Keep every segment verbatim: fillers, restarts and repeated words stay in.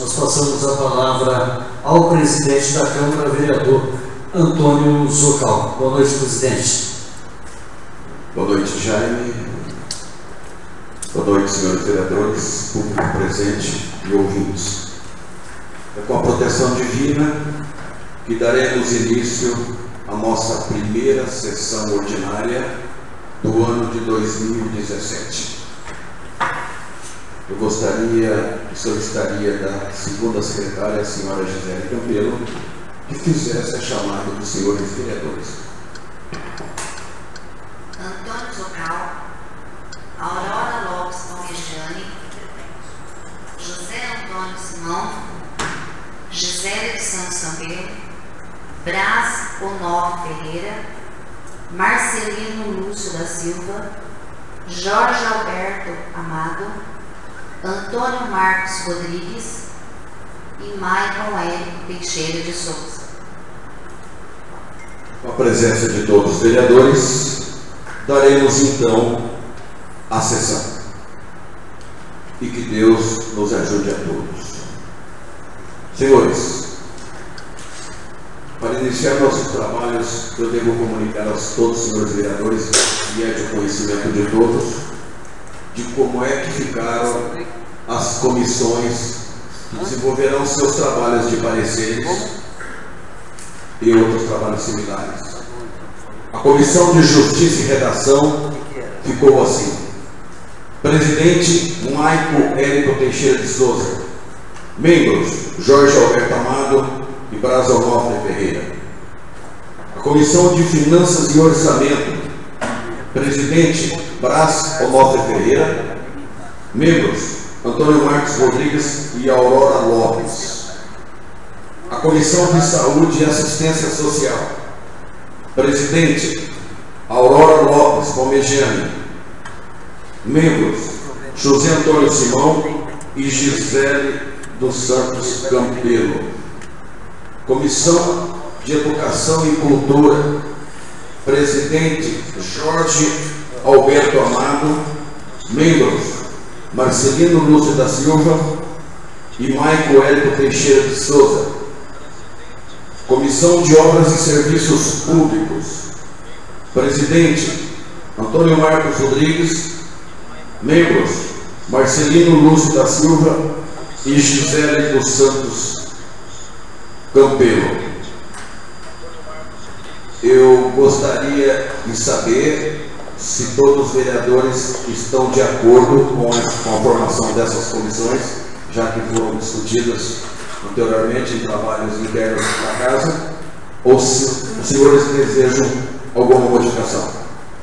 nós passamos a palavra ao presidente da Câmara, vereador Antônio Zocal. Boa noite, presidente. Boa noite, Jaime. Boa noite, senhores vereadores, público presente e ouvintes. É com a proteção divina que daremos início à nossa primeira sessão ordinária do ano de dois mil e dezessete. Eu gostaria e solicitaria da segunda secretária, a senhora Gisele Campelo, que fizesse a chamada dos senhores vereadores. Antônio Zocal, Aurora Lopes Palmejane, José Antônio Simão, Gisele de Santos Campelo, Brás Onofre Ferreira, Marcelino Lúcio da Silva, Jorge Alberto Amado, Antônio Marcos Rodrigues e Michael Érico Teixeira de Souza. Com a presença de todos os vereadores, daremos então a sessão. E que Deus nos ajude a todos. Senhores, para iniciar nossos trabalhos, eu devo comunicar a todos os senhores vereadores, e é de conhecimento de todos, de como é que ficaram as comissões que desenvolverão seus trabalhos de pareceres e outros trabalhos similares. A Comissão de Justiça e Redação ficou assim: presidente, Michael Érico Teixeira de Souza. Membros, Jorge Alberto Amado e Brás Onofre Ferreira. A Comissão de Finanças e Orçamento, presidente, Brás Onofre Ferreira. Membros, Antônio Marcos Rodrigues e Aurora Lopes. A Comissão de Saúde e Assistência Social, presidente, Aurora Lopes Palmejane. Membros, José Antônio Simão e Gisele dos Santos Campelo. Comissão de Educação e Cultura, presidente, Jorge Alberto Amado. Membros, Marcelino Lúcio da Silva e Michael Érico Teixeira de Souza. Comissão de Obras e Serviços Públicos, presidente, Antônio Marcos Rodrigues. Membros, Marcelino Lúcio da Silva e Gisele dos Santos Campelo. Eu gostaria de saber se todos os vereadores estão de acordo com a, com a formação dessas comissões, já que foram discutidas anteriormente em trabalhos internos da casa, ou se os senhores desejam alguma modificação.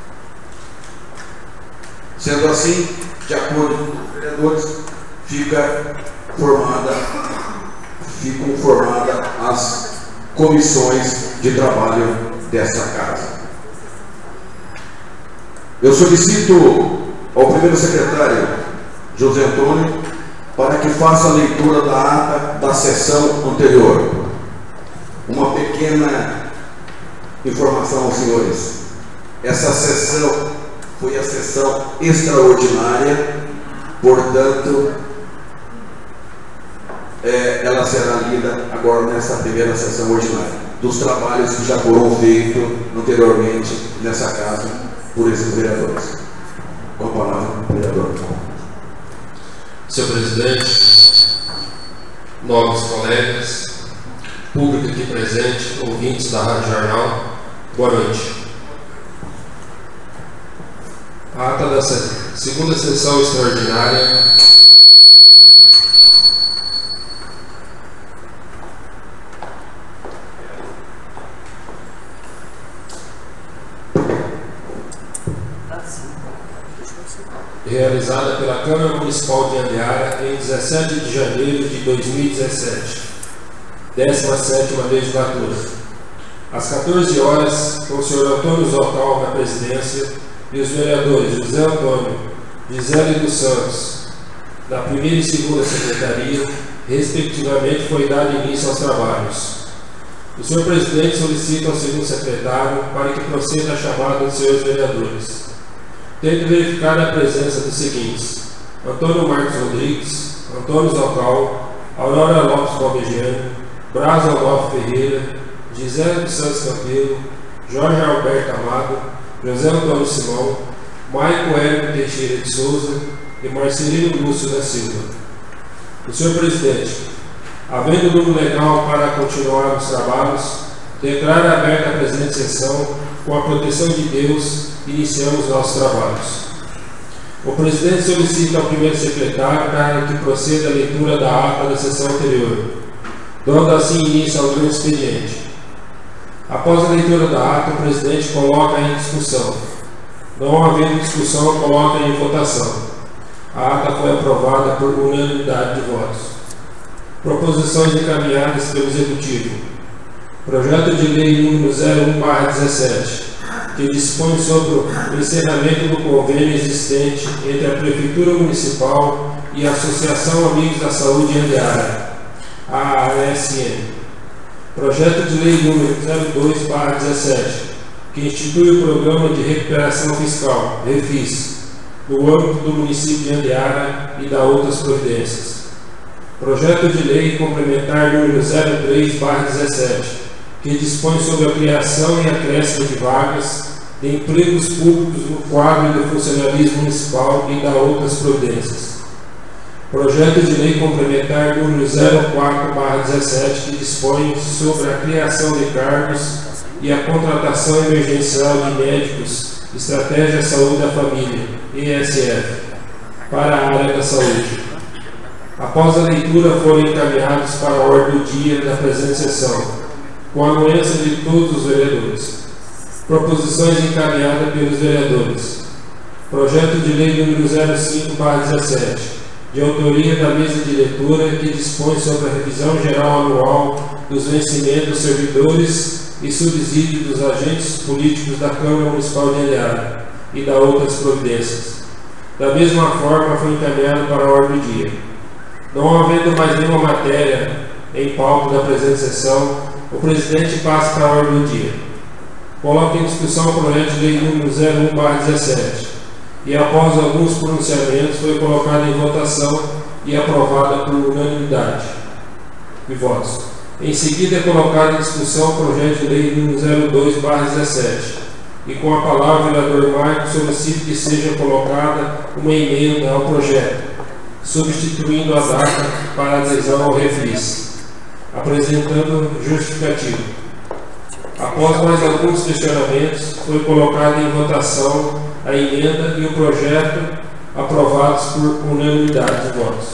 Sendo assim, de acordo com os vereadores, fica formada, ficam formadas as comissões de trabalho dessa casa. Eu solicito ao primeiro secretário, José Antônio, para que faça a leitura da ata da sessão anterior. Uma pequena informação aos senhores. Essa sessão foi a sessão extraordinária, portanto, é, ela será lida agora nessa primeira sessão ordinária, dos trabalhos que já foram feitos anteriormente nessa casa por esses vereadores. Com a palavra, vereador. Senhor presidente, nobres colegas, público aqui presente, ouvintes da Rádio Jornal, boa noite. A ata da segunda sessão extraordinária realizada pela Câmara Municipal de Andeara em dezessete de janeiro de dois mil e dezessete, décima sétima legislatura. Às quatorze horas, com o senhor Antônio Zocal na presidência e os vereadores José Antônio, Gisele dos Santos, da primeira e segunda secretaria, respectivamente, foi dado início aos trabalhos. O senhor presidente solicita ao segundo secretário para que proceda a chamada dos senhores vereadores. Tento verificar a presença dos seguintes: Antônio Marcos Rodrigues, Antônio Zocal, Aurora Lopes Balmegiani, Braz Adolfo Ferreira, Gisele dos Santos Campelo, Jorge Alberto Amado, José Antônio Simão, Maico Hélio Teixeira de Souza e Marcelino Lúcio da Silva. O senhor presidente, havendo número legal para continuar os trabalhos, declara aberta a presente sessão. Com a proteção de Deus, iniciamos nossos trabalhos. O presidente solicita ao primeiro secretário para que proceda a leitura da ata da sessão anterior, dando assim início ao grande expediente. Após a leitura da ata, o presidente coloca em discussão. Não havendo discussão, coloca em votação. A ata foi aprovada por unanimidade de votos. Proposições encaminhadas pelo Executivo. Projeto de Lei número zero um barra dezessete, que dispõe sobre o encerramento do convênio existente entre a Prefeitura Municipal e a Associação Amigos da Saúde de Andiara, a A S M. Projeto de Lei número zero dois barra dezessete, que institui o Programa de Recuperação Fiscal, REFIS, no âmbito do município de Andiara e da outras providências. Projeto de Lei complementar número zero três barra dezessete, que dispõe sobre a criação e acréscimo de vagas de empregos públicos no quadro do funcionalismo municipal e da outras providências. Projeto de Lei complementar número zero quatro barra dezessete, que dispõe sobre a criação de cargos e a contratação emergencial de médicos, Estratégia Saúde da Família, E S F, para a área da saúde. Após a leitura, foram encaminhados para a ordem do dia da presente sessão, com a anuência de todos os vereadores. Proposições encaminhadas pelos vereadores. Projeto de Lei número zero cinco barra dezessete, de autoria da mesa diretora, que dispõe sobre a revisão geral anual dos vencimentos dos servidores e subsídio dos agentes políticos da Câmara Municipal de Andiara e da outras providências. Da mesma forma, foi encaminhado para a ordem do dia. Não havendo mais nenhuma matéria em pauta da presente sessão, o presidente passa para a ordem do dia. Coloca em discussão o projeto de lei número zero um barra dezessete e, após alguns pronunciamentos, foi colocado em votação e aprovada por unanimidade de votos. Em seguida, é colocado em discussão o projeto de lei número zero dois barra dezessete e, com a palavra, o vereador Marco solicita que seja colocada uma emenda ao projeto, substituindo a data para adesão ao refis, apresentando justificativo. Após mais alguns questionamentos, foi colocada em votação a emenda e o projeto, aprovados por unanimidade de votos.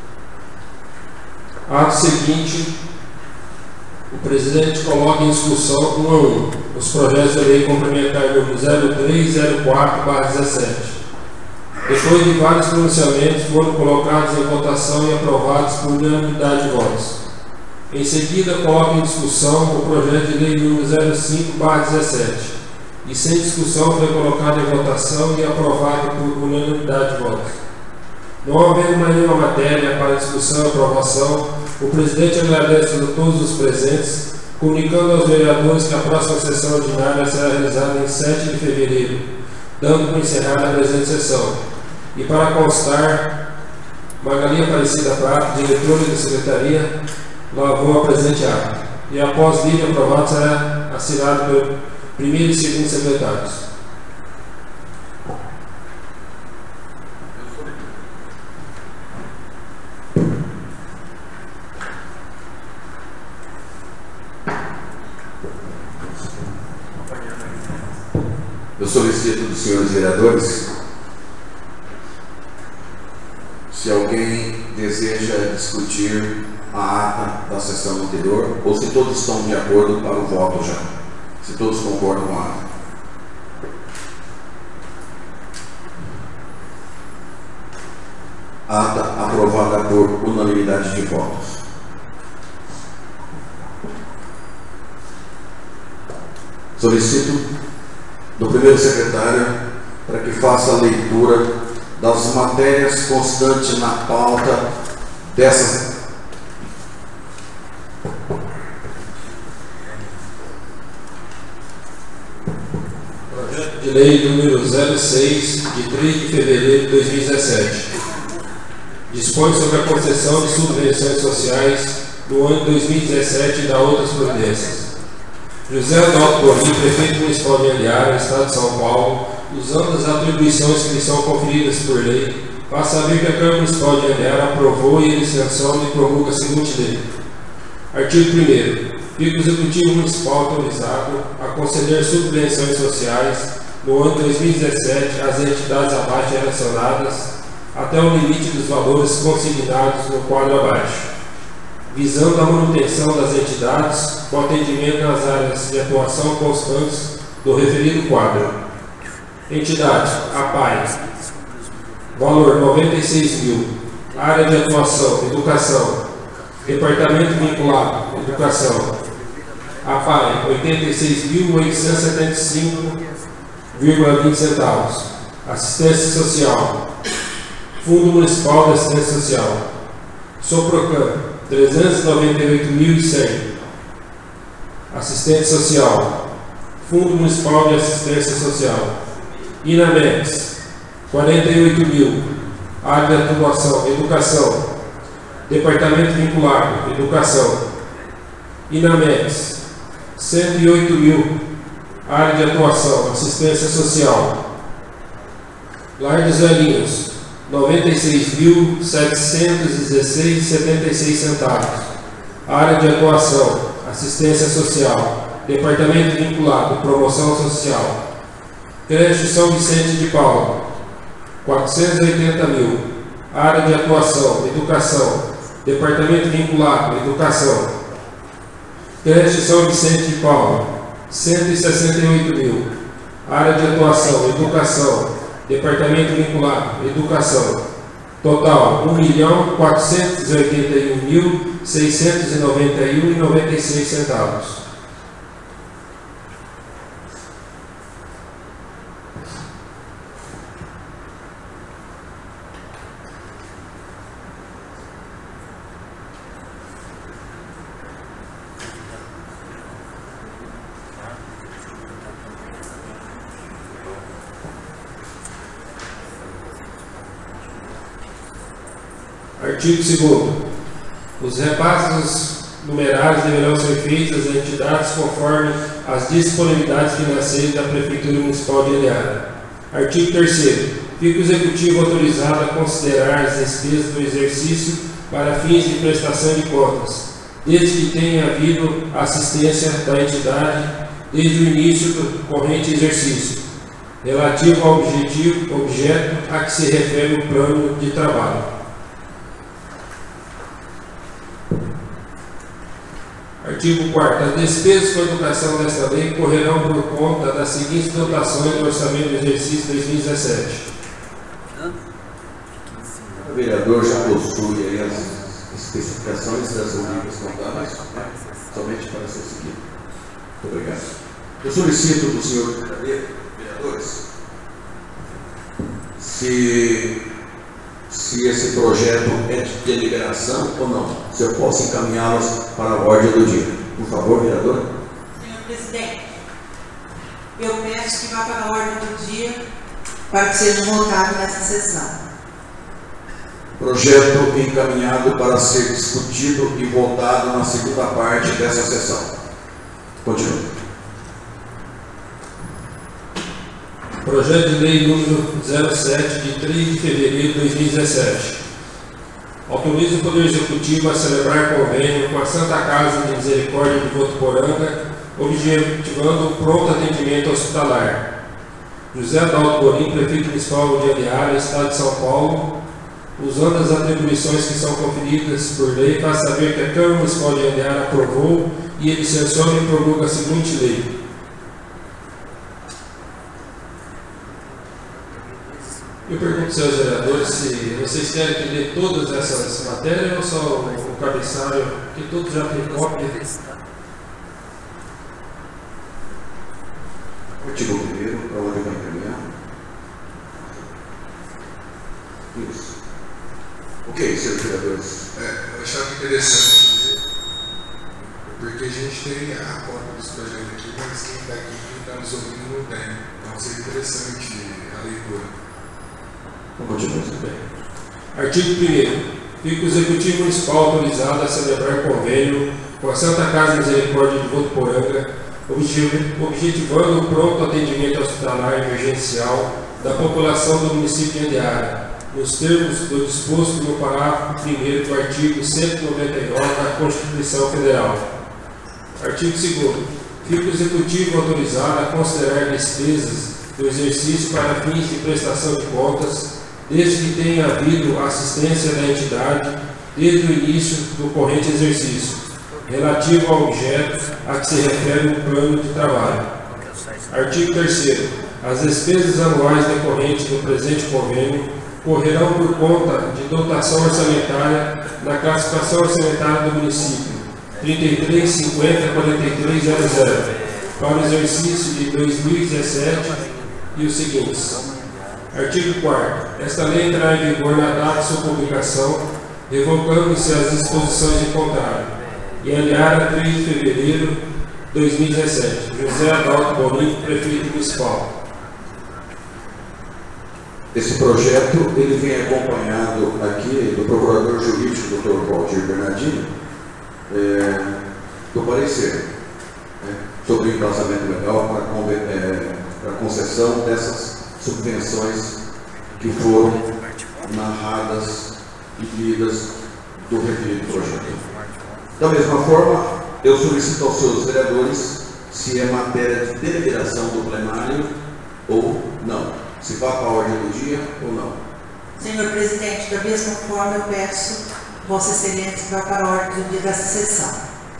Ato seguinte, o presidente coloca em discussão um a um os projetos de lei complementar número zero três zero quatro barra dezessete. Depois de vários pronunciamentos, foram colocados em votação e aprovados por unanimidade de votos. Em seguida, coloca em discussão o projeto de lei número zero cinco barra dezessete e, sem discussão, foi colocado em votação e aprovado por unanimidade de votos. Não havendo mais nenhuma matéria para discussão e aprovação, o presidente agradece a todos os presentes, comunicando aos vereadores que a próxima sessão ordinária será realizada em sete de fevereiro, dando por encerrada a presente sessão. E, para constar, Magali Aparecida Prato, diretora da Secretaria, lavou a presente ata. E, após livre aprovado, será assinado pelo primeiro e segundo secretários. Eu solicito dos senhores vereadores, se alguém deseja discutir a ata da sessão anterior, ou se todos estão de acordo para o voto já, se todos concordam com a ata. Ata aprovada por unanimidade de votos. Solicito do primeiro secretário para que faça a leitura das matérias constantes na pauta dessas. Projeto de lei número zero seis, de três de fevereiro de dois mil e dezessete. dispõe sobre a concessão de subvenções sociais no ano de dois mil e dezessete e dá outras providências. José Adalto Borim, prefeito municipal de Andiara, Estado de São Paulo, usando as atribuições que lhe são conferidas por lei, faz saber que a Câmara Municipal de Andiara aprovou e ele sanciona e promulga a seguinte lei. Artigo primeiro. Fica o Executivo Municipal autorizado a conceder subvenções sociais no ano de dois mil e dezessete às entidades abaixo relacionadas até o limite dos valores consignados no quadro abaixo, visando a manutenção das entidades com atendimento nas áreas de atuação constantes do referido quadro. Entidade: A P A I, valor noventa e seis mil, área de atuação: Educação, Departamento vinculado: Educação, A P A I, oitenta e seis mil oitocentos e setenta e cinco vírgula vinte centavos. Assistência Social, Fundo Municipal de Assistência Social, Soprocan, trezentos e noventa e oito mil e cem. Assistente Social, Fundo Municipal de Assistência Social. Inamex, quarenta e oito mil, área de atuação: Educação, Departamento vinculado: Educação. Inamex, cento e oito mil, área de atuação: Assistência Social. Lar dos Velhinhos, noventa e seis mil setecentos e dezesseis vírgula setenta e seis centavos. Área de atuação: Assistência Social, Departamento vinculado: Promoção Social. Creche São Vicente de Paulo, quatrocentos e oitenta mil. Área de atuação: Educação, Departamento vinculado: Educação. Creche São Vicente de Paulo, cento e sessenta e oito mil. Área de atuação: Educação, Departamento vinculado: Educação. Total: um milhão quatrocentos e oitenta e um mil seiscentos e noventa e um reais e noventa e seis centavos. Artigo segundo. Os repasses numerários deverão ser feitos às entidades conforme as disponibilidades financeiras da Prefeitura Municipal de Andiara. Artigo terceiro. Fica o Executivo autorizado a considerar as despesas do exercício para fins de prestação de contas, desde que tenha havido assistência da entidade desde o início do corrente exercício, relativo ao objetivo, objeto a que se refere o plano de trabalho. Artigo quarto. As despesas com a educação desta lei correrão por conta das seguintes dotações do orçamento do exercício dois mil e dezessete. O vereador já possui aí as especificações das rubricas contábeis, né? Somente para ser seguido. Muito obrigado. Eu solicito do senhor vereadores se, se esse projeto é de deliberação ou não, se eu posso encaminhá-los para a ordem do dia. Por favor, vereador. Senhor presidente, eu peço que vá para a ordem do dia para que seja votado nessa sessão. Projeto encaminhado para ser discutido e votado na segunda parte dessa sessão. Continua. Projeto de Lei número zero sete, de três de fevereiro de dois mil e dezessete. Autoriza o Poder Executivo a celebrar convênio com a Santa Casa de Misericórdia de Votuporanga, objetivando o pronto atendimento hospitalar. José Adalto Borim, prefeito municipal de Andiara, Estado de São Paulo, usando as atribuições que são conferidas por lei, faz saber que a Câmara Municipal de Andiara aprovou e ele sanciona e promulga a seguinte lei. Eu pergunto, senhores vereadores, se vocês querem que lê todas essas matérias ou só o cabeçalho, que todos já têm cópia. Artigo primeiro, para onde vai encaminhar? Isso. Ok, senhores vereadores. É, eu achava interessante, porque a gente tem a cópia dos projetos aqui, mas quem está aqui, quem está nos ouvindo, não tem. Então seria interessante a leitura. Vamos continuar, tudo bem. Artigo primeiro. Fica o Executivo Municipal autorizado a celebrar convênio com a Santa Casa Misericórdia de Votuporanga, objetivando o pronto atendimento hospitalar emergencial da população do município de Andiara, nos termos do disposto no parágrafo primeiro do artigo cento e noventa e nove da Constituição Federal. Artigo segundo. Fica o Executivo autorizado a considerar despesas do exercício para fins de prestação de contas, desde que tenha havido assistência da entidade desde o início do corrente exercício, relativo ao objeto a que se refere o plano de trabalho. Artigo terceiro. As despesas anuais decorrentes do presente convênio correrão por conta de dotação orçamentária na classificação orçamentária do município trinta e três cinquenta quarenta e três zero zero para o exercício de dois mil e dezessete e os seguintes. Artigo quarto. Esta lei entrará em vigor na data de sua publicação, revogando-se as disposições em contrário. Em Andiara, três de fevereiro de dois mil e dezessete. José Adalto Borim, prefeito municipal. Esse projeto ele vem acompanhado aqui do procurador jurídico, doutor Valdir Bernardini, é, do parecer é, sobre o embasamento legal para, é, para a concessão dessas subvenções que foram narradas e lidas do referido projeto. Da mesma forma, eu solicito aos senhores vereadores se é matéria de deliberação do plenário ou não, se vai para a ordem do dia ou não. Senhor presidente, da mesma forma eu peço Vossa Excelência que vá para a ordem do dia dessa sessão.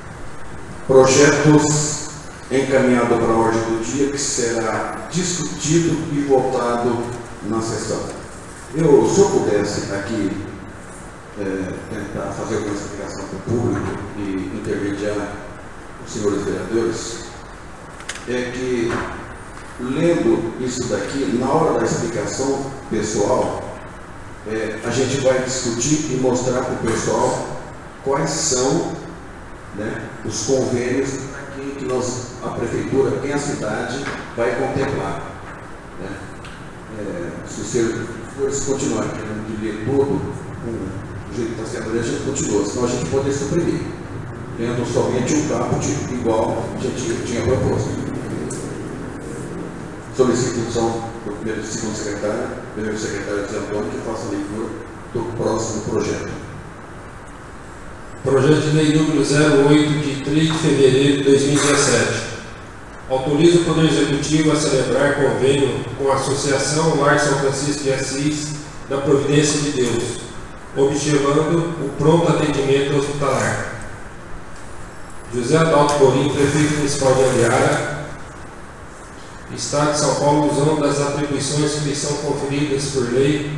Projetos encaminhados para a ordem do dia que será discutido e votado na sessão. Eu, se eu pudesse aqui é, tentar fazer uma explicação para o público e intermediar os senhores vereadores, é que, lendo isso daqui, na hora da explicação pessoal, é, a gente vai discutir e mostrar para o pessoal quais são, né, os convênios aqui que nós, a prefeitura, em a cidade, vai contemplar. Né? É, se os senhores continuarem querendo ler todo o jeito que está sendo lido, a gente continua, senão a gente pode suprimir, lendo somente um caput igual a gente tinha proposto. Solicito então do primeiro e segundo secretário, primeiro secretário de Antônio, que faça a leitura do próximo projeto. Projeto de lei número zero oito, de três de fevereiro de dois mil e dezessete. Autoriza o Poder Executivo a celebrar convênio com a Associação Lar São Francisco de Assis da Providência de Deus, objetivando o pronto atendimento hospitalar. José Adalto Borim, prefeito municipal de Andiara, Estado de São Paulo, usando das atribuições que lhe são conferidas por lei,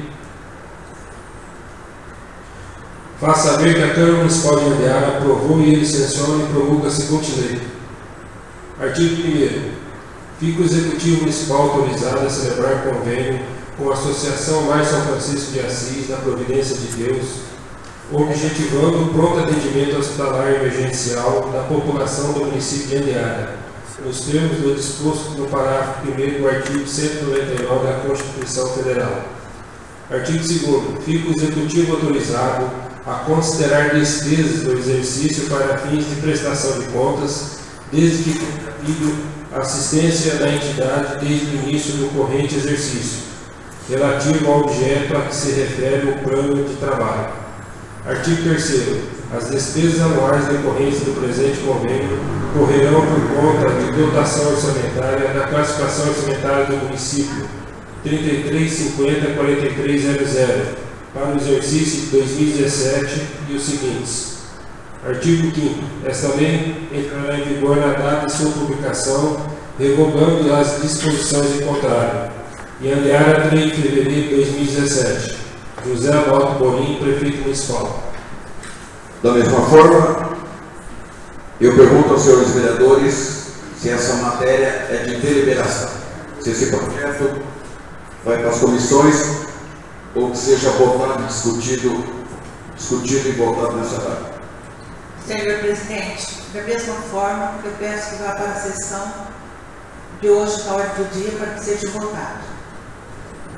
faz saber que a Câmara Municipal de Andiara aprovou e licenciona e promulga a seguinte lei. Artigo primeiro. Fica o Executivo Municipal autorizado a celebrar convênio com a Associação Lar São Francisco de Assis da Providência de Deus, objetivando o pronto atendimento hospitalar emergencial da população do município de Andiara, nos termos do disposto no parágrafo primeiro do artigo cento e noventa e nove da Constituição Federal. Artigo segundo. Fica o Executivo autorizado a considerar despesas do exercício para fins de prestação de contas, desde que tenha havido assistência da entidade desde o início do corrente exercício, relativo ao objeto a que se refere o plano de trabalho. Artigo terceiro. As despesas anuais decorrentes do presente convênio correrão por conta de dotação orçamentária na classificação orçamentária do município trinta e três cinquenta quarenta e três zero zero para o exercício de dois mil e dezessete e os seguintes. Artigo quinto. Esta lei entrará em vigor na data de sua publicação, revogando as disposições em contrário. Em Andiara, três de fevereiro de dois mil e dezessete. José Adalto Borim, prefeito municipal. Da mesma forma, eu pergunto aos senhores vereadores se essa matéria é de deliberação, se esse projeto vai para as comissões ou que seja votado, discutido, discutido e votado nessa data. Senhor presidente, da mesma forma, eu peço que vá para a sessão de hoje, na ordem do dia, para que seja votado.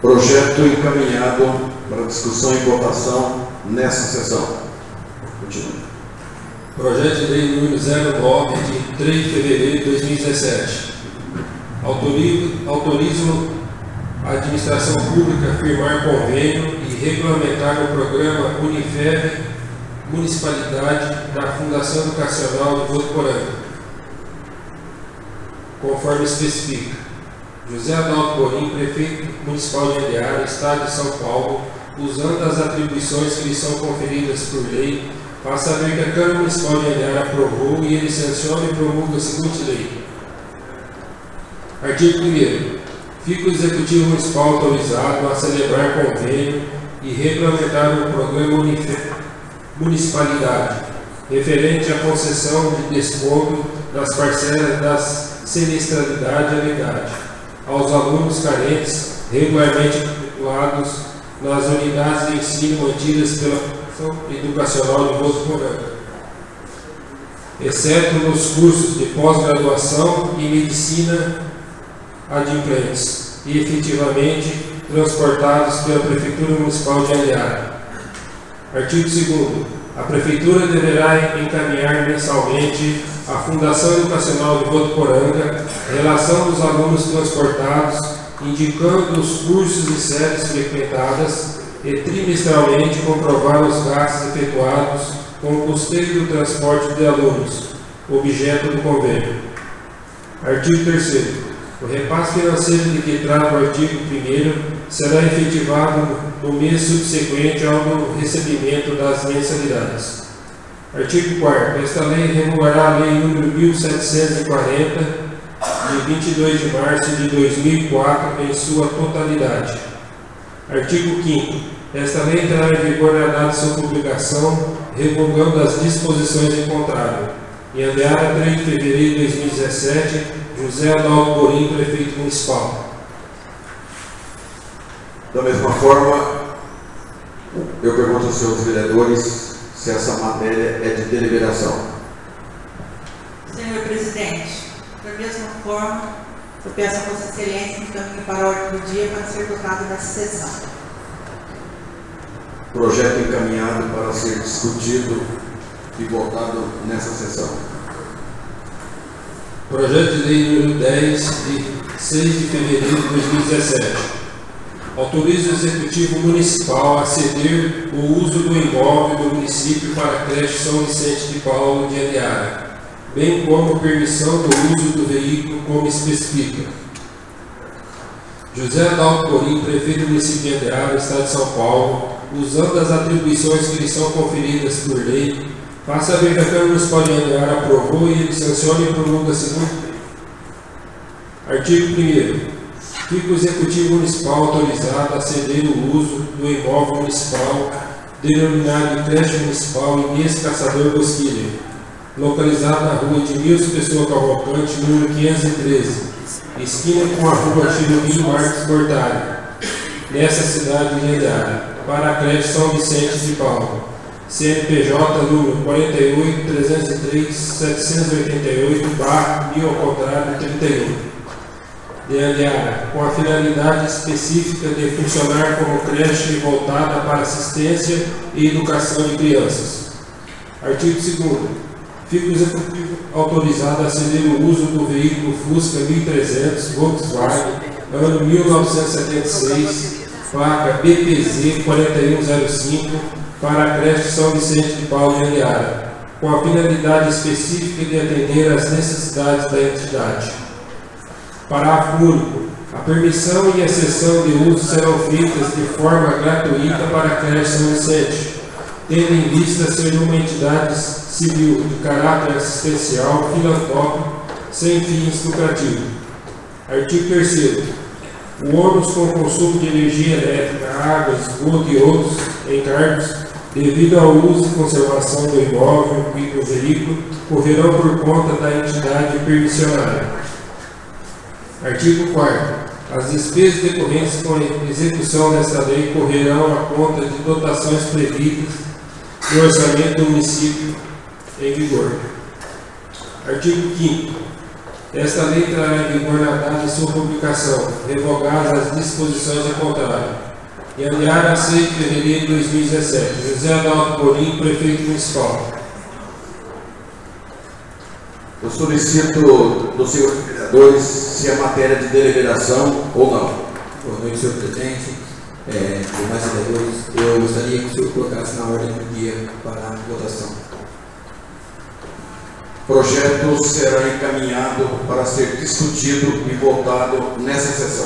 Projeto encaminhado para discussão e votação nessa sessão. Continue. Projeto de Lei número zero nove, de três de fevereiro de dois mil e dezessete. Autorizo, autorizo a administração pública a firmar convênio e regulamentar o programa Unifeb Municipalidade da Fundação Educacional de Votuporanga, conforme especifica. José Adalto Borim, Prefeito Municipal de Andeara, Estado de São Paulo, usando as atribuições que lhe são conferidas por lei, faça saber que a Câmara Municipal de Andeara aprovou e ele sanciona e promulga a seguinte lei. Artigo primeiro. Fica o Executivo Municipal autorizado a celebrar convênio e regulamentar o programa Unifeb Municipalidade, referente à concessão de desconto nas parcelas da sinistralidade e anuidade aos alunos carentes regularmente matriculados nas unidades de ensino mantidas pela Fundação Educacional de Votuporanga, exceto nos cursos de pós-graduação e medicina adimplentes e efetivamente transportados pela Prefeitura Municipal de Andeara. Artigo segundo. A Prefeitura deverá encaminhar mensalmente à Fundação Educacional de Votuporanga a relação dos alunos transportados, indicando os cursos e séries frequentadas e trimestralmente comprovar os gastos efetuados com o custeio do transporte de alunos, objeto do convênio. Artigo terceiro. O repasse financeiro de que trata o artigo primeiro será efetivado no mês subsequente ao do recebimento das mensalidades. Artigo quarto. Esta lei regulará a Lei número mil setecentos e quarenta, de vinte e dois de março de dois mil e quatro, em sua totalidade. Artigo quinto. Esta lei entrará em vigor na data de sua publicação, revogando as disposições em contrário. Em Andeara, três de fevereiro de dois mil e dezessete, José Adalto Borim, Prefeito Municipal. Da mesma forma, eu pergunto aos senhores vereadores se essa matéria é de deliberação. Senhor Presidente, da mesma forma, eu peço a Vossa Excelência que encaminhe para a ordem do dia para ser votado nessa sessão. Projeto encaminhado para ser discutido e votado nessa sessão. Projeto de Lei número dez, de seis de fevereiro de dois mil e dezessete. Autoriza o Executivo Municipal a ceder o uso do imóvel do município para a creche São Vicente de Paulo de Andeara, bem como permissão do uso do veículo como especifica. José Adalto Borim, Prefeito do município de Andeara, Estado de São Paulo, usando as atribuições que lhe são conferidas por lei, faça ver que a Câmara Municipal de Andeara aprovou e ele sanciona e promulga a seguinte lei. Artigo primeiro. Fica o Executivo Municipal autorizado a ceder o uso do imóvel municipal denominado Creche Municipal Inês Caçador Bosquilha, localizado na rua Edmilson Pessoa Cavalcante, número quinhentos e treze, esquina com a rua Chirumim Marques Mortari, nessa cidade de Andeara, para a creche São Vicente de Paulo, C N P J número quarenta e oito, trezentos e três, setecentos e oitenta e oito, barra mil ao contrário, trinta e um. De Andeara, com a finalidade específica de funcionar como creche voltada para assistência e educação de crianças. Artigo segundo. Fica o Executivo autorizado a ceder o uso do veículo Fusca mil e trezentos Volkswagen, ano mil novecentos e setenta e seis, placa B P Z quatro um zero cinco, para a creche São Vicente de Paulo de Andeara, com a finalidade específica de atender às necessidades da entidade. Parágrafo único. A permissão e a cessão de uso serão feitas de forma gratuita para a creche São Vicente, tendo em vista ser uma entidade civil de caráter assistencial, filantrópico, sem fins lucrativos. Artigo terceiro. O ônus com o consumo de energia elétrica, água, esgoto e outros encargos, devido ao uso e conservação do imóvel e do veículo, correrão por conta da entidade permissionária. Artigo quarto. As despesas decorrentes com a execução desta lei correrão à conta de dotações previstas no orçamento do município em vigor. Artigo quinto. Esta lei trará em vigor na data de sua publicação, revogadas as disposições em contrário. Em Andiara, seis de fevereiro de dois mil e dezessete. José Adalto Polim, prefeito municipal. Eu solicito dos senhores vereadores se é matéria de deliberação ou não. Boa noite, senhor presidente. É, demais vereadores, eu gostaria que o senhor colocasse na ordem do dia para a votação. O projeto será encaminhado para ser discutido e votado nessa sessão.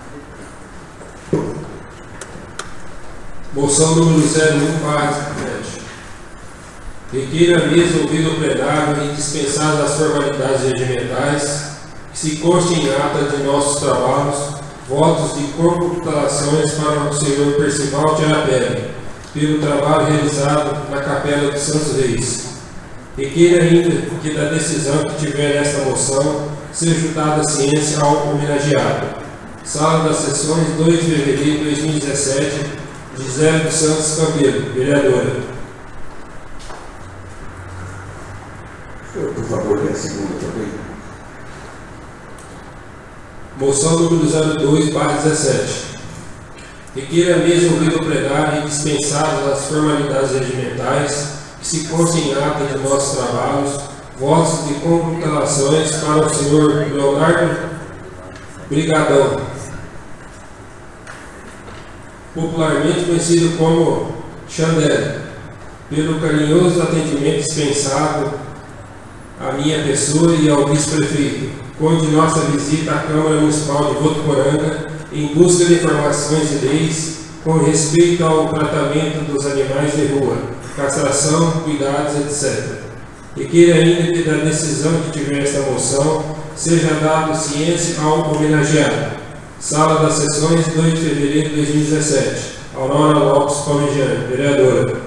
Moção número zero um, barra sete. Requer a mesa ouvir o plenário e dispensar as formalidades regimentais, que se conste em ata de nossos trabalhos, votos de computações para o senhor Percival Tiarapelli, pelo trabalho realizado na Capela de Santos Reis. Requer ainda que da decisão que tiver esta moção seja dada ciência ao homenageado. Sala das Sessões, dois de fevereiro de dois mil e dezessete, Gisele dos Santos Campeiro, vereadora. Por favor, dê a segunda também. Moção número zero dois, barra dezessete. Requer a mesa ouvir o plenário e dispensadas as formalidades regimentais, que se constem em ata de nossos trabalhos, votos de congratulações para o senhor Leonardo Brigadão, popularmente conhecido como Xandé, pelo carinhoso atendimento dispensado à minha pessoa e ao vice-prefeito, quando de nossa visita à Câmara Municipal de Votuporanga, em busca de informações e leis com respeito ao tratamento dos animais de rua, castração, cuidados, etcétera. E queira ainda que da decisão que tiver esta moção seja dado ciência ao homenageado. Sala das Sessões, dois de fevereiro de dois mil e dezessete. Aurora Lopes Palmegiani, vereadora.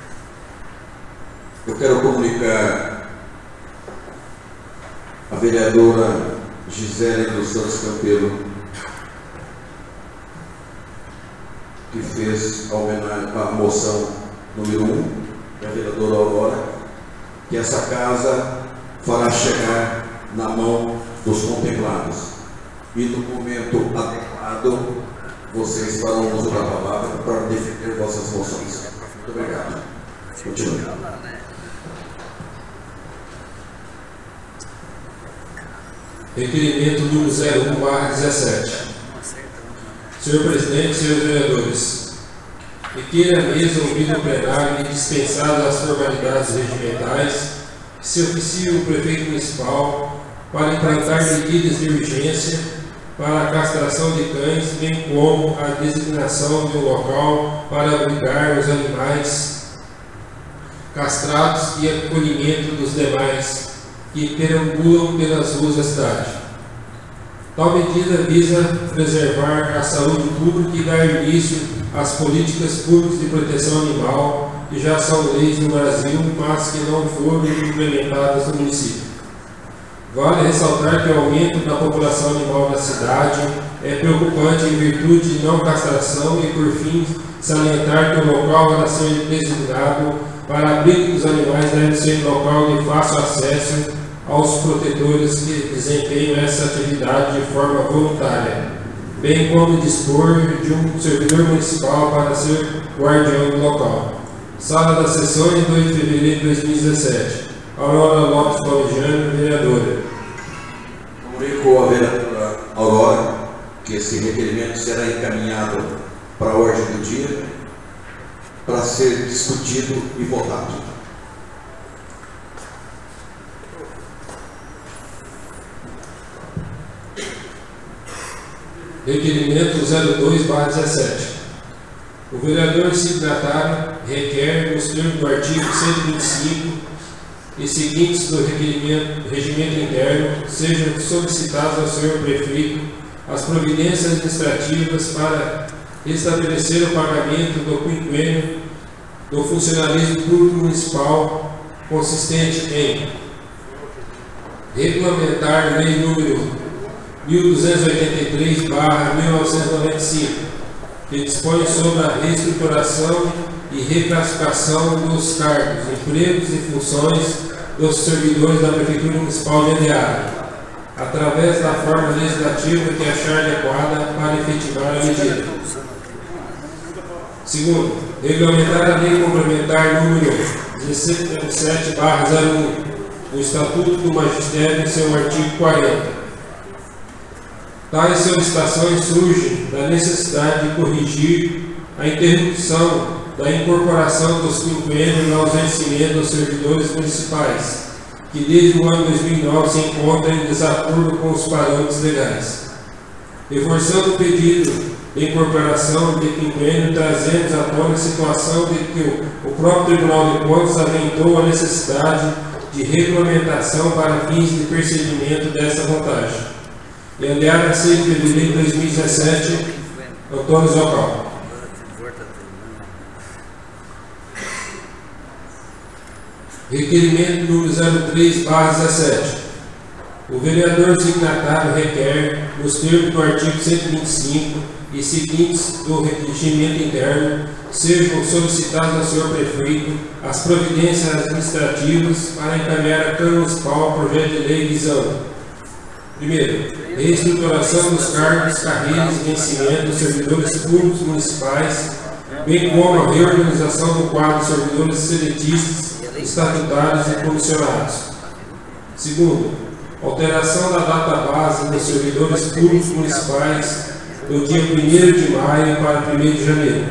Eu quero comunicar a vereadora Gisele dos Santos Campelo, que fez a, homenagem, a moção número um, da vereadora Aurora, que essa casa fará chegar na mão dos contemplados. E no momento adequado, vocês farão uso da palavra para defender vossas moções. Muito obrigado. Continue. Requerimento número zero um, barra dezessete. Senhor Presidente, senhores vereadores, requer a mesa ouvir no plenário e dispensadas as formalidades regimentais, que se oficie o prefeito municipal para implantar medidas de urgência para a castração de cães, bem como a designação de um local para abrigar os animais castrados e acolhimento dos demais que perambulam pelas ruas da cidade. Tal medida visa preservar a saúde pública e dar início às políticas públicas de proteção animal, que já são leis no Brasil, mas que não foram implementadas no município. Vale ressaltar que o aumento da população animal na cidade é preocupante em virtude de não castração e, por fim, salientar que o local a ser designado para abrigo dos animais deve ser local de fácil acesso aos protetores que desempenham essa atividade de forma voluntária, bem como dispor de um servidor municipal para ser guardião do local. Sala das Sessões, dois de fevereiro de dois mil e dezessete. Aurora Lopes Palmegiani, vereadora. Comunico a vereadora Aurora que esse requerimento será encaminhado para a ordem do dia para ser discutido e votado. Requerimento zero dois, barra dezessete. O vereador signatário requer, nos termos do artigo cento e vinte e cinco e seguintes do requerimento, regimento interno, sejam solicitados ao senhor prefeito as providências administrativas para estabelecer o pagamento do quinquênio do funcionalismo público municipal, consistente em regulamentar lei número mil duzentos e oitenta e três barra mil novecentos e noventa e cinco, que dispõe sobre a reestruturação e reclassificação dos cargos, empregos e funções dos servidores da Prefeitura Municipal de Andiara, através da forma legislativa que achar adequada para efetivar a medida. Segundo, regulamentar a lei complementar número dezesseis zero sete barra zero um, o Estatuto do Magistério em seu artigo quarenta. Tais solicitações surgem da necessidade de corrigir a interrupção da incorporação dos quinquênios aos vencimentos dos servidores municipais, que desde o ano dois mil e nove se encontra em desacordo com os parâmetros legais. Reforçando o pedido de incorporação de quinquênio, trazemos à tona a situação de que o próprio Tribunal de Contas aventou a necessidade de regulamentação para fins de perseguimento dessa vantagem. E aliado a seis de fevereiro de dois mil e dezessete, Antônio Zocal. Requerimento número zero três barra dezessete. O vereador signatário requer, nos termos do artigo cento e vinte e cinco e seguintes do regimento interno, sejam solicitados ao senhor prefeito as providências administrativas para encaminhar à Câmara Municipal o projeto de lei visando: primeiro, reestruturação dos cargos, carreiras e vencimento dos servidores públicos municipais, bem como a reorganização do quadro de servidores seletistas, estatutários e comissionados. Segundo, alteração da data base dos servidores públicos municipais do dia primeiro de maio para primeiro de janeiro.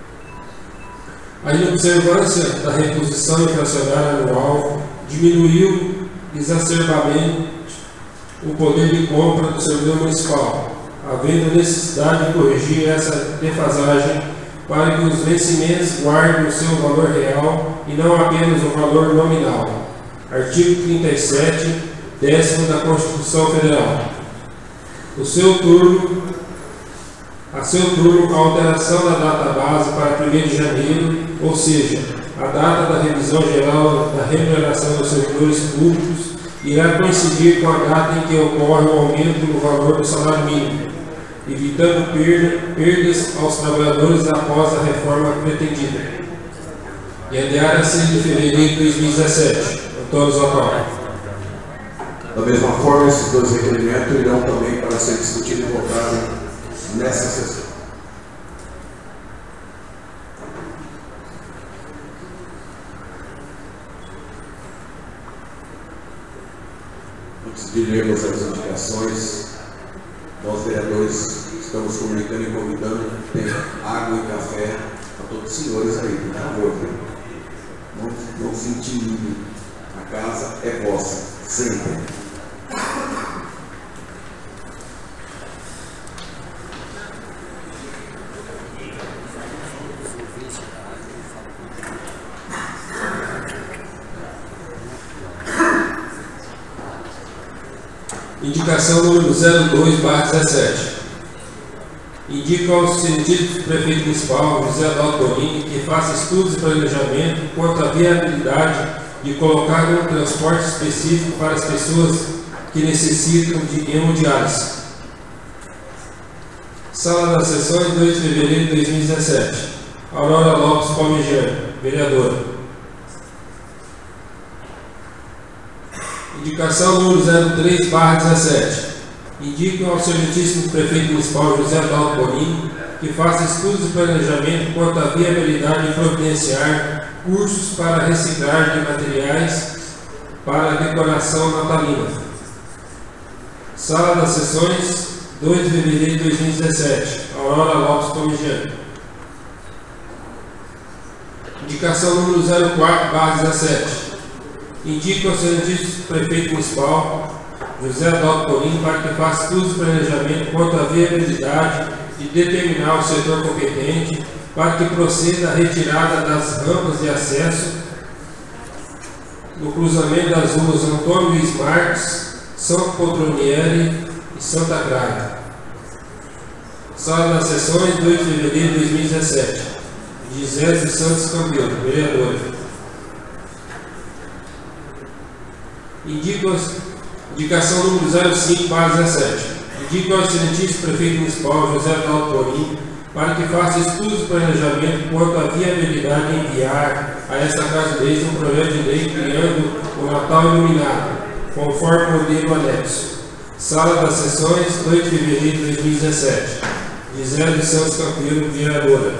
A inobservância da reposição inflacionária anual diminuiu exacerbadamente o poder de compra do servidor municipal, havendo necessidade de corrigir essa defasagem para que os vencimentos guardem o seu valor real e não apenas o valor nominal. Artigo trinta e sete, décimo da Constituição Federal. O seu turno, a seu turno, a alteração da data base para primeiro de janeiro, ou seja, a data da revisão geral da remuneração dos servidores públicos, irá coincidir com a data em que ocorre o aumento no valor do salário mínimo, evitando perdas aos trabalhadores após a reforma pretendida. E adiar a seis de fevereiro de dois mil e dezessete. Antônio Zocal. Da mesma forma, esses dois requerimentos irão também para ser discutido e votado nessa sessão. Antes de lermos as indicações, nós vereadores estamos comunicando e convidando, tem água e café para todos os senhores aí, por favor, não, não se intimidem, a casa é vossa, sempre. Indicação número zero dois barra dezessete. Indica ao sentido do prefeito municipal, José Adalto Bonini, que faça estudos e planejamento quanto à viabilidade de colocar um transporte específico para as pessoas que necessitam de hemodiálise. Sala das Sessões, dois de fevereiro de dois mil e dezessete. Aurora Lopes Palmejano, vereadora. Indicação número zero três barra dezessete. Indica ao excelentíssimo prefeito municipal José Adalto Bonini que faça estudos e planejamento quanto à viabilidade de providenciar cursos para reciclagem de materiais para a decoração natalina. Sala das Sessões, dois de fevereiro de dois mil e dezessete. Aurora Lopes Palmejano. Indicação número zero quatro barra dezessete. Indica ao excelentíssimo prefeito municipal José Adalto Bonini para que faça estudos e planejamento quanto à viabilidade de determinar o setor competente para que proceda a retirada das rampas de acesso no cruzamento das ruas Antônio Luiz Marques, São Potronieri e Santa Clara. Sala das Sessões, dois de fevereiro de dois mil e dezessete. Gisele Santos Campeão, vereadora. Indicação número zero cinco barra dezessete. Indica ao excelentíssimo prefeito municipal José Adalto Bonini para que faça estudos e planejamento quanto à viabilidade de enviar a esta Casa de Leis um projeto de lei criando o Natal Iluminado, conforme o modelo anexo, Sala das Sessões, dois de fevereiro de dois mil e dezessete. Gisele Santos Campeiro, vereadora.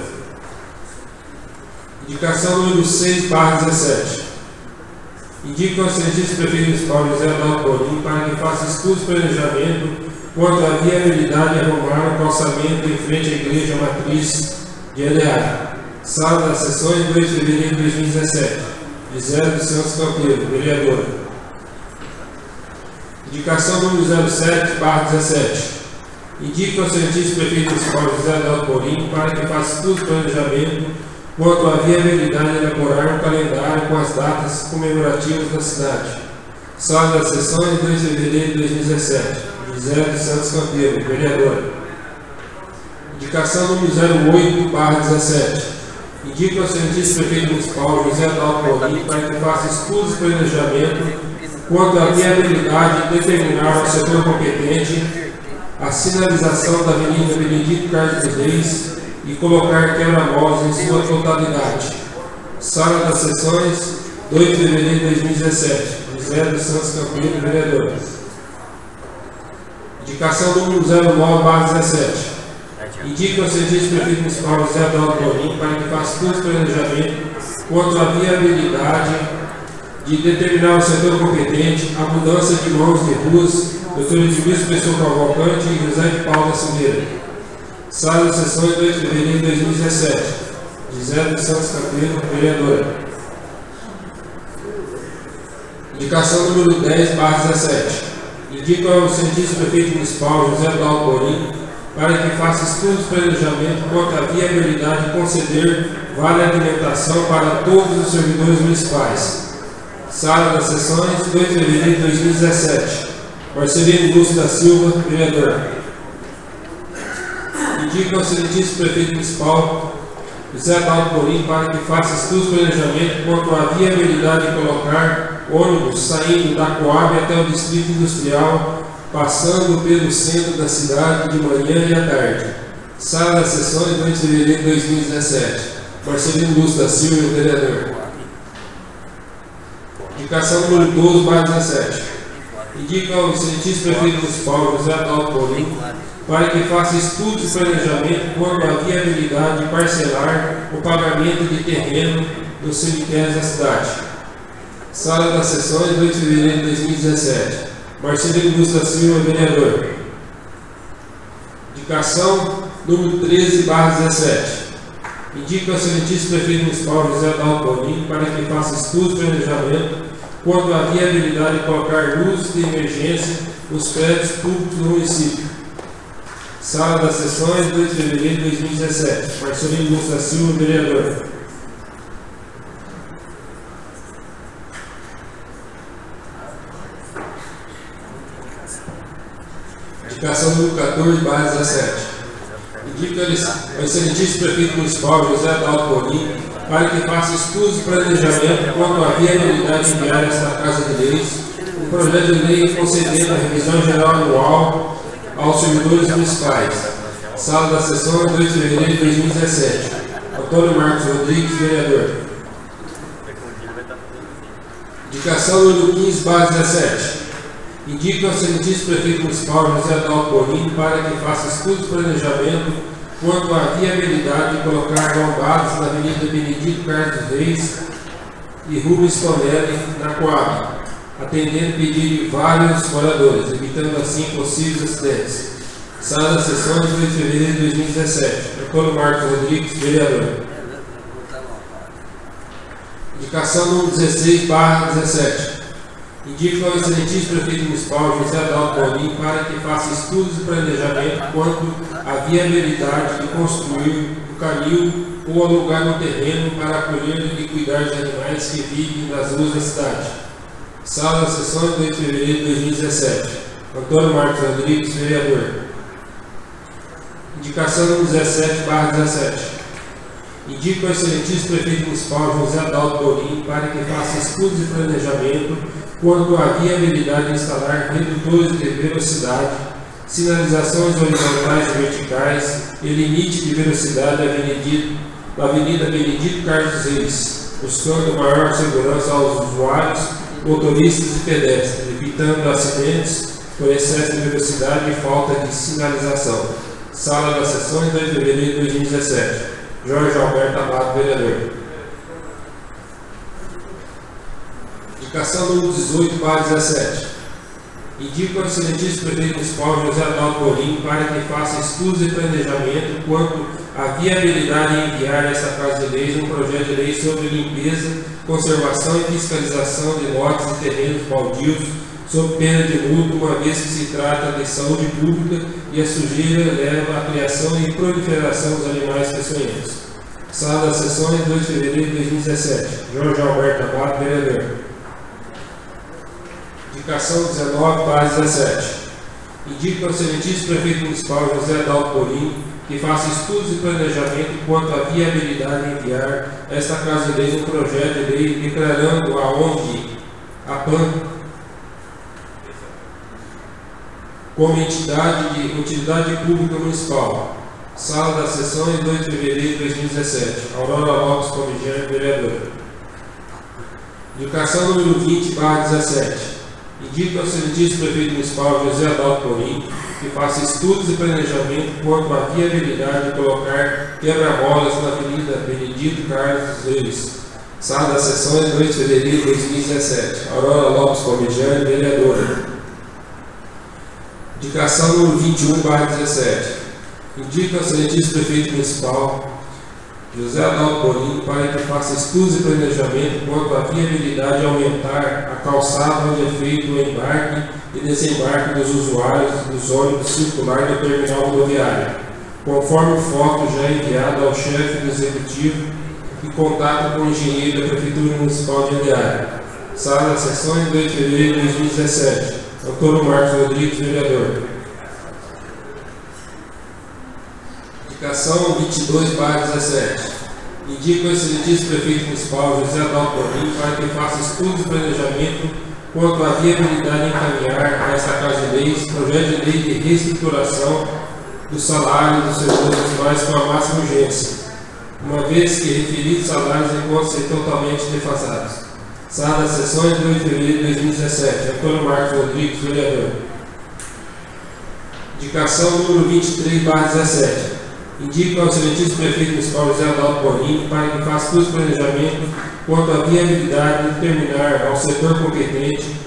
Indicação número seis barra dezessete. Indica ao excelentíssimo prefeito municipal José Adalto Polim para que faça estudos de planejamento quanto à viabilidade de arrumar um calçamento em frente à igreja matriz de Adear. Sala das Sessões, dois de fevereiro de dois mil e dezessete. Gisele Santos Campeiro, vereadora. Indicação número zero sete barra dezessete. Indica ao excelentíssimo prefeito municipal José Adalto Polim para que faça estudos de planejamento quanto à viabilidade de elaborar um calendário com as datas comemorativas da cidade. Sala das Sessões, dois de fevereiro de dois mil e dezessete. Gisele Santos Campeiro, vereadora. Indicação número zero oito barra dezessete. Indica ao excelentíssimo prefeito municipal José Adalto Polim para que faça estudos de planejamento quanto à viabilidade de determinar ao setor competente a sinalização da Avenida Benedito Carlos de Reis e colocar quebra-molas em sua totalidade. Sala das Sessões, dois de fevereiro de dois mil e dezessete. Gisele Santos Campeiro, vereadora. Indicação número zero nove barra dezessete. Indica ao excelentíssimo prefeito municipal José Adalto Polim para que faça estudos de planejamento quanto à viabilidade de determinar o setor competente a mudança de mãos de ruas doutor Edmilson Pessoa Cavalcante e José de Paula Silveira. Sala das Sessões, dois de fevereiro de dois mil e dezessete. Gisele Santos Campeiro, vereadora. Indicação número dez barra dezessete. Indica ao excelentíssimo prefeito municipal José Adalto Polim para que faça estudos de planejamento quanto à viabilidade de conceder vale alimentação para todos os servidores municipais. Sala das Sessões, dois de fevereiro de dois mil e dezessete. Marcelino Lúcio da Silva, vereador. Indica ao excelentíssimo prefeito municipal José Adalto Polim para que faça estudos de planejamento quanto à viabilidade de colocar ônibus saindo da Coab até o Distrito Industrial, passando pelo centro da cidade de manhã e à tarde. Sala das Sessões, dois de fevereiro de dois mil e dezessete. Marcelino Lúcio da Silva, vereador. Indicação número doze barra dezessete. Indica ao excelentíssimo prefeito municipal José Adalto Polim para que faça estudos de planejamento quanto à viabilidade de parcelar o pagamento de terreno dos cemitérios da cidade. Sala das Sessões, dois de fevereiro de dois mil e dezessete. Marcelino Lúcio da Silva, vereador. Indicação número treze barra dezessete. Indica ao excelentíssimo prefeito municipal José Adalto Polim para que faça estudos de planejamento quanto à viabilidade de colocar luzes de emergência nos prédios públicos do município. Sala das Sessões, dois de fevereiro de dois mil e dezessete. Marcelino Lúcio da Silva, vereador. Indicação número quatorze barra dezessete. Indica ao excelentíssimo prefeito municipal José Adalto Polim para que faça estudos de planejamento quanto à viabilidade de enviar esta Casa de Leis um projeto de lei concedendo a revisão geral anual aos servidores municipais. Sala das Sessões, dois de fevereiro de dois mil e dezessete. Antônio Marcos Rodrigues, vereador. Indicação número quinze barra dezessete. Indica ao excelentíssimo prefeito municipal José Adalto Polim para que faça estudos de planejamento quanto à viabilidade de colocar lombadas na Avenida Benedito Carlos Reis e Rubens Tonelli na Coab, atendendo pedido de vários moradores, evitando assim possíveis acidentes. Sala das Sessões, dois de fevereiro de dois mil e dezessete. Antônio Marcos Rodrigues, vereador. Indicação número dezesseis barra dezessete. Indica ao excelentíssimo prefeito municipal José Adalto Polim para que faça estudos de planejamento quanto à viabilidade de construir um canil ou alugar um terreno para acolher e cuidar de animais que vivem nas ruas da cidade. Sala das Sessões, dois de fevereiro de dois mil e dezessete. Antônio Marcos Rodrigues, vereador. Indicação número dezessete barra dezessete. Indica ao excelentíssimo prefeito municipal José Adalto Polim para que faça estudos de planejamento quanto à viabilidade de instalar redutores de velocidade, sinalizações horizontais e verticais e limite de velocidade da Avenida Benedito Carlos Reis, buscando maior segurança aos usuários, motoristas e pedestres, evitando acidentes por excesso de velocidade e falta de sinalização. Sala das Sessões, dois de fevereiro de dois mil e dezessete. Jorge Alberto Abado, vereador. Indicação número dezoito barra dezessete. Indica o excelentíssimo prefeito municipal José Adalto Bolim para que faça estudos e planejamento quanto à viabilidade de enviar a esta Casa de Leis um projeto de lei sobre limpeza, conservação e fiscalização de lotes e terrenos baldios, sob pena de multa, uma vez que se trata de saúde pública e a sujeira leva à criação e proliferação dos animais peçonhentos. Sala das Sessões, dois de fevereiro de dois mil e dezessete. Jorge Alberto Abado, vereador. Indicação dezenove barra dezessete. Indica ao excelentíssimo prefeito municipal José Adalto Bolim que faça estudos e planejamento quanto à viabilidade de enviar a esta Casa de Leis um projeto de lei declarando a O N G, a P A N, como entidade de utilidade pública municipal. Sala das Sessões, dois de fevereiro de dois mil e dezessete. Aurora Lopes Comigiano, vereadora. Indicação número vinte barra dezessete. Indica ao excelentíssimo prefeito municipal José Adalto Bolim que faça estudos e planejamento quanto à viabilidade de colocar quebra-molas na Avenida Benedito Carlos Reis. Sala das Sessões, dois de fevereiro de dois mil e dezessete. Aurora Lopes Comigiano, vereadora. Indicação número vinte e um barra dezessete. Indica ao excelentíssimo prefeito municipal José Adalto Bolim para que faça estudos e planejamento quanto à viabilidade de aumentar a calçada onde é feito o embarque e desembarque dos usuários dos ônibus circular do terminal rodoviário, conforme foto já enviada ao chefe do executivo e contato com o engenheiro da Prefeitura Municipal de Andrade. Sala das Sessões, dois de fevereiro de dois mil e dezessete. Antônio Marcos Rodrigues, vereador. Indicação vinte e dois barra dezessete. Indica o excelentíssimo prefeito municipal José Adalto Bolim para que faça estudos e planejamento quanto à viabilidade de encaminhar a esta Casa de Leis projeto de lei de reestruturação do salário dos servidores municipais com a máxima urgência, uma vez que referidos salários encontram-se totalmente defasados. Sala das Sessões, dois de fevereiro de dois mil e dezessete. Antônio Marcos Rodrigues, vereador. Indicação número vinte e três barra dezessete. Indica ao excelentíssimo prefeito municipal José Adalto Bolim para que faça todo o planejamento quanto à viabilidade de determinar ao setor competente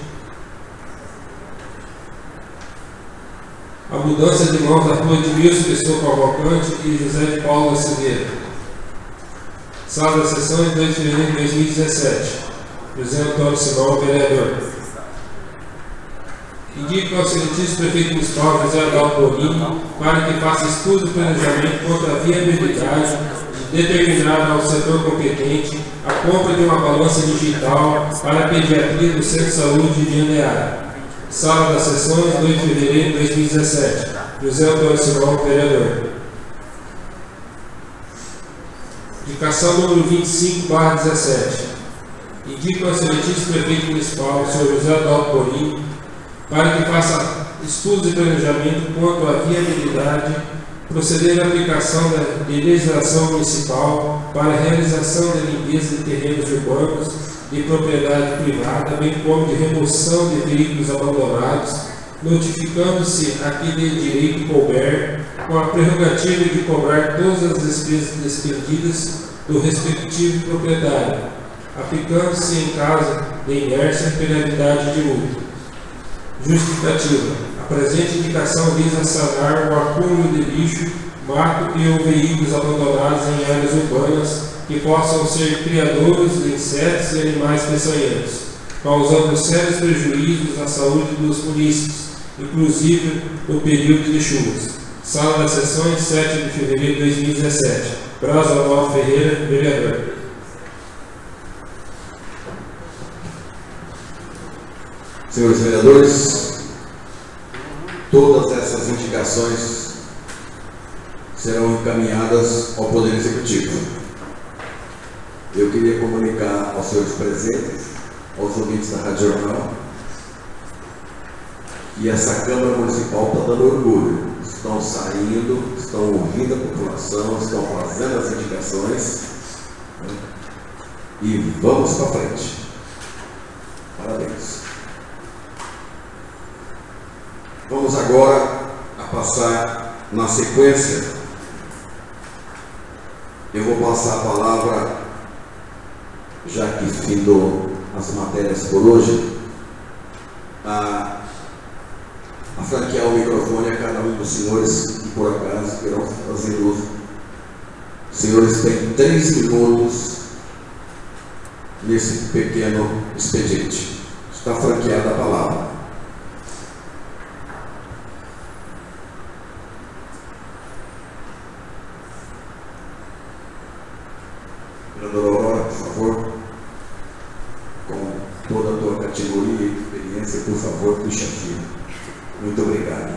a mudança de mãos da rua de Wilson Pessoa Cavalcante e José de Paulo Silveira. Sala das Sessões, dois de fevereiro de dois mil e dezessete. José Antônio Simão, vereador. Indica ao excelentíssimo prefeito municipal José Adalto Bolim para que faça estudo e planejamento quanto à viabilidade de determinar ao setor competente a compra de uma balança digital para a pediatria do Centro de Saúde de Andrade. Sala das Sessões, dois de fevereiro de dois mil e dezessete. José Antônio Simão, vereador. Indicação número vinte e cinco barra dezessete. Indica ao excelentíssimo prefeito municipal, senhor José Adalto Bolim, para que faça estudos e planejamento quanto à viabilidade, proceder à aplicação da legislação municipal para a realização da limpeza de terrenos urbanos de propriedade privada, bem como de remoção de veículos abandonados, notificando-se a que de direito couber, com a prerrogativa de cobrar todas as despesas despendidas do respectivo proprietário, aplicando-se em caso de inércia penalidade de multa. Justificativa. A presente indicação visa sanar o acúmulo de lixo, mato e ou veículos abandonados em áreas urbanas que possam ser criadouros de insetos e animais peçonhentos, causando sérios prejuízos à saúde dos munícipes, inclusive no período de chuvas. Sala das Sessões, sete de fevereiro de dois mil e dezessete. Braz Alvaldo Ferreira, vereador. Senhores vereadores, todas essas indicações serão encaminhadas ao Poder Executivo. Eu queria comunicar aos senhores presentes, aos ouvintes da Rádio Jornal, que essa Câmara Municipal está dando orgulho. Estão saindo, estão ouvindo a população, estão fazendo as indicações, né? E vamos para frente. Parabéns. na sequência, eu vou passar a palavra, já que findou as matérias por hoje, a, a franquear o microfone a cada um dos senhores que por acaso queiram fazer uso. Os senhores têm três minutos nesse pequeno expediente. Está franqueada a palavra. Vereadora Aurora, por favor, com toda a tua categoria e experiência, por favor, puxa fila. Muito obrigado.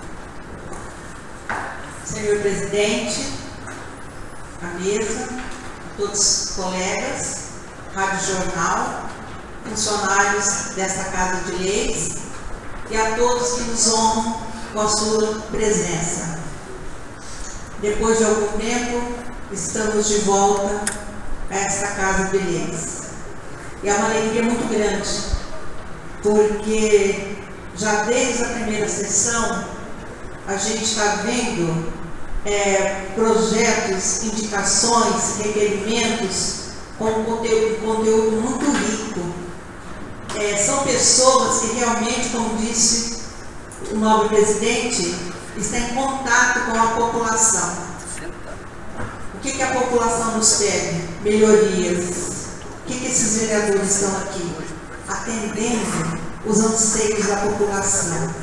Senhor presidente, a mesa, a todos os colegas, Rádio Jornal, funcionários desta Casa de Leis e a todos que nos honram com a sua presença. Depois de algum tempo, estamos de volta a esta Casa de Leis. E é uma alegria muito grande, porque já desde a primeira sessão a gente está vendo é, projetos, indicações, requerimentos com conteúdo, conteúdo muito rico. É, são pessoas que realmente, como disse o nobre presidente, estão em contato com a população. O que, que a população nos pede? Melhorias. O que, que esses vereadores estão aqui? Atendendo os anseios da população.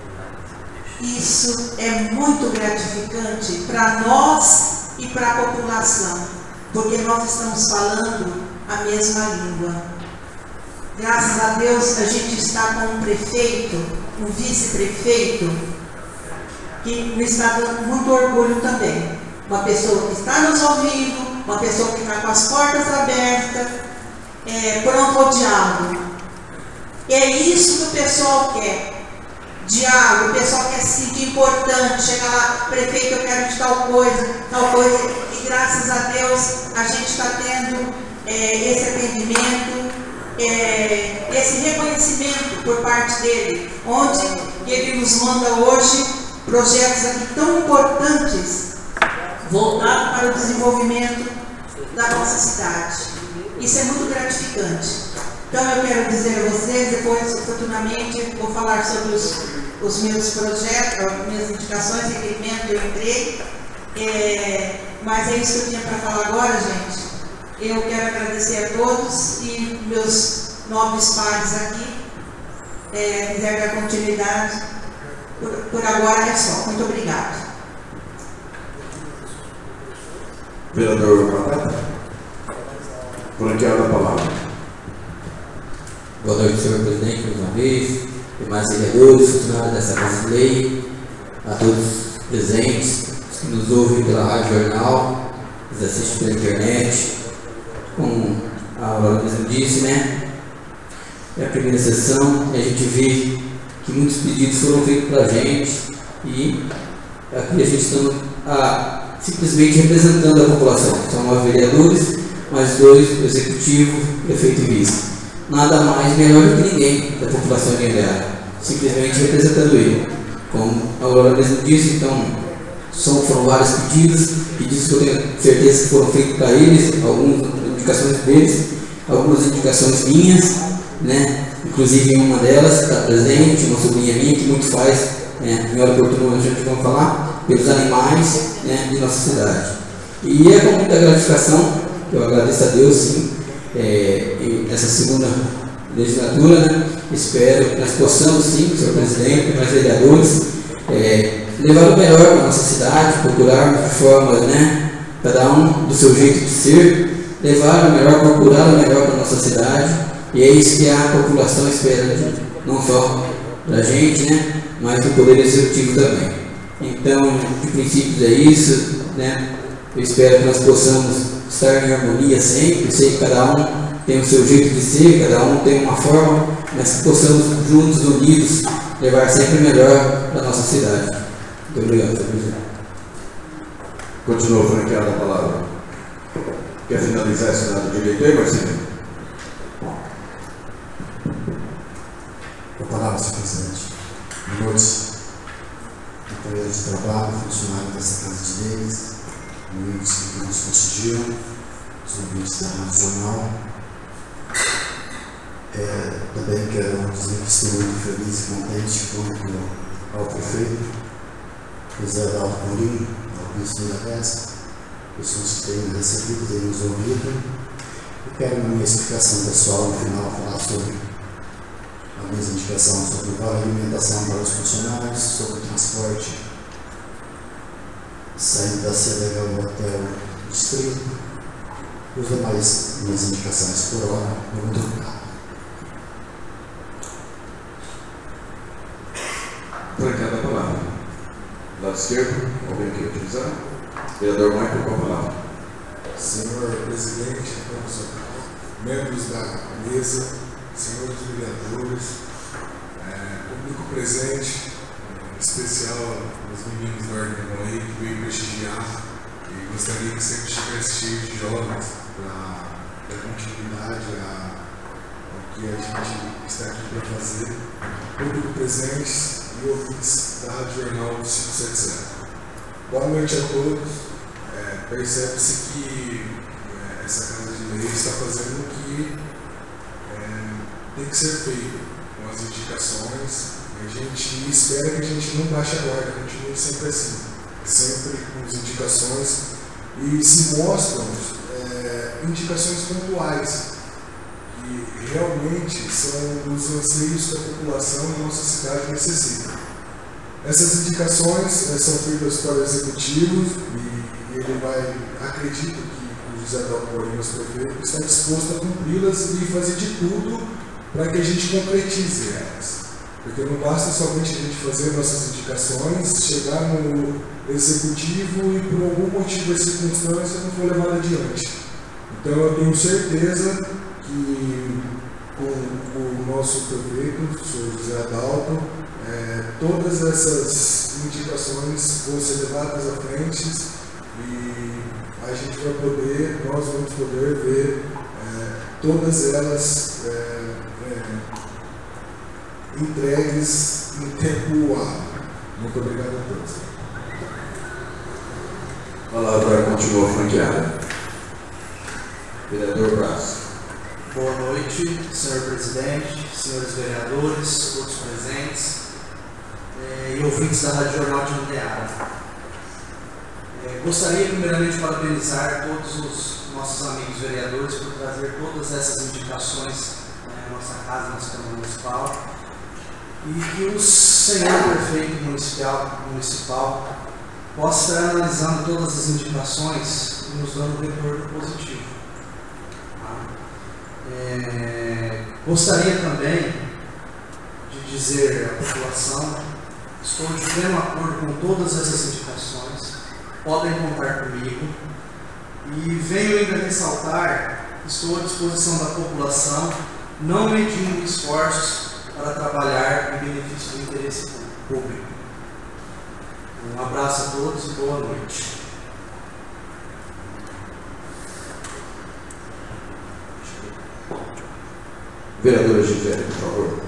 Isso é muito gratificante para nós e para a população, porque nós estamos falando a mesma língua. Graças a Deus, a gente está com um prefeito, um vice-prefeito, que nos está dando muito orgulho também. Uma pessoa que está nos ouvindo, uma pessoa que está com as portas abertas, é, pronto ao diálogo. E é isso que o pessoal quer. Diálogo, o pessoal quer se sentir importante, chega lá, prefeito, eu quero de tal coisa, tal coisa, e graças a Deus a gente está tendo é, esse atendimento, é, esse reconhecimento por parte dele, onde ele nos manda hoje projetos aqui tão importantes, voltados para o desenvolvimento da nossa cidade. Isso é muito gratificante. Então eu quero dizer a vocês, depois oportunamente vou falar sobre os, os meus projetos, as minhas indicações, requerimentos que eu entrei, é, mas é isso que eu tinha para falar agora, gente. Eu quero agradecer a todos e meus nobres pares aqui, é, quiser dar continuidade, por, por agora é só. Muito obrigado. Vereador Batata, franqueada a palavra. Boa noite, senhor presidente, mais uma vez, demais vereadores, funcionários dessa Casa de Lei, a todos presentes, os que nos ouvem pela Rádio Jornal, nos assistem pela internet. Como a Aurora mesmo disse, né? É a primeira sessão e a gente vê que muitos pedidos foram feitos para a gente e aqui a gente está a, simplesmente representando a população. São nove vereadores, mais dois do executivo, prefeito e vice. Nada mais melhor do que ninguém da população de Andrade, simplesmente representando ele. Como a Aurora mesmo disse, então, são, foram vários pedidos, pedidos que eu tenho certeza que foram feitos para eles, algumas indicações deles, algumas indicações minhas, né? Inclusive uma delas está presente, uma sobrinha minha que muito faz, né, em hora oportuna a gente vai falar, pelos animais, né, de nossa cidade. E é com muita gratificação, eu agradeço a Deus, sim, é, nessa segunda legislatura, né, espero que nós possamos, sim, senhor presidente, nós vereadores, é, levar o melhor para a nossa cidade, procurarmos de forma, né, cada um do seu jeito de ser, levar o melhor, procurar o melhor para a nossa cidade, e é isso que a população espera, né, não só da gente, né, mas do Poder Executivo também. Então, de princípios é isso, né, eu espero que nós possamos estar em harmonia sempre, sei que cada um tem o seu jeito de ser, cada um tem uma forma, mas que possamos juntos, unidos, levar sempre o melhor para a nossa cidade. Muito obrigado, senhor presidente. Continua franqueada a palavra. Quer finalizar esse lado direito aí, Marcinho? A palavra, senhor presidente. Boa noite. colegas de trabalho, funcionários dessa Casa de Leis, amigos que nos prestigiam, os ouvintes da Rádio Jornal. É, também quero dizer que estou muito feliz e contente quanto ao prefeito José Adalto Corim, ao bispo da Dessa, pessoas que têm recebido, têm nos ouvido. Eu quero, na minha explicação pessoal, no final, falar sobre a minha indicação sobre o vale alimentação para os funcionários, sobre o transporte saindo da Cedega até o distrito, e os demais minhas indicações por hora. Muito obrigado. Para cada palavra. Lado esquerdo, alguém quer utilizar? Vereador Michael, com a palavra. Senhor presidente, membros da mesa, senhores vereadores, é, público presente, em especial os meninos da Ordem aí que veio prestigiar, e gostaria que sempre estivesse cheio de jovens para dar continuidade a, ao que a gente está aqui para fazer. Público presente e ouvintes da Rádio Jornal quinhentos e setenta e sete. Boa noite a todos. É, percebe-se que é, essa Casa de Leis está fazendo o que é, tem que ser feito com as indicações. A gente espera que a gente não baixe a guarda, continue sempre assim, sempre com as indicações e se mostram é, indicações pontuais que realmente são os anseios que a população da nossa cidade necessita. Essas indicações é, são feitas para o executivo e ele vai, acredito que o José Adalto Corim, nosso prefeito, está disposto a cumpri-las e fazer de tudo para que a gente concretize elas. Porque não basta somente a gente fazer nossas indicações, chegar no executivo e por algum motivo ou circunstância não for levado adiante. Então eu tenho certeza que com o nosso prefeito, o senhor José Adalto, é, todas essas indicações vão ser levadas à frente e a gente vai poder, nós vamos poder ver é, todas elas é, é, entregues em tempo hábil. Muito obrigado a todos. A palavra continua franqueada. Vereador Braz. Boa noite, senhor presidente, senhores vereadores, todos presentes eh, e ouvintes da Rádio Jornal de Jandeara. Eh, gostaria primeiramente de parabenizar todos os nossos amigos vereadores por trazer todas essas indicações à nossa casa, nossa Câmara Municipal, e que o senhor prefeito municipal, municipal possa estar analisando todas as indicações e nos dando um retorno positivo. É, gostaria também de dizer à população: estou de pleno acordo com todas essas indicações, podem contar comigo, e venho ainda ressaltar que estou à disposição da população, não medindo esforços para trabalhar em benefício do interesse público. Um abraço a todos e boa noite. Vereadora Gisele, por favor.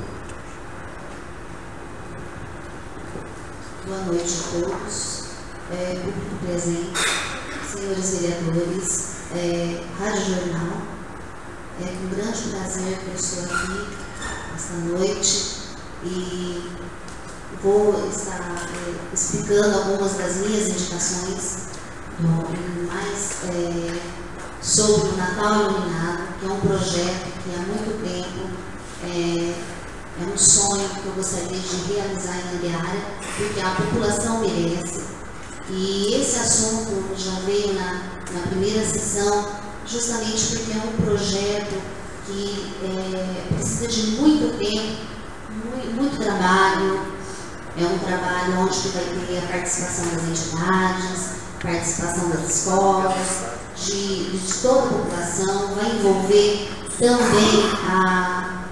Boa noite a todos, é, público presente, senhores vereadores, é, Rádio Jornal. É com grande prazer que eu estou aqui esta noite e vou estar é, explicando algumas das minhas indicações, do, mais é, sobre o Natal Iluminado, que é um projeto que há muito tempo é, é um sonho que eu gostaria de realizar em Jandeara, porque a população merece. E esse assunto já veio na, na primeira sessão, justamente porque é um projeto que é, precisa de muito tempo, muito, muito trabalho. É um trabalho onde vai ter a participação das entidades, participação das escolas, de, de toda a população, vai envolver também a,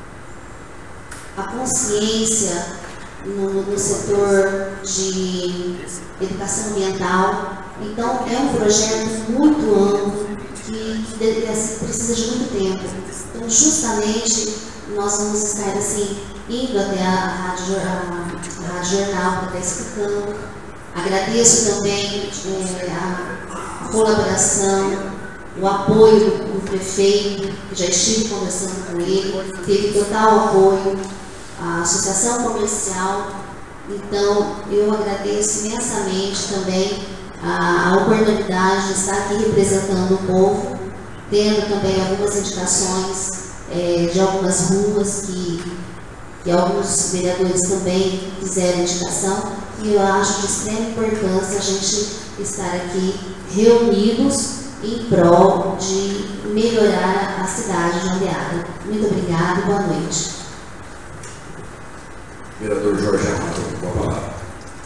a consciência no, no setor de educação ambiental. Então, é um projeto muito amplo que, que assim, precisa de muito tempo. Então, justamente, nós vamos estar assim, indo até a Rádio, a, a Rádio Jornal para estar explicando Agradeço também é, a colaboração, o apoio do, do prefeito, que já estive conversando com ele, teve total apoio, a associação comercial. Então, eu agradeço imensamente também a, a oportunidade de estar aqui representando o povo, tendo também algumas indicações é, de algumas ruas que, que alguns vereadores também fizeram indicação, e eu acho de extrema importância a gente estar aqui reunidos em prol de melhorar a cidade de Ondeara. Muito obrigada e boa noite. Vereador Jorge Amado, com a palavra.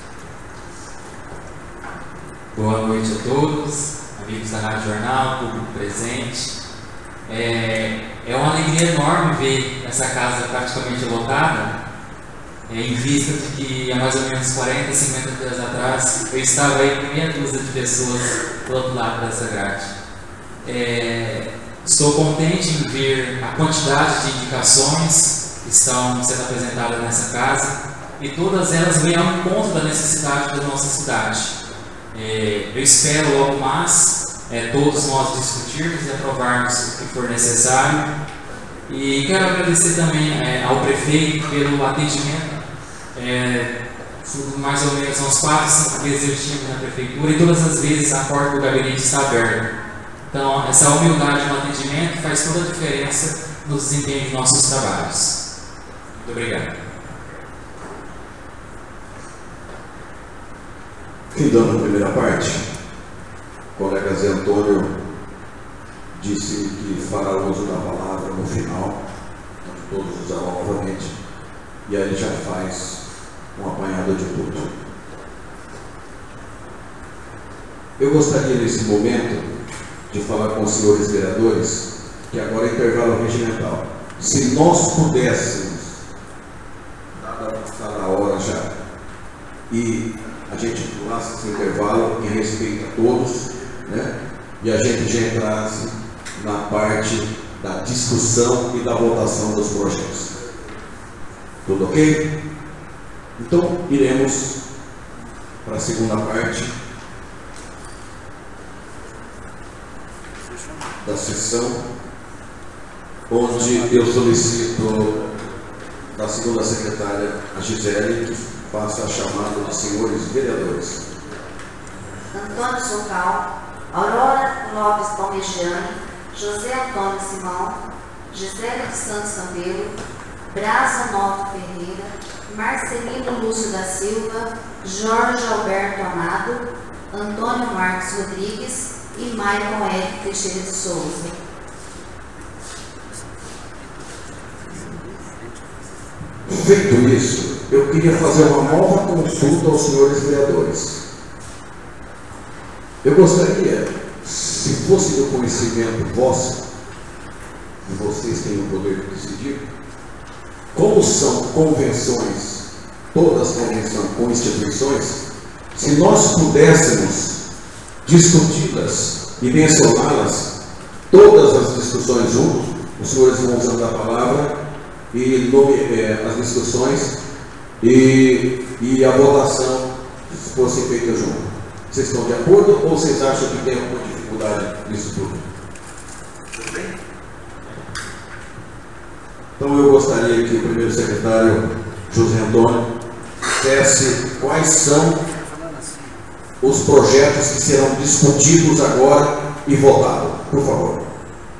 Boa noite a todos, amigos da Rádio Jornal, público presente. É, é uma alegria enorme ver essa casa praticamente lotada, é, em vista de que há mais ou menos quarenta, cinquenta dias atrás eu estava aí com meia dúzia de pessoas do outro lado dessa grade. É, estou contente em ver a quantidade de indicações que estão sendo apresentadas nessa casa, e todas elas vêm ao encontro da necessidade da nossa cidade. É, eu espero logo mais é, todos nós discutirmos e aprovarmos o que for necessário, e quero agradecer também é, ao prefeito pelo atendimento. É, mais ou menos uns quatro, cinco vezes eu estive na prefeitura e todas as vezes a porta do gabinete está aberta. Então, essa humildade no atendimento faz toda a diferença no desempenho de nossos trabalhos. Muito obrigado. Findando a primeira parte, o colega Zé Antônio disse que fará uso da palavra no final, então todos usarão novamente, e aí ele já faz um apanhado de tudo. Eu gostaria nesse momento de falar com os senhores vereadores que agora é intervalo regimental. Se nós pudéssemos, está na hora já, e a gente pulasse esse intervalo em respeito a todos, né? E a gente já entrasse na parte da discussão e da votação dos projetos. Tudo ok? Então, iremos para a segunda parte da sessão, onde eu solicito da segunda secretária, a Gisele, que faça a chamada dos senhores vereadores. Antônio Socal, Aurora Lopes Palmegiani, José Antônio Simão, Gisele dos Santos Campelo, Braz Novo Ferreira, Marcelino Lúcio da Silva, Jorge Alberto Amado, Antônio Marcos Rodrigues e Michael F. Teixeira de Souza. Feito isso, eu queria fazer uma nova consulta aos senhores vereadores. Eu gostaria, se fosse do conhecimento vosso, e vocês têm o poder de decidir, como são convenções, todas as convenções com instituições, se nós pudéssemos discuti-las e mencioná-las, todas as discussões juntos, os senhores vão usando a palavra, e nome, é, as discussões e, e a votação fossem feitas junto. Vocês estão de acordo ou vocês acham que tem alguma dificuldade nisso tudo? Tudo bem? Então eu gostaria que o primeiro secretário, José Antônio, dissesse quais são os projetos que serão discutidos agora e votados. Por favor.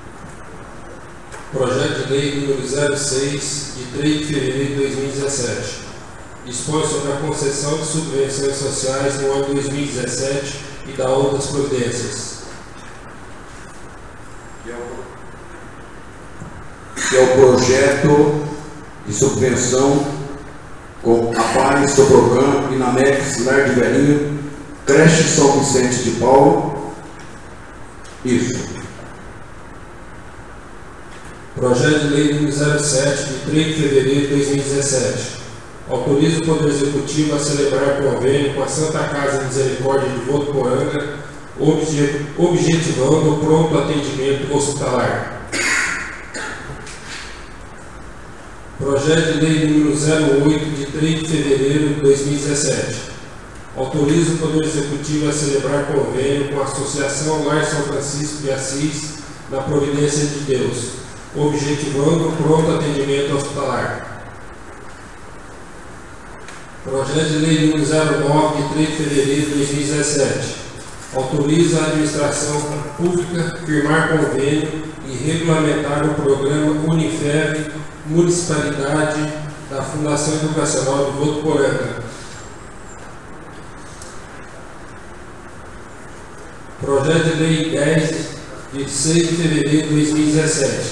Projeto de Lei número zero seis, de três de fevereiro de dois mil e dezessete. Dispõe sobre a concessão de subvenções sociais no ano dois mil e dezessete e dá outras providências. Que é o projeto de subvenção com a Pares, Soprocam, Inamex, Lar de Velhinho, Creche São Vicente de Paulo. Isso. Projeto de Lei número zero sete, de três de fevereiro de dois mil e dezessete. Autoriza o Poder Executivo a celebrar convênio com a Santa Casa Misericórdia de Votuporanga, objetivando o pronto atendimento hospitalar. Projeto de Lei número zero oito, de três de fevereiro de dois mil e dezessete. Autoriza o Poder Executivo a celebrar convênio com a Associação Lar São Francisco de Assis na Providência de Deus, objetivando o pronto atendimento hospitalar. Projeto de Lei número zero nove, de três de fevereiro de dois mil e dezessete. Autoriza a administração pública firmar convênio e regulamentar o programa Unifev Municipalidade da Fundação Educacional de Votuporanga. Projeto de Lei dez, de seis de fevereiro de dois mil e dezessete.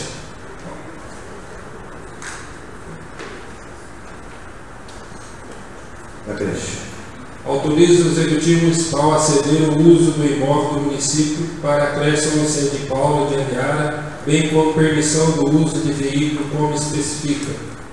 Autoriza o Executivo Municipal a ceder o uso do imóvel do município para a creche São Vicente de Paula de Andiara, bem como permissão do uso de veículo como especifica.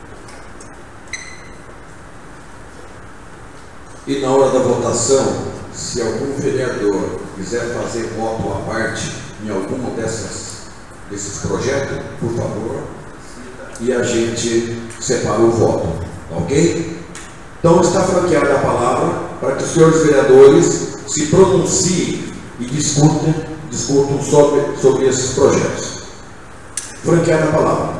E na hora da votação, se algum vereador quiser fazer voto à parte em algum dessas, desses projetos, por favor, e a gente separa o voto, ok? Então está franqueada a palavra para que os senhores vereadores se pronunciem e discutam, discutam sobre, sobre esses projetos. Franqueada a palavra.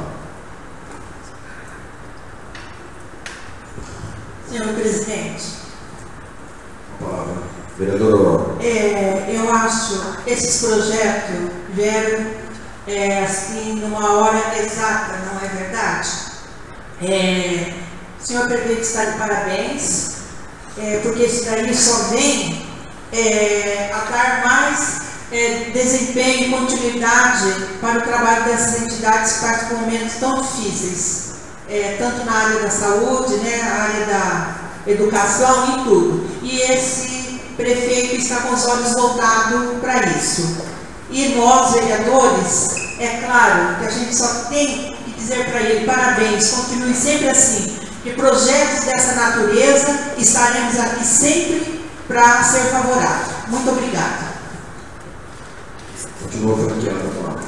Senhor presidente. A palavra. Vereador Aurora. É, eu acho que esses projetos vieram é, assim numa hora exata, não é verdade? É, o senhor prefeito está de parabéns, é, porque isso daí só vem é, a dar mais é, desempenho e continuidade para o trabalho dessas entidades que participam de momentos tão difíceis, é, tanto na área da saúde, né, na área da educação e tudo. E esse prefeito está com os olhos voltados para isso. E nós, vereadores, é claro que a gente só tem que dizer para ele parabéns, continue sempre assim. Que projetos dessa natureza estaremos aqui sempre para ser favorável. Muito obrigada. Continua franqueando a palavra.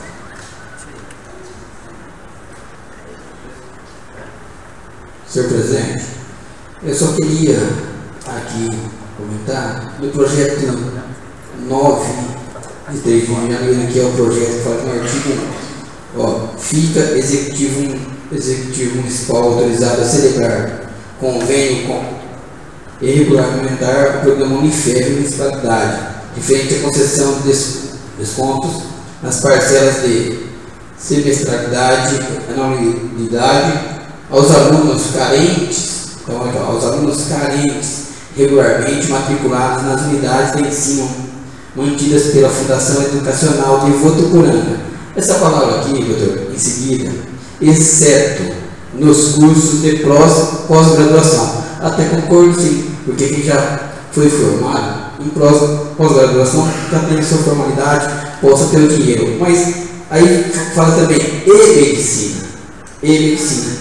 Senhor presidente, eu só queria aqui comentar do projeto nove de três de janeiro, que é o projeto que fala no artigo um. Ó, fica executivo Executivo Municipal autorizado a celebrar convênio com e regulamentar o programa Unifev Municipalidade, diferente à concessão de descontos nas parcelas de semestralidade, anualidade aos alunos carentes, então, aos alunos carentes regularmente matriculados nas unidades de ensino mantidas pela Fundação Educacional de Votuporanga. Essa palavra aqui, doutor, em seguida, exceto nos cursos de pós-graduação. Até concordo sim, porque quem já foi formado em pós-graduação já tem sua formalidade, possa ter o dinheiro. Mas aí fala também e medicina, e medicina.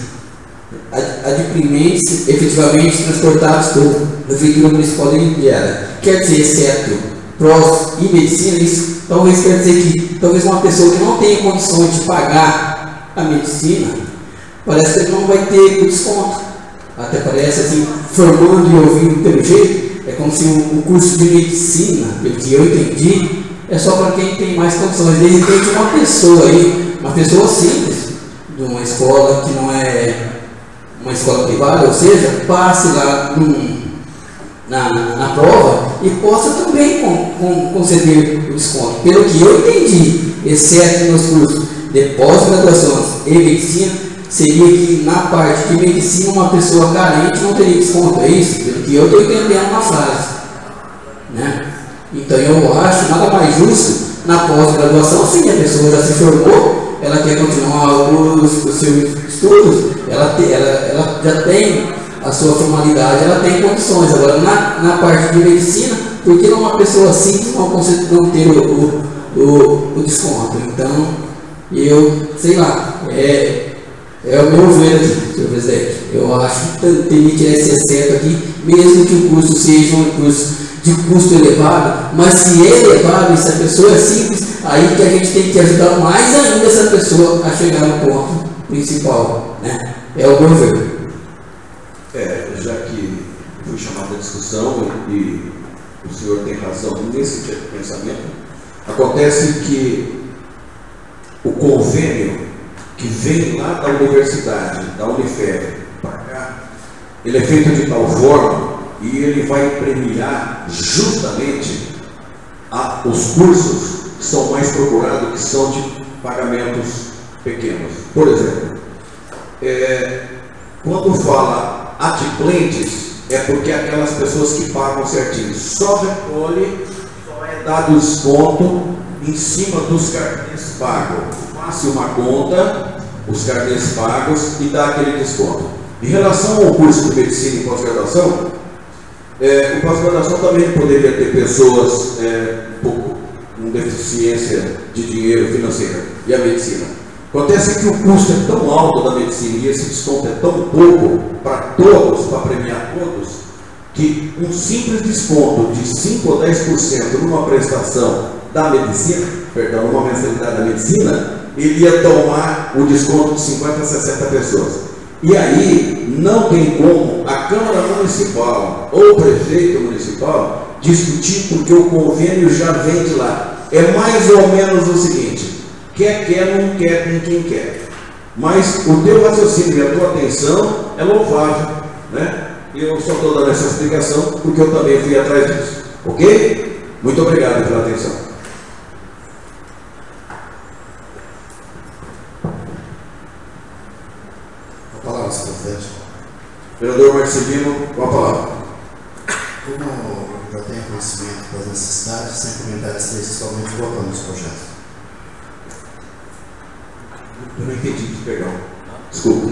Adimplentes efetivamente transportados pela Prefeitura Municipal de Andiara. Quer dizer, exceto prós e medicina, isso talvez quer dizer que talvez uma pessoa que não tenha condições de pagar a medicina, parece que ele não vai ter o desconto. Até parece assim, formando e ouvindo pelo jeito, é como se o, o curso de medicina, pelo que eu entendi, é só para quem tem mais condições. De repente, uma pessoa aí, uma pessoa simples, de uma escola que não é uma escola privada, ou seja, passe lá num, na, na prova e possa também com, com, conceder o desconto. Pelo que eu entendi, exceto nos cursos de pós-graduação e medicina, seria que na parte de medicina uma pessoa carente não teria desconto, é isso? Pelo que eu estou entendendo na frase, né? Então eu acho nada mais justo na pós-graduação, se a pessoa já se formou, ela quer continuar os, os seus estudos, ela, te, ela, ela já tem a sua formalidade, ela tem condições. Agora na, na parte de medicina, por que uma pessoa simples não consegue não ter o, o, o, o desconto? Então eu, sei lá, é, é o meu ver aqui, senhor presidente. Eu acho que tem que tirar esse exceto aqui, mesmo que o curso seja um curso de custo elevado, mas se é elevado e se a pessoa é simples, aí que a gente tem que ajudar mais ainda essa pessoa a chegar no ponto principal, né? É o meu ver. É, já que fui chamado à discussão e, e o senhor tem razão nesse tipo de pensamento. Acontece que o convênio que vem lá da universidade, da Unifeb, para cá, ele é feito de tal forma e ele vai premiar justamente a, os cursos que são mais procurados, que são de pagamentos pequenos. Por exemplo, é, quando fala adimplentes, é porque aquelas pessoas que pagam certinho, só recolhe, só é dado desconto em cima dos carnês pagos. Faça uma conta, os carnês pagos e dá aquele desconto. Em relação ao curso de medicina e pós-graduação, é, o pós-graduação também poderia ter pessoas é, um pouco com deficiência de dinheiro financeiro, e a medicina. Acontece que o custo é tão alto da medicina e esse desconto é tão pouco para todos, para premiar todos, que um simples desconto de cinco ou dez por cento numa prestação da medicina, perdão, numa mensalidade da medicina, ele ia tomar o desconto de cinquenta a sessenta pessoas. E aí não tem como a Câmara Municipal ou o prefeito municipal discutir, porque o convênio já vem de lá. É mais ou menos o seguinte: quer, quer, não quer, com quem quer. Mas o teu raciocínio e a tua atenção é louvável, né? E eu só estou dando essa explicação porque eu também fui atrás disso. Ok? Muito obrigado pela atenção. A palavra, senhor presidente. Vereador Marcelino, com a palavra. Como eu já tenho conhecimento das necessidades, sem comentários, somente votando nos projetos. Eu não entendi, perdão. Desculpa.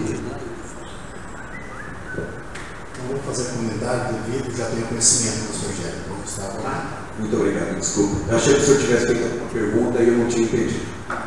Não vou fazer comentário devido, já tenho conhecimento dos projetos. Como estava lá. Muito obrigado, desculpa. Eu achei que o senhor tivesse feito uma pergunta e eu não tinha entendido.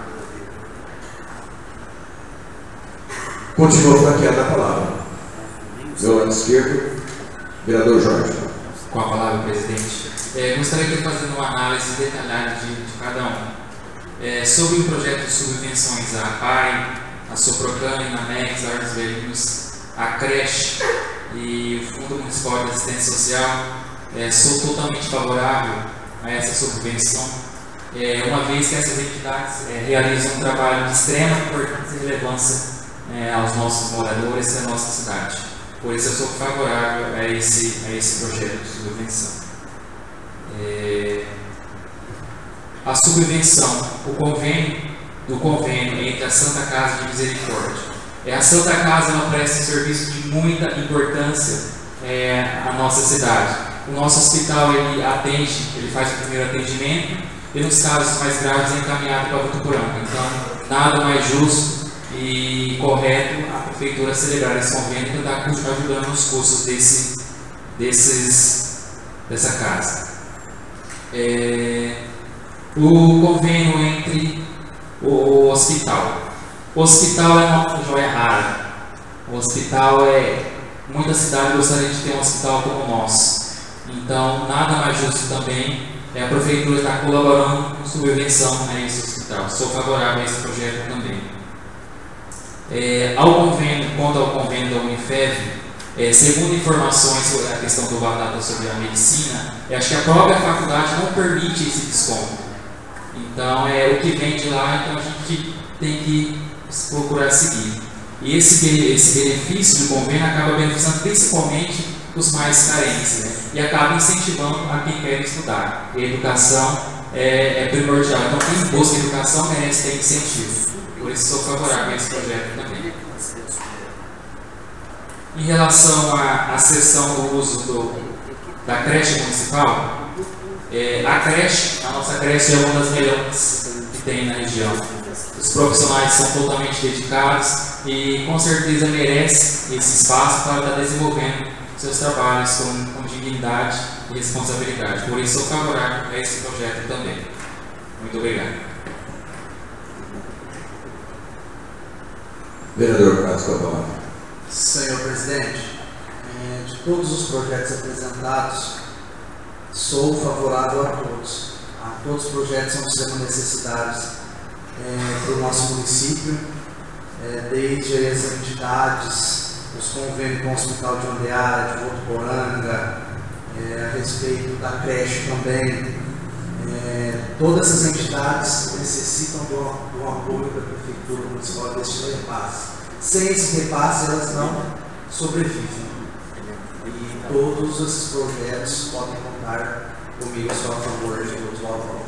Continua franqueada a palavra. Meu lado esquerdo, vereador Jorge. Com a palavra, presidente. É, gostaria de fazer uma análise detalhada de, de cada um. É, sobre o projeto de subvenções à A P A I, a Soprocan, Inamex, Artes Velhinhos, a creche e o Fundo Municipal de Assistência Social, é, sou totalmente favorável a essa subvenção, é, uma vez que essas entidades é, realizam um trabalho de extrema importância e relevância é, aos nossos moradores e à nossa cidade. Por isso eu sou favorável a esse, a esse projeto de subvenção. É, a subvenção, o convênio do convênio entre a Santa Casa de Misericórdia. É, a Santa Casa ela presta um serviço de muita importância é, à nossa cidade. O nosso hospital ele atende, ele faz o primeiro atendimento e nos casos mais graves é encaminhado para Votuporanga. Então, nada mais justo e correto a prefeitura celebrar esse convênio e estar ajudando nos custos desse, desses, dessa casa. É, o convênio entre o hospital. O hospital é uma joia rara. O hospital é... Muita cidade gostaria de ter um hospital como o nosso. Então, nada mais justo também é a prefeitura estar colaborando com subvenção a esse hospital. Sou favorável a esse projeto também. É, ao convênio, quanto ao convênio da Unifeb, é, segundo informações sobre a questão do Batata sobre a medicina, é, acho que a própria faculdade não permite esse desconto. Então, é o que vem de lá, então a gente tem que procurar seguir. E esse, esse benefício do convênio acaba beneficiando principalmente os mais carentes, né? E acaba incentivando a quem quer estudar. E a educação é, é primordial. Então, quem busca educação merece ter incentivo. Por isso, sou favorável a esse projeto também. Em relação à, à sessão do uso do, da creche municipal, é, a creche, a nossa creche é uma das melhores que tem na região. Os profissionais são totalmente dedicados e com certeza merece esse espaço para estar desenvolvendo seus trabalhos com, com dignidade e responsabilidade. Por isso, sou favorável a esse projeto também. Muito obrigado. Vereador Carlos, com a palavra. Senhor presidente, de todos os projetos apresentados, sou favorável a todos. A todos os projetos são de extrema necessidade é, para o nosso município, é, desde as entidades os convênios com o Hospital de Ondeara, de Votuporanga, é, a respeito da creche também. É, todas essas entidades necessitam do, do apoio da Prefeitura Municipal deste repasse. Sem esse repasse, elas não sobrevivem. E todos esses projetos podem contar comigo só a favor de todos, voto a favor.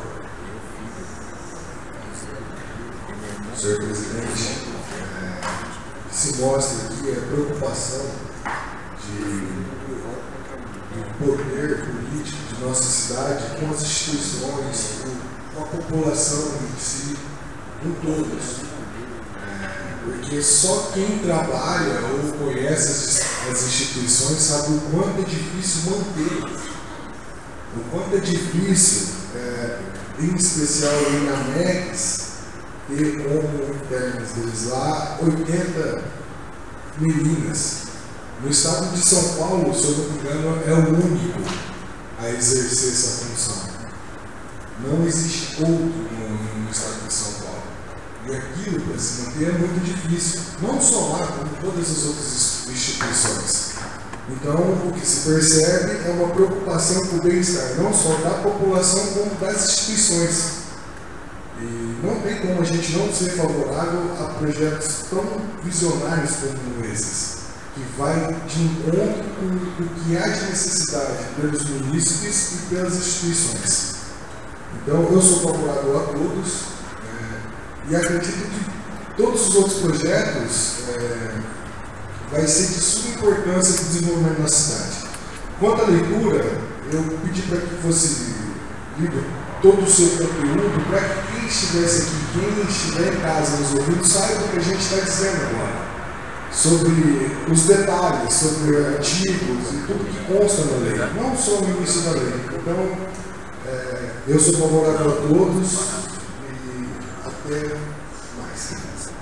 Senhor Presidente, é, se mostra aqui a preocupação de, do poder político de nossa cidade com as instituições, com a população em si, com todos. É, porque só quem trabalha ou conhece as, as instituições sabe o quanto é difícil manter, o quanto é difícil, é, em especial aí na M E X, ter como internos deles lá oitenta meninas. No estado de São Paulo, se eu não me engano, é o único a exercer essa função. Não existe outro no, no estado de São Paulo. E aquilo, para se manter, é muito difícil. Não só lá, como todas as outras instituições. Então, o que se percebe é uma preocupação com o bem-estar, não só da população, como das instituições. E não tem como a gente não ser favorável a projetos tão visionários como esses, que vai de encontro com o que há de necessidade pelos munícipes e pelas instituições. Então, eu sou favorável a todos, é, e acredito que todos os outros projetos é, vai ser de suma importância para o desenvolvimento da cidade. Quanto à leitura, eu pedi para que fosse lido todo o seu conteúdo, para que quem estivesse aqui, quem estiver em casa nos ouvindo, saiba o que a gente está dizendo agora. Sobre os detalhes, sobre artigos e tudo que consta na lei, não só no início da lei. Então, é, eu sou favorável a todos e até mais.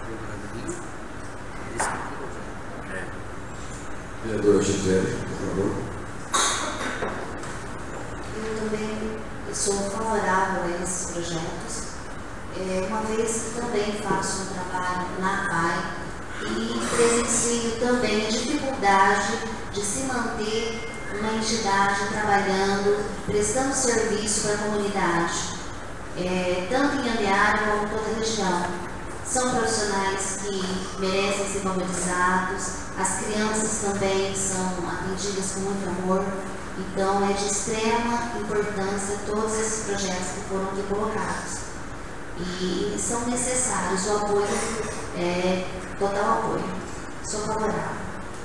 Vereadora Gisele, por favor. Eu também sou favorável a esses projetos, é, uma vez que também faço um trabalho na P A I e presencio também a dificuldade de se manter uma entidade trabalhando, prestando serviço para a comunidade, é, tanto em Ondeara como em toda a região. São profissionais que merecem ser valorizados, as crianças também são atendidas com muito amor, então é de extrema importância todos esses projetos que foram aqui colocados. E são necessários, o apoio é total apoio. Sou favorável.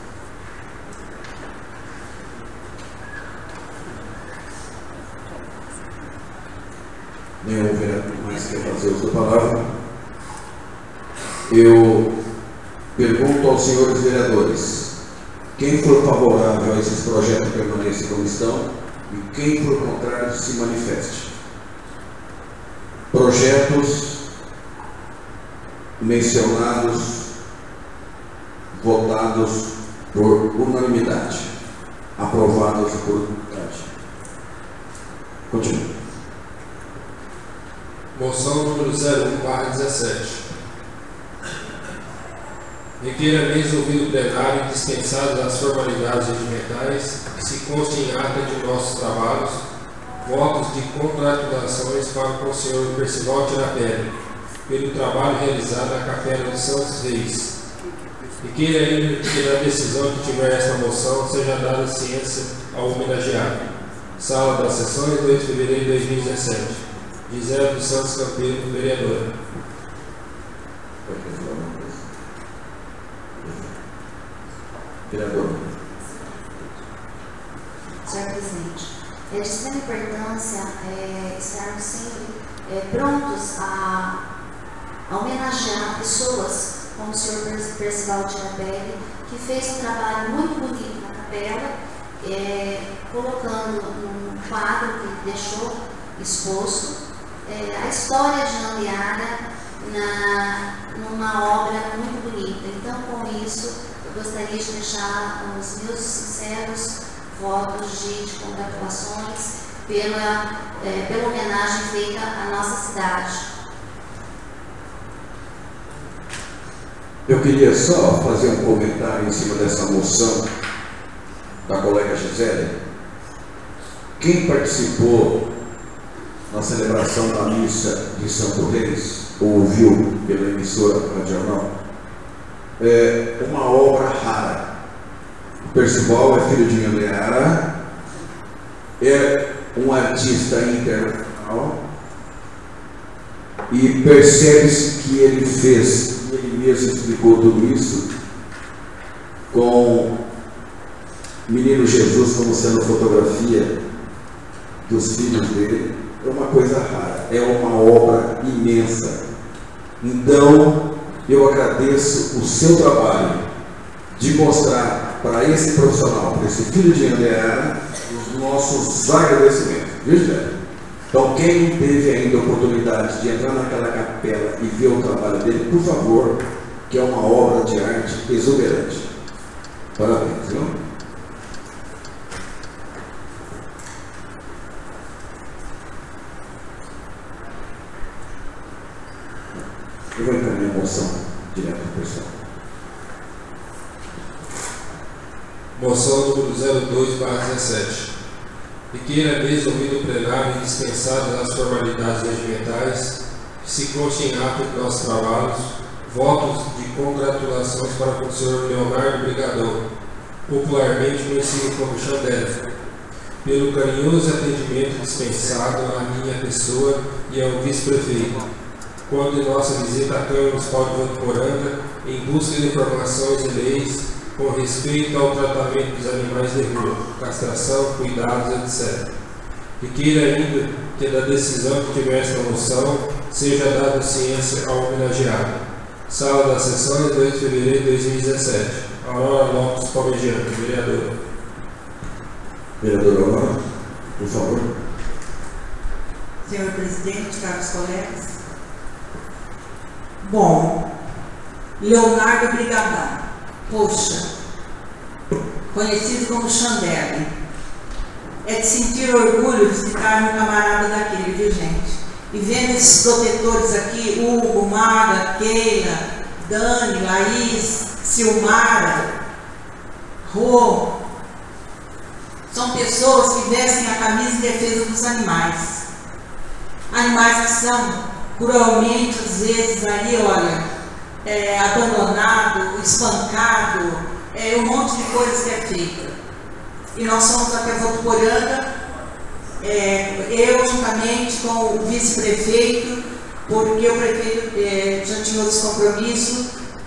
Nenhum vereador mais quer fazer uso da palavra. Eu pergunto aos senhores vereadores: quem for favorável a esses projetos permaneçam como estão e quem for contrário se manifeste. Projetos mencionados, votados por unanimidade, aprovados por unanimidade. Continue. Moção número zero um barra dezessete. Requeira-me ouvir o plenário dispensadas as formalidades regimentais que se constem em ata de nossos trabalhos, votos de congratulações para com o senhor Percival Tirapelli pelo trabalho realizado na Capela de Santos Reis. E queira ainda que na decisão que tiver esta moção seja dada ciência ao homenageado. Sala das Sessões, dois de fevereiro de dois mil e dezessete. Gisele dos Santos Campeiro, vereadora. Vereador. Senhor Presidente, é de extrema importância é, estarmos sempre é, prontos a, a homenagear pessoas como o senhor Percival Tirapelli, que fez um trabalho muito bonito na capela, é, colocando um quadro que ele deixou exposto é, a história de Ondeara na, numa obra muito bonita. Então, com isso, eu gostaria de deixar os meus sinceros votos de, de congratulações pela, é, pela homenagem feita à nossa cidade. Eu queria só fazer um comentário em cima dessa moção da colega Gisele. Quem participou na celebração da missa de Santo Reis, ou ouviu pela emissora radial, é uma obra rara. O Percival é filho de Andeara, é um artista internacional, e percebe-se que ele fez, e ele mesmo explicou tudo isso, com Menino Jesus como sendo fotografia dos filhos dele. É uma coisa rara, é uma obra imensa. Então, eu agradeço o seu trabalho de mostrar para esse profissional, para esse filho de Andeara, os nossos agradecimentos. Viu, Gisele? Então, quem não teve ainda a oportunidade de entrar naquela capela e ver o trabalho dele, por favor, que é uma obra de arte exuberante. Parabéns, viu? Eu vou encaminhar a moção direto para o pessoal. Moção número zero dois barra dezessete. E queira mesmo ouvir no plenário e dispensadas as formalidades regimentais, que se conste em ato de nossos trabalhos, votos de congratulações para o senhor Leonardo Brigador, popularmente conhecido como Xandé, pelo carinhoso atendimento dispensado à minha pessoa e ao vice-prefeito, quando de nossa visita à Câmara Municipal de Votuporanga, em busca de informações e leis com respeito ao tratamento dos animais de rua, castração, cuidados, etcétera. E queira ainda que da decisão que tiver esta moção seja dada ciência ao homenageado. Sala das Sessões, dois de fevereiro de dois mil e dezessete. Aurora Lopes Palmegiano, vereadora. Vereadora Aurora, por favor. Senhor presidente, caros colegas. Bom, Leonardo Brigadão, poxa, conhecido como Xandé, é de sentir orgulho de ficar no camarada daquele, viu, gente? E vendo esses protetores aqui, Hugo, Maga, Keila, Dani, Laís, Silmara, Rô, são pessoas que vestem a camisa em defesa dos animais. Animais que são cruelmente, às vezes, aí, olha, é, abandonado, espancado, é, um monte de coisas que é feita. E nós fomos até Votuporanga, é, eu juntamente com o vice-prefeito, porque o prefeito é, já tinha outros compromissos.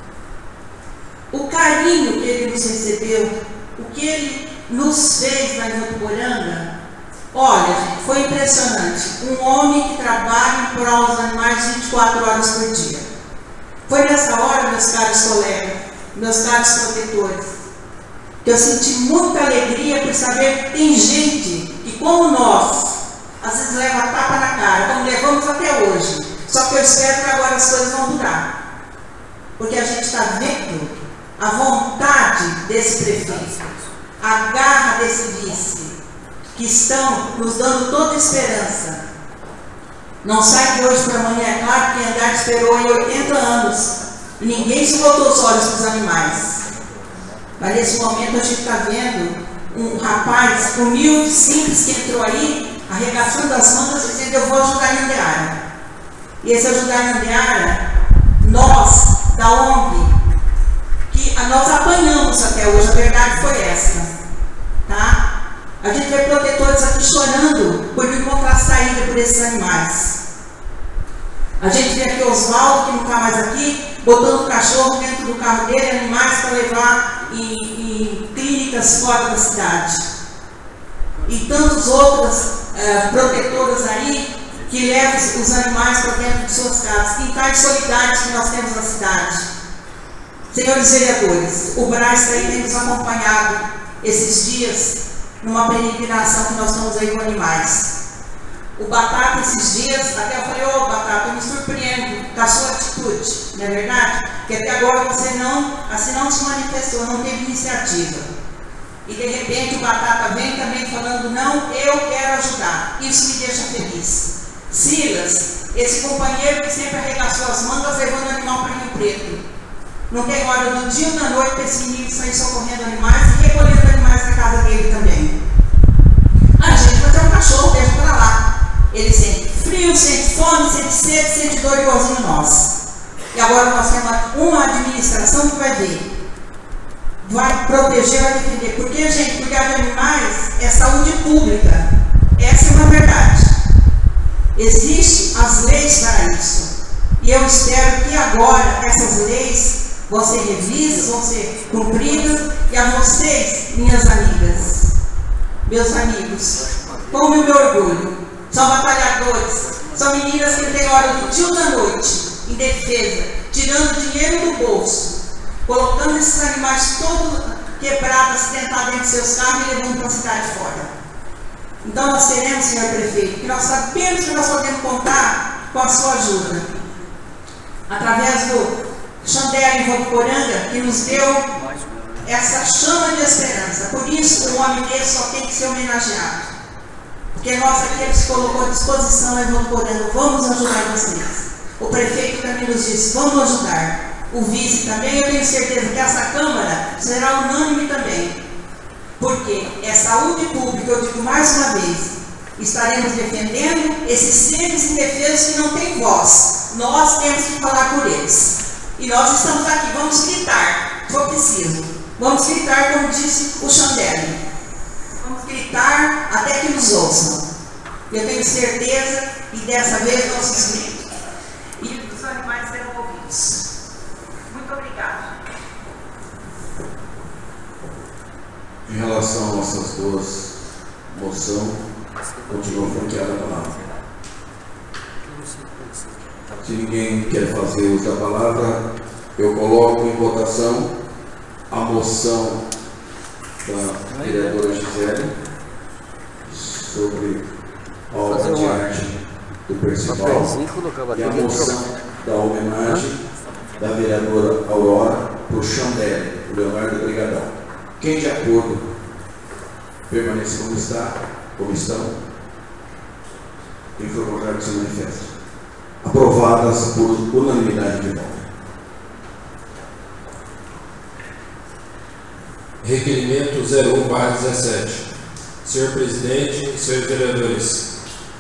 O carinho que ele nos recebeu, o que ele nos fez lá em Votuporanga, olha, gente, foi impressionante. Um homem que trabalha em prol dos animais vinte e quatro horas por dia. Foi nessa hora, meus caros colegas, meus caros protetores, que eu senti muita alegria por saber que tem gente que, como nós, às vezes leva tapa na cara, como levamos até hoje. Só que eu espero que agora as coisas vão durar. Porque a gente está vendo a vontade desse prefeito, a garra desse vice, que estão nos dando toda esperança. Não sai de hoje para amanhã, é claro que Andrade esperou em oitenta anos e ninguém se botou os olhos para os animais. Mas nesse momento a gente está vendo um rapaz humilde, simples, que entrou aí, arregaçando as mangas, dizendo: eu vou ajudar em Andeara. E esse ajudar em Andeara, nós, da O N G, que nós apanhamos até hoje, a verdade foi essa, tá? A gente vê protetores aqui chorando por não encontrar saída por esses animais. A gente vê aqui Oswaldo, que não está mais aqui, botando o cachorro dentro do carro dele, animais para levar em, em clínicas fora da cidade. E tantas outras uh, protetoras aí que levam os animais para dentro de suas casas. Quintais solidários que nós temos na cidade. Senhores vereadores, o Braz aí tem nos acompanhado esses dias numa peregrinação que nós estamos aí com animais. O Batata, esses dias, até eu falei: ô Batata, eu me surpreendo com a sua atitude, não é verdade? Porque até agora você não, assim, não se manifestou, não teve iniciativa. E de repente o Batata vem também falando: não, eu quero ajudar. Isso me deixa feliz. Silas, esse companheiro que sempre arregaçou as mangas levando o animal para Rio Preto. Não tem hora do dia ou da noite para esse menino sair socorrendo animais e recolhendo animais na casa dele também. A gente vai ter um cachorro, deixa para lá. Ele sente frio, sente fome, sente sede, sente dor igualzinho nós. E agora nós temos uma administração que vai ver. Vai proteger, vai defender. Por que, gente? Cuidar de animais é saúde pública. Essa é uma verdade. Existem as leis para isso. E eu espero que agora essas leis vão ser revistas, vão ser cumpridas. E a vocês, minhas amigas, meus amigos, como o meu orgulho, são batalhadores, são meninas que têm hora do dia ou da noite, em defesa, tirando dinheiro do bolso, colocando esses animais todos quebrados, acidentados dentro de seus carros e levando para a cidade fora. Então nós queremos, senhor prefeito, que nós sabemos que nós podemos contar com a sua ajuda. Através do Xandé em Votuporanga, que nos deu essa chama de esperança. Por isso, o homem desse só tem que ser homenageado. Porque nós aqui, ele se colocou à disposição em Votuporanga. Vamos ajudar vocês. O prefeito também nos disse, vamos ajudar. O vice também, eu tenho certeza que essa Câmara será unânime também. Porque é saúde pública, eu digo mais uma vez, estaremos defendendo esses seres indefesos que não têm voz. Nós temos que falar por eles. E nós estamos aqui, vamos gritar, se for preciso. Vamos gritar, como disse o Xandé. Vamos gritar até que nos ouçam. Eu tenho certeza, e dessa vez nossos gritos. E os animais serão ouvidos. Muito obrigada. Em relação a nossas duas moções, continua franqueada a palavra. Se ninguém quer fazer uso da palavra, eu coloco em votação a moção da vereadora Gisele sobre a obra de arte do Percival e a moção da homenagem da vereadora Aurora para o Xandé, o Leonardo Brigadão. Quem de acordo permanece como está, como estão, quem for contrário que se manifesta. Aprovadas por unanimidade de voto. Requerimento zero um barra dezessete. Senhor presidente e senhores vereadores,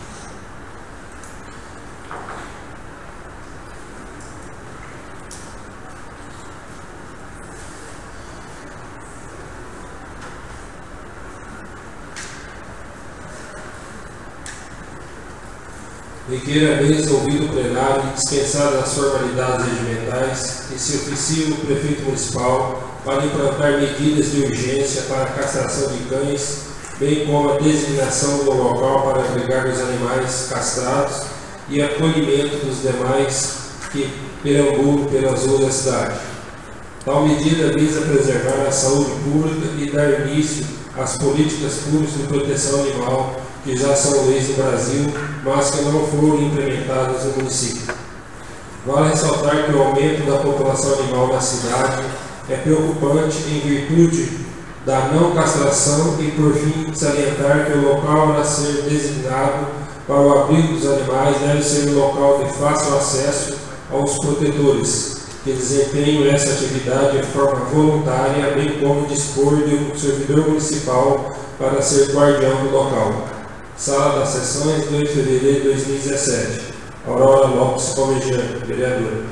requer a mesa ouvido o plenário, dispensadas as formalidades regimentais, que se oficie o prefeito municipal para implantar medidas de urgência para a castração de cães, bem como a designação do local para abrigar os animais castrados e acolhimento dos demais que perambulam pelas ruas da cidade. Tal medida visa preservar a saúde pública e dar início às políticas públicas de proteção animal que já são leis no Brasil, mas que não foram implementadas no município. Vale ressaltar que o aumento da população animal na cidade é preocupante em virtude da não castração e, por fim, salientar que o local a ser designado para o abrigo dos animais deve ser um local de fácil acesso aos protetores, que desempenham essa atividade de forma voluntária, bem como dispor de um servidor municipal para ser guardião do local. Sala das Sessões, dois de fevereiro de dois mil e dezessete. Aurora Lopes Palmegiano, vereadora.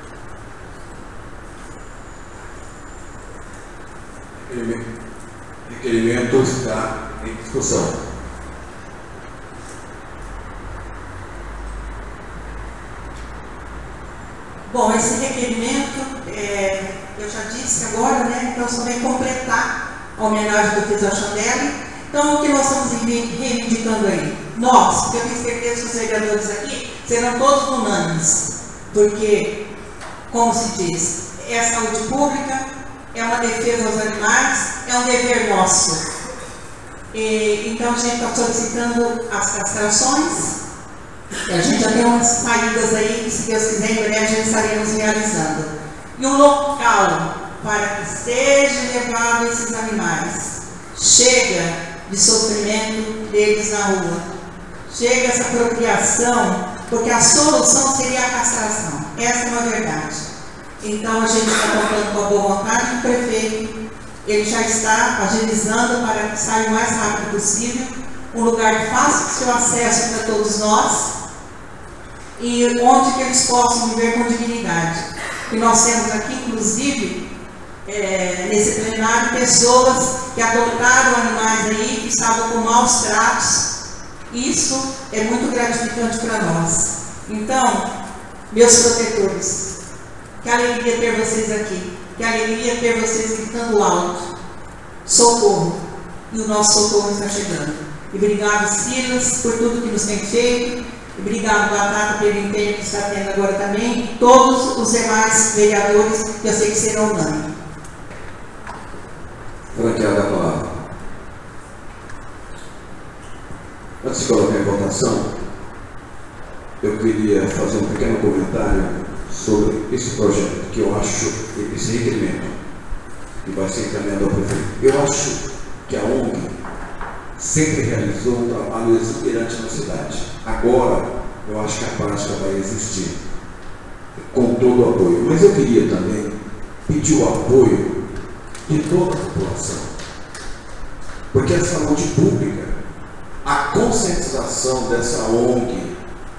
Requerimento está em discussão. Bom, esse requerimento, é, eu já disse agora, né? Então, só vem completar a homenagem que eu fiz ao Xandé. Então, o que nós estamos reivindicando aí? Nós, porque eu tenho certeza que os vereadores aqui serão todos unânimes, porque, como se diz, é saúde pública, é uma defesa aos animais, é um dever nosso. E, então, a gente está solicitando as castrações, e a gente já tem umas saídas aí, que, se Deus quiser, em breve já estaremos realizando. E um local para que sejam levados esses animais. Chega de sofrimento deles na rua. Chega essa procriação, porque a solução seria a castração. Essa é uma verdade. Então a gente está contando com a boa vontade do prefeito. Ele já está agilizando para que saia o mais rápido possível, um lugar de fácil acesso para todos nós e onde que eles possam viver com dignidade. E nós temos aqui, inclusive, é, nesse plenário, pessoas que adotaram animais aí, que estavam com maus tratos. Isso é muito gratificante para nós. Então, meus protetores, que alegria ter vocês aqui. Que alegria ter vocês gritando alto. Socorro. E o nosso socorro está chegando. E obrigado, Silas, por tudo que nos tem feito. E obrigado, Batata, pelo empenho que está tendo agora também. E todos os demais vereadores, que eu sei que serão unânimes. Franqueada a palavra. Antes de colocar em votação, eu queria fazer um pequeno comentário sobre esse projeto, que eu acho, esse requerimento, que vai ser encaminhado ao prefeito. Eu acho que a O N G sempre realizou um trabalho exuberante na cidade. Agora, eu acho que a prática vai existir, com todo o apoio. Mas eu queria também pedir o apoio de toda a população, porque a saúde pública, a conscientização dessa O N G,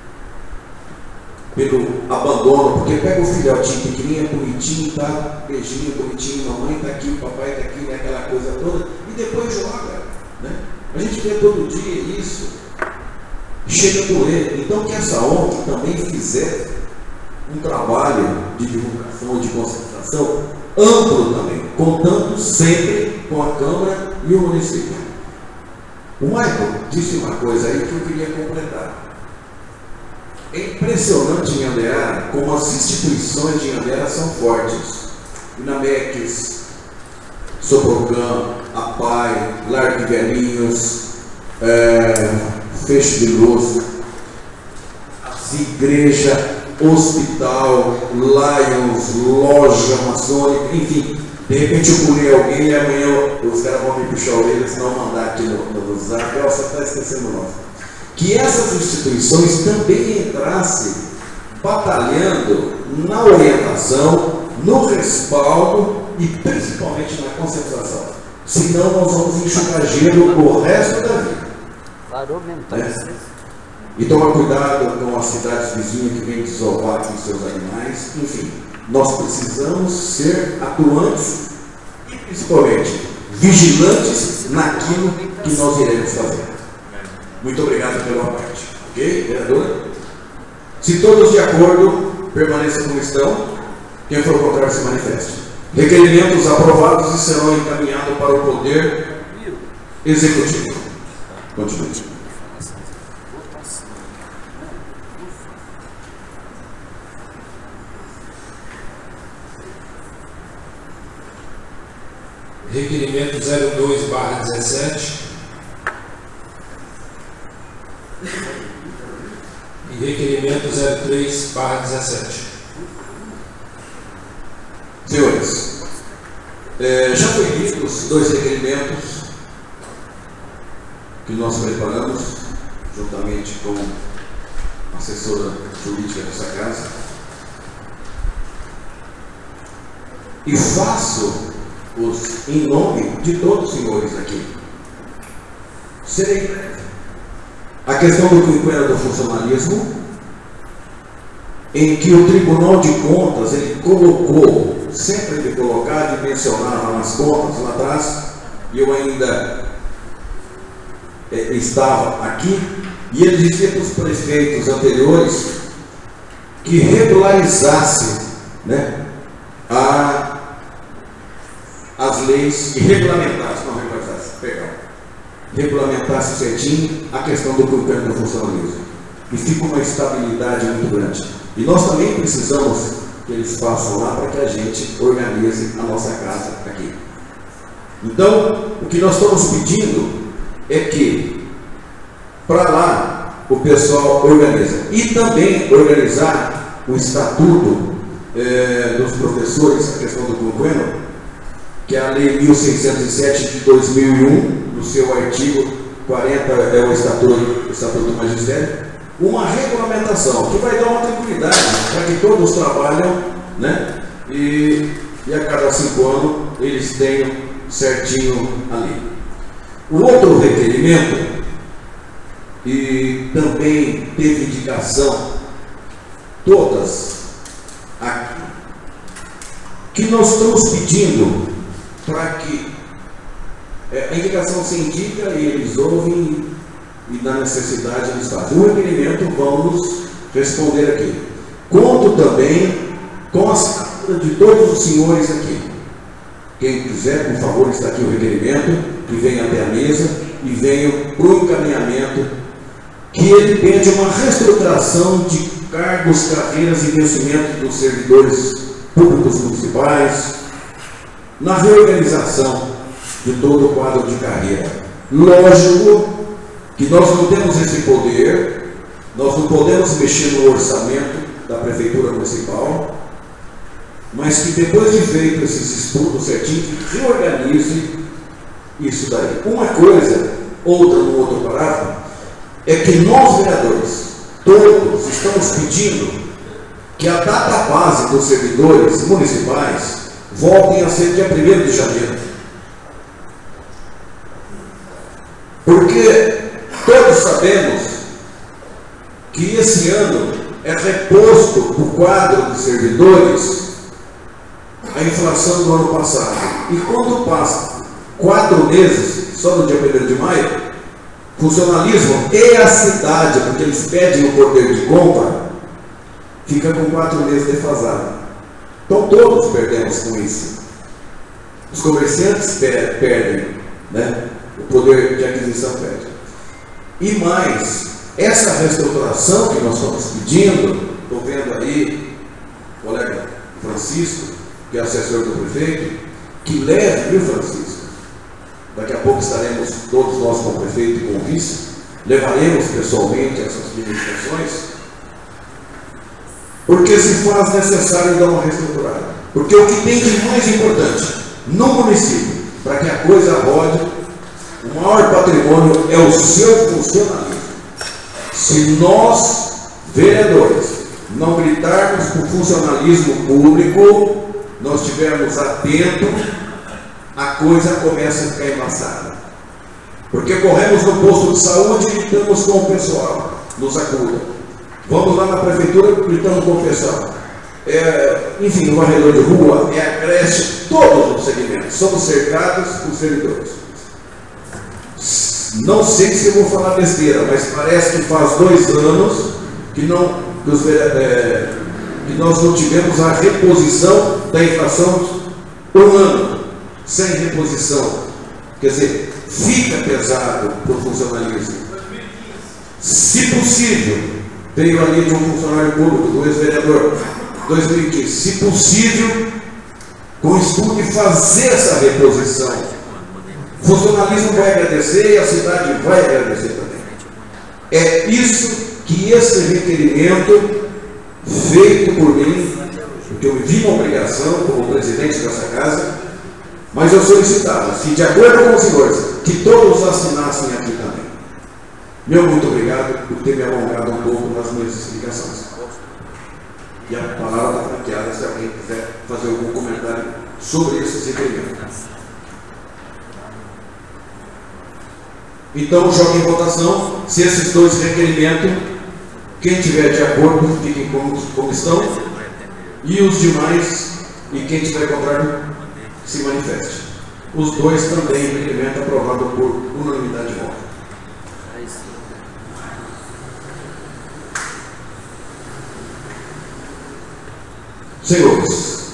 pelo abandono, porque pega o filhotinho pequenininho, bonitinho, tá? Beijinho, bonitinho, mamãe tá aqui, papai tá aqui, né? Aquela coisa toda, e depois joga, né? A gente vê todo dia isso, chega a doer. Então que essa O N G também fizer um trabalho de divulgação, de conscientização amplo também, contando sempre com a Câmara e o município. O Michael disse uma coisa aí que eu queria completar. É impressionante em Andeara como as instituições de Andeara são fortes. Inamex, Soprocam, APAI, Lar de Velhinhos, é, Fecho de Luz, igreja, hospital, Lions, loja maçônica, enfim. De repente eu pulei alguém e amanhã os caras vão me puxar a orelha, se não mandar aqui no, no zap, você está esquecendo o nome. Que essas instituições também entrassem batalhando na orientação, no respaldo e principalmente na conscientização. Senão nós vamos enxugar gelo o resto da vida. Parou mesmo, tá? É. E tomar cuidado com as cidades vizinhas que vêm desovar com seus animais. Enfim, nós precisamos ser atuantes e principalmente vigilantes naquilo que nós iremos fazer. Muito obrigado pela parte. Ok, vereadora? Se todos de acordo, permaneçam como estão. Quem for contrário se manifeste. Requerimentos aprovados e serão encaminhados para o Poder Executivo. Continue. Requerimento zero dois barra dezessete. E requerimento zero três barra dezessete. Senhores, é, já foi lido os dois requerimentos que nós preparamos, juntamente com a assessora jurídica dessa casa, e faço-os em nome de todos os senhores aqui. Serei breve. A questão do quinquênio do funcionalismo, em que o Tribunal de Contas ele colocou, sempre de colocar, de mencionar nas contas lá atrás, e eu ainda é, estava aqui, e ele dizia para os prefeitos anteriores que regularizasse, né, a, as leis, e regulamentasse, não regularizasse, perdão, regulamentasse certinho a questão do quinquênio do funcionalismo. E fica uma estabilidade muito grande. E nós também precisamos que eles façam lá para que a gente organize a nossa casa aqui. Então, o que nós estamos pedindo é que para lá o pessoal organiza. E também organizar o estatuto é, dos professores, a questão do quinquênio, que é a Lei mil seiscentos e sete de dois mil e um, no seu artigo quarenta, é o Estatuto, o Estatuto do Magistério, uma regulamentação que vai dar uma tranquilidade para que todos trabalham, né, e, e a cada cinco anos eles tenham certinho ali. O outro requerimento, e também teve indicação, todas aqui, que nós estamos pedindo para que é, a indicação se indica e eles ouvem e na necessidade eles fazem. O requerimento vamos responder aqui. Conto também com a assinatura de todos os senhores aqui. Quem quiser, por favor, está aqui o requerimento, que venha até a mesa e venha para o encaminhamento, que ele pede uma reestruturação de cargos, carreiras e vencimento dos servidores públicos municipais, na reorganização de todo o quadro de carreira. Lógico que nós não temos esse poder, nós não podemos mexer no orçamento da Prefeitura Municipal, mas que depois de feito esses estudos certinho, que reorganize isso daí. Uma coisa, outra no outro parágrafo, é que nós, vereadores, todos estamos pedindo que a data base dos servidores municipais voltem a ser dia primeiro de janeiro. Porque todos sabemos que esse ano é reposto o quadro de servidores a inflação do ano passado. E quando passa quatro meses, só no dia primeiro de maio, funcionalismo e a cidade, porque eles pedem o poder de compra, fica com quatro meses defasado. Então todos perdemos com isso. Os comerciantes per perdem, né? O poder de aquisição perde. E mais, essa reestruturação que nós estamos pedindo, estou vendo aí o colega Francisco, que é assessor do prefeito, que leve, viu, Francisco? Daqui a pouco estaremos todos nós com o prefeito e com o vice, levaremos pessoalmente essas limitações, porque se faz necessário dar uma reestruturada. Porque o que tem de mais importante no município, para que a coisa rode, o maior patrimônio é o seu funcionalismo. Se nós, vereadores, não gritarmos por funcionalismo público, nós estivermos atentos, a coisa começa a ficar embaçada. Porque corremos no posto de saúde e gritamos com o pessoal, nos acuda. Vamos lá na prefeitura e gritamos com o pessoal. É, enfim, no varredor de rua, é a creche, todos os segmentos. Somos cercados por servidores. Não sei se eu vou falar besteira, mas parece que faz dois anos que, não, que, os, é, que nós não tivemos a reposição da inflação um ano, sem reposição. Quer dizer, fica pesado para o funcionalismo. Se possível, veio ali de um funcionário público, do ex-vereador, dois mil e quinze, se possível, com o estudo de fazer essa reposição. O funcionalismo vai agradecer e a cidade vai agradecer também. É isso que esse requerimento, feito por mim, porque eu me vi uma obrigação como presidente dessa casa, mas eu solicitava, se de acordo com os senhores, que todos assinassem aqui também. Meu muito obrigado por ter me alongado um pouco nas minhas explicações. E a palavra está franqueada se alguém quiser fazer algum comentário sobre esses requerimentos. Então, jogue em votação se esses dois requerimentos, quem tiver de acordo, fiquem como, como estão, e os demais, e quem tiver contrário, se manifeste. Os dois também requerimento aprovado por unanimidade de voto. Senhores,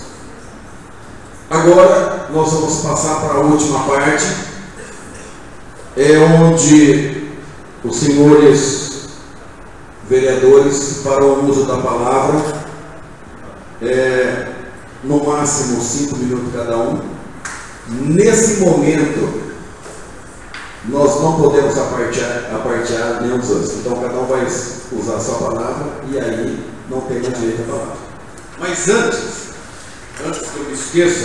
agora nós vamos passar para a última parte, é onde os senhores vereadores farão uso da palavra, é, no máximo cinco minutos cada um. Nesse momento, nós não podemos apartear, apartear nenhum dos outros, então cada um vai usar a sua palavra e aí não tem mais direito à palavra. Mas antes, antes que eu me esqueça,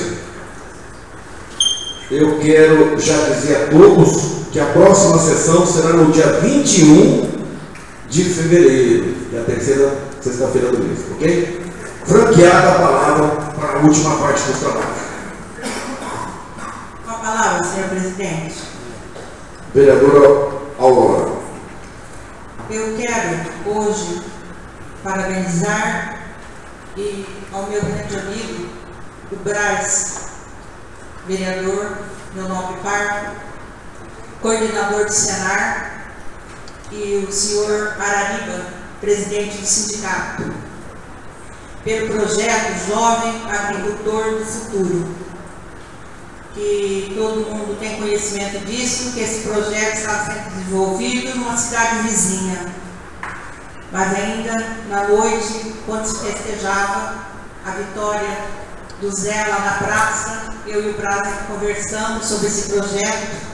eu quero já dizer a todos que a próxima sessão será no dia vinte e um de fevereiro, que é a terceira sexta-feira do mês, ok? Franqueada a palavra para a última parte do trabalho. Com a palavra, senhor presidente. Vereadora Aurora. Eu quero hoje parabenizar e ao meu grande amigo, o Braz, vereador, meu nome Parco, coordenador do Senar, e o senhor Arariba, presidente do sindicato, pelo projeto Jovem Agricultor do Futuro, que todo mundo tem conhecimento disso, que esse projeto está sendo desenvolvido numa cidade vizinha. Mas ainda na noite, quando se festejava a vitória do Zé lá na praça, eu e o Braga conversamos sobre esse projeto.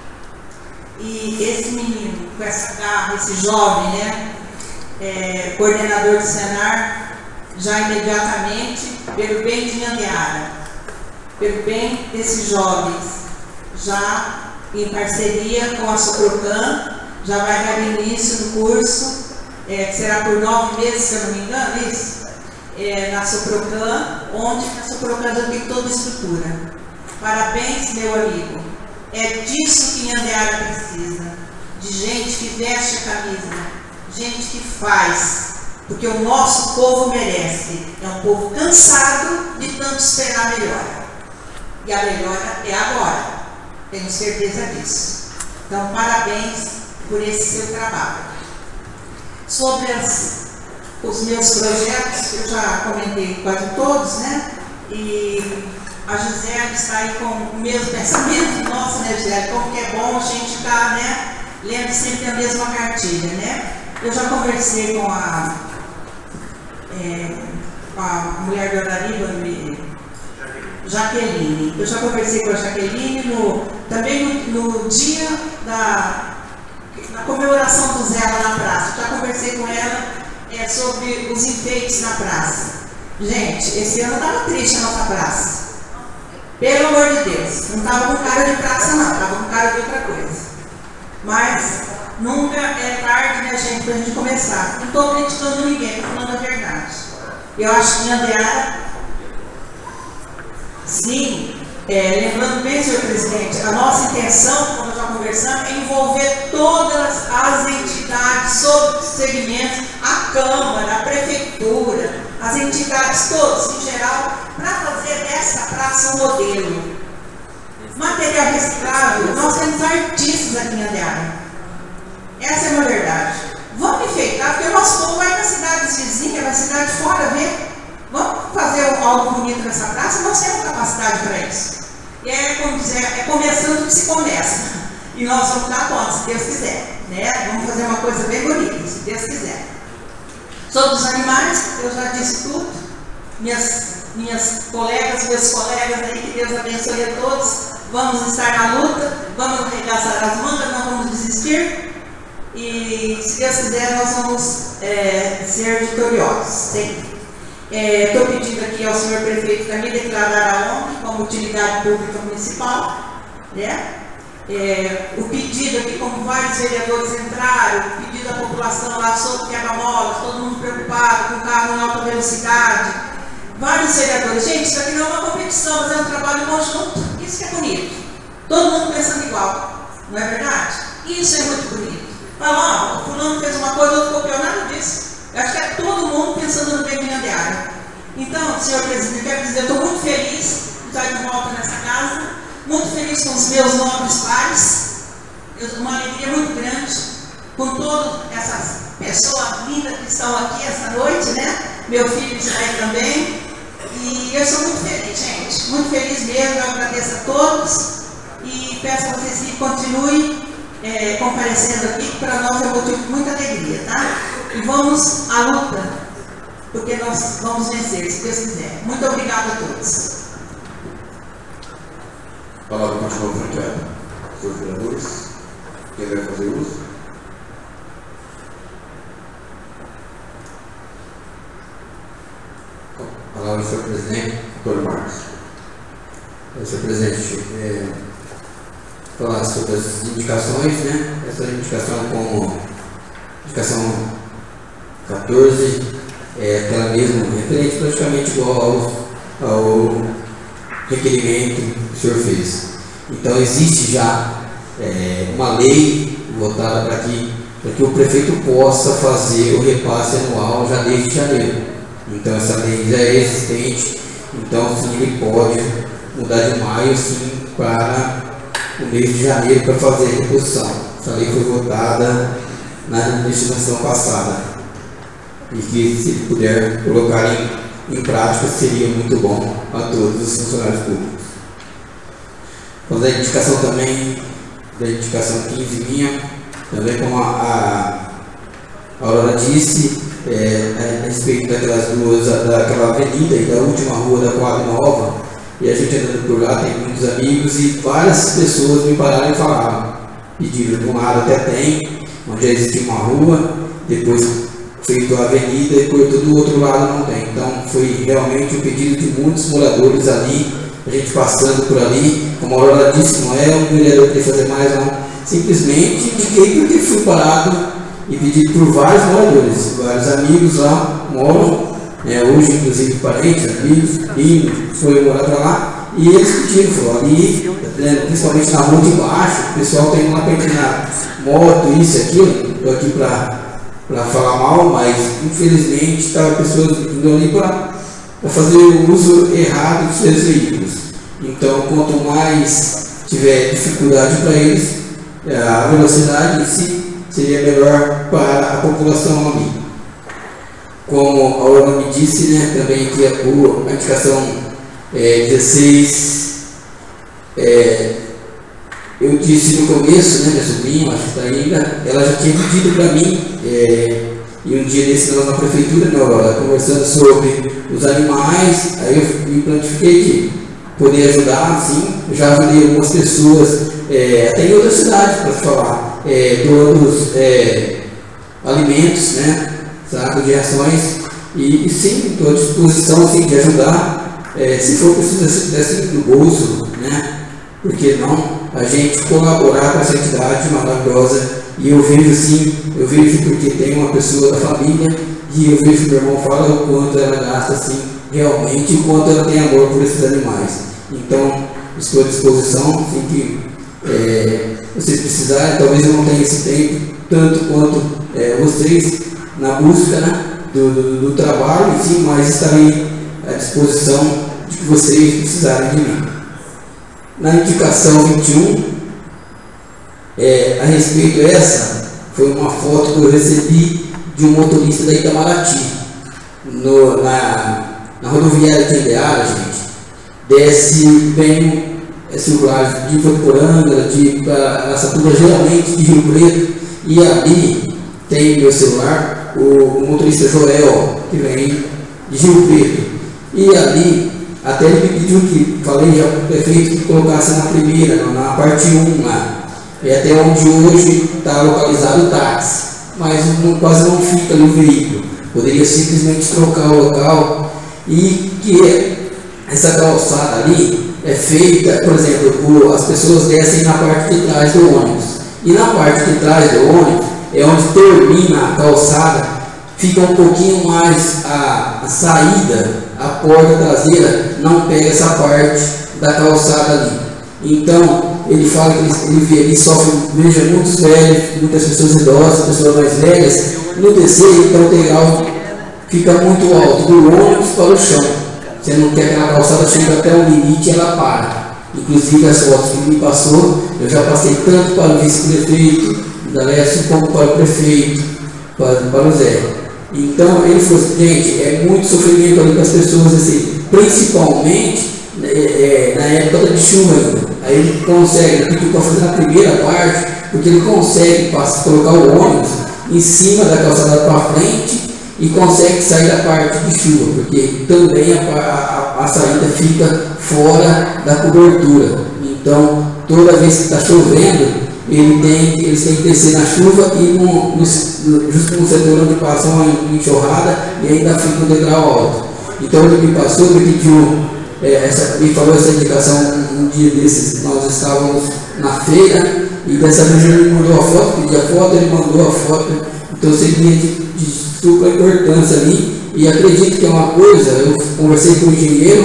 E esse menino, com essa garra, esse jovem, né, é, coordenador do Senar, já imediatamente, pelo bem de Nhandeara, pelo bem desses jovens, já em parceria com a Soprocan, já vai dar início no curso, é, que será por nove meses, se eu não me engano, isso? É, na Soprocan, onde a Soprocan já tem toda a estrutura. Parabéns, meu amigo. É disso que Nhandeara precisa, de gente que veste a camisa, gente que faz, porque o nosso povo merece. É um povo cansado de tanto esperar a melhora. E a melhora é agora, tenho certeza disso. Então, parabéns por esse seu trabalho. Sobre as, os meus projetos, eu já comentei quase todos, né? E a Gisele está aí com o mesmo pensamento. Nossa, né, Gisele? Como que é bom a gente estar, né, lendo sempre a mesma cartilha, né? Eu já conversei com a, é, com a mulher do Arariba, Jaqueline. Eu já conversei com a Jaqueline no, também no, no dia da na comemoração do Zé lá na praça. Eu já conversei com ela é, sobre os enfeites na praça. Gente, esse ano estava triste a nossa praça. Pelo amor de Deus. Não estava com cara de praça, não. Estava com cara de outra coisa. Mas nunca é tarde, né, gente, para a gente começar. Não estou criticando ninguém, estou falando a verdade. Eu acho que Nhandeara, sim, é, lembrando bem, senhor presidente, a nossa intenção, como já conversamos, é envolver todas as entidades sobre os segmentos, a Câmara, a Prefeitura, as entidades todas, em geral, para fazer dessa praça um modelo. Material reciclável, nós temos artistas aqui em Nhandeara. Essa é uma verdade. Vamos enfeitar, porque o nosso povo vai para cidades vizinhas, vai cidade fora ver. Vamos fazer algo bonito nessa praça, nós temos capacidade para isso. E é, como dizer, é começando que se começa. E nós vamos dar conta, se Deus quiser. Né? Vamos fazer uma coisa bem bonita, se Deus quiser. Sobre os animais, eu já disse tudo. Minhas, minhas colegas, meus colegas aí, que Deus abençoe a todos. Vamos estar na luta, vamos arregaçar as mangas, não vamos desistir. E, se Deus quiser, nós vamos é, ser vitoriosos. Estou é, pedindo aqui ao senhor prefeito para me declarar a ONG como utilidade pública municipal. Né? É, o pedido aqui, como vários vereadores entraram, o pedido da população lá sobre quebra-molas, todo mundo preocupado com carro em alta velocidade. Vários vereadores. Gente, isso aqui não é uma competição, mas é um trabalho conjunto. Isso que é bonito. Todo mundo pensando igual. Não é verdade? Isso é muito bonito. Fala, ó, o fulano fez uma coisa, outro copiou, nada disso. Eu acho que é todo mundo pensando no bem de Nhandeara. Então, senhor presidente, eu quero dizer, eu estou muito feliz de estar de volta nessa casa, muito feliz com os meus nobres pares, uma alegria muito grande com todas essas pessoas lindas que estão aqui essa noite, né? Meu filho está aí também. E eu sou muito feliz, gente, muito feliz mesmo. Eu agradeço a todos e peço a vocês que continuem é, comparecendo aqui, que para nós é um motivo de muita alegria, tá? E vamos à luta, porque nós vamos vencer, se Deus quiser. Muito obrigado a todos. A palavra continua franqueada. Senhores vereadores, quem deve fazer uso? Palavra, senhor presidente. Antônio Marcos. Senhor presidente, é, falar sobre as indicações, né? Essa indicação como indicação quatorze, é aquela mesma, referente praticamente igual aos ao requerimento que o senhor fez. Então existe já é, uma lei votada para que, para que o prefeito possa fazer o repasse anual já desde janeiro. Então essa lei já é existente, então sim, ele pode mudar de maio sim para o mês de janeiro para fazer a reposição. Essa lei foi votada na legislação passada e que, se ele puder colocar em, em prática, seria muito bom a todos os funcionários públicos. Fazer a indicação também da indicação quinze minha, também como a, a Aurora disse, é, a respeito daquelas duas, daquela avenida e da última rua da Quadra Nova, e a gente andando por lá, tem muitos amigos e várias pessoas me pararam e falaram, pediram, de um lado até tem, onde já existia uma rua, depois feito a avenida e por todo o outro lado não tem. Então foi realmente um pedido de muitos moradores ali, a gente passando por ali, como a Aurora disse, não é um vereador que quer fazer mais, não. Simplesmente indiquei porque fui parado e pedido por vários moradores, vários amigos lá moram, é, hoje inclusive parentes, amigos, e foi morar para lá, e eles pediram, falou, ali, né, principalmente na rua de baixo, o pessoal tem lá para empinar moto, isso e aquilo, estou aqui para falar mal, mas infelizmente está pessoas indo ali para fazer o uso errado dos seus veículos. Então, quanto mais tiver dificuldade para eles, a velocidade em si seria melhor para a população ali. Como a Aurora me disse, né, também que a, a indicação é, dezesseis, é, eu disse no começo, né, minha sobrinha, acho que está ainda, ela já tinha pedido para mim, é, e um dia desse nós na prefeitura, né, Aurora, conversando sobre os animais, aí eu me plantifiquei que poder ajudar, sim, eu já ajudei algumas pessoas, é, até em outras cidades, para falar, é, doando é, alimentos, né, saco de rações, e, e sim, estou à disposição assim, de ajudar, é, se for preciso desse do bolso, né, porque não a gente colaborar com essa entidade maravilhosa. E eu vejo sim, eu vejo porque tem uma pessoa da família e eu vejo que meu irmão fala o quanto ela gasta assim, realmente, e o quanto ela tem amor por esses animais. Então, estou à disposição, assim que é, vocês precisarem, talvez eu não tenha esse tempo, tanto quanto é, vocês, na busca, né, do, do, do trabalho, sim, mas estarei à disposição de que vocês precisarem de mim. Na indicação vinte e um, é, a respeito dessa, foi uma foto que eu recebi de um motorista da Itamaraty, no, na, na rodoviária de Andeara, gente, desce bem é, circular de Votuporanga, de Araçatuba, geralmente de Rio Preto, e ali tem meu celular, o, o motorista Joel, que vem de Rio Preto, e ali até ele me pediu que, falei já para o prefeito que colocasse na primeira, na parte um lá, é até onde hoje está localizado o táxi, mas não, quase não fica ali o veículo, poderia simplesmente trocar o local, e que essa calçada ali é feita, por exemplo, as pessoas descem na parte de trás do ônibus, e na parte de trás do ônibus é onde termina a calçada, fica um pouquinho mais a, a saída, a porta traseira não pega essa parte da calçada ali. Então, ele fala que ele, ele, ele sofre, veja, muitos velhos, muitas pessoas idosas, pessoas mais velhas, no descer, então o degrau fica muito alto, do ônibus para o chão. Você não quer que aquela calçada chegue até o limite e ela para. Inclusive, as fotos que ele me passou, eu já passei tanto para o vice-prefeito, da Lécio, como para o prefeito, para, para o Zé. Então, ele falou assim, gente, é muito sofrimento ali para as pessoas, assim, principalmente é, é, na época de chuva ainda. Aí ele consegue, ele pediu para fazer na primeira parte, porque ele consegue passar, colocar o ônibus em cima da calçada para frente e consegue sair da parte de chuva, porque também a, a, a saída fica fora da cobertura. Então, toda vez que está chovendo, ele tem, eles têm que descer na chuva e no, no, justo no setor onde passa uma enxurrada e ainda fica um degrau alto. Então ele me passou, me pediu, é, essa, me falou essa indicação um, um dia desses, nós estávamos na feira e dessa vez ele me mandou a foto, pedi a foto, ele mandou a foto, então seria de, de super importância ali, e acredito que é uma coisa, eu conversei com o engenheiro,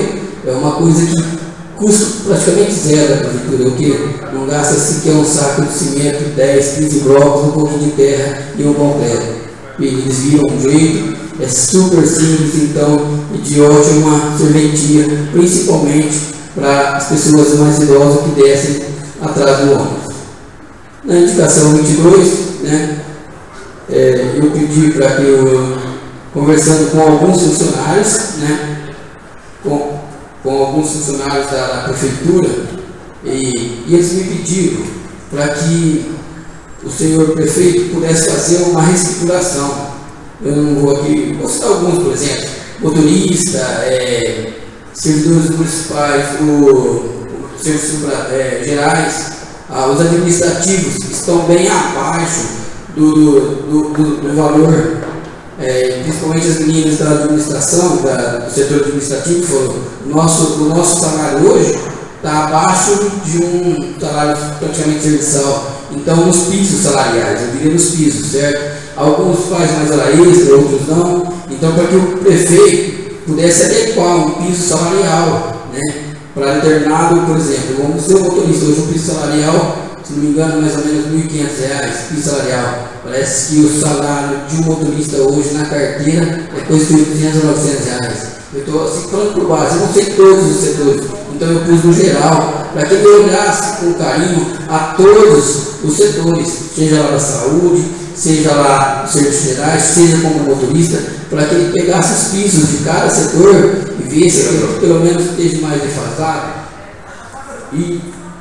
é uma coisa que custa praticamente zero a prefeitura, o que não gasta sequer um saco de cimento, dez, quinze blocos, um pouquinho de terra e um concreto. E eles viram um jeito, é super simples, então, e de ótima serventia, principalmente para as pessoas mais idosas que descem atrás do ônibus. Na indicação vinte e dois, né, é, eu pedi para que eu, conversando com alguns funcionários, né, com, com alguns funcionários da, da prefeitura, e, e eles me pediram para que o senhor prefeito pudesse fazer uma reestruturação. Eu não vou aqui, vou citar alguns, por exemplo, motorista, é, servidores municipais, o, o serviços é, gerais, ah, os administrativos estão bem abaixo do, do, do, do valor, é, principalmente as meninas da administração, da, do setor administrativo, falou, o nosso, o nosso salário hoje está abaixo de um salário praticamente serviçal. Então, nos pisos salariais, eu diria nos pisos, certo? Alguns fazem mais hora extra, outros não. Então, para que o prefeito pudesse adequar um piso salarial, né, para determinado, por exemplo, vamos ser um motorista hoje, um piso salarial, se não me engano, mais ou menos mil e quinhentos reais, piso salarial. Parece que o salário de um motorista hoje na carteira é coisa de oitocentos a novecentos reais. Eu estou assim, falando por base, eu não sei todos os setores, então eu pus no geral, para que ele olhasse com carinho a todos os setores, seja lá da saúde, seja lá nos serviços gerais, seja como motorista, para que ele pegasse os pisos de cada setor e visse que pelo menos esteja mais defasado e,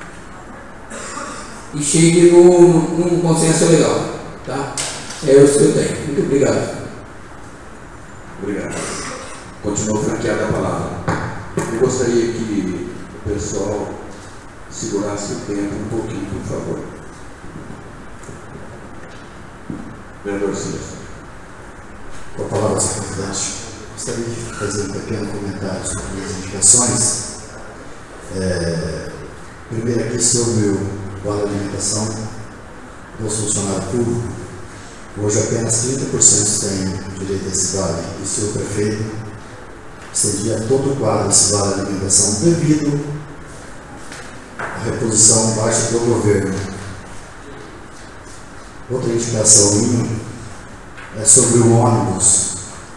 e chegue num, num consenso legal. Tá? É isso que eu tenho. Muito obrigado. Obrigado. Continua franqueada a palavra. Eu gostaria que o pessoal segurasse o tempo um pouquinho, por favor. Vereador Silas. Com a palavra, senhor presidente, gostaria de fazer um pequeno comentário sobre as indicações. É, primeiro aqui sobre o vale alimentação dos funcionários públicos. Hoje apenas trinta por cento tem direito a esse vale. E o senhor prefeito estendia todo o quadro desse vale alimentação devido à reposição baixa do governo. Outra indicação minha é sobre o ônibus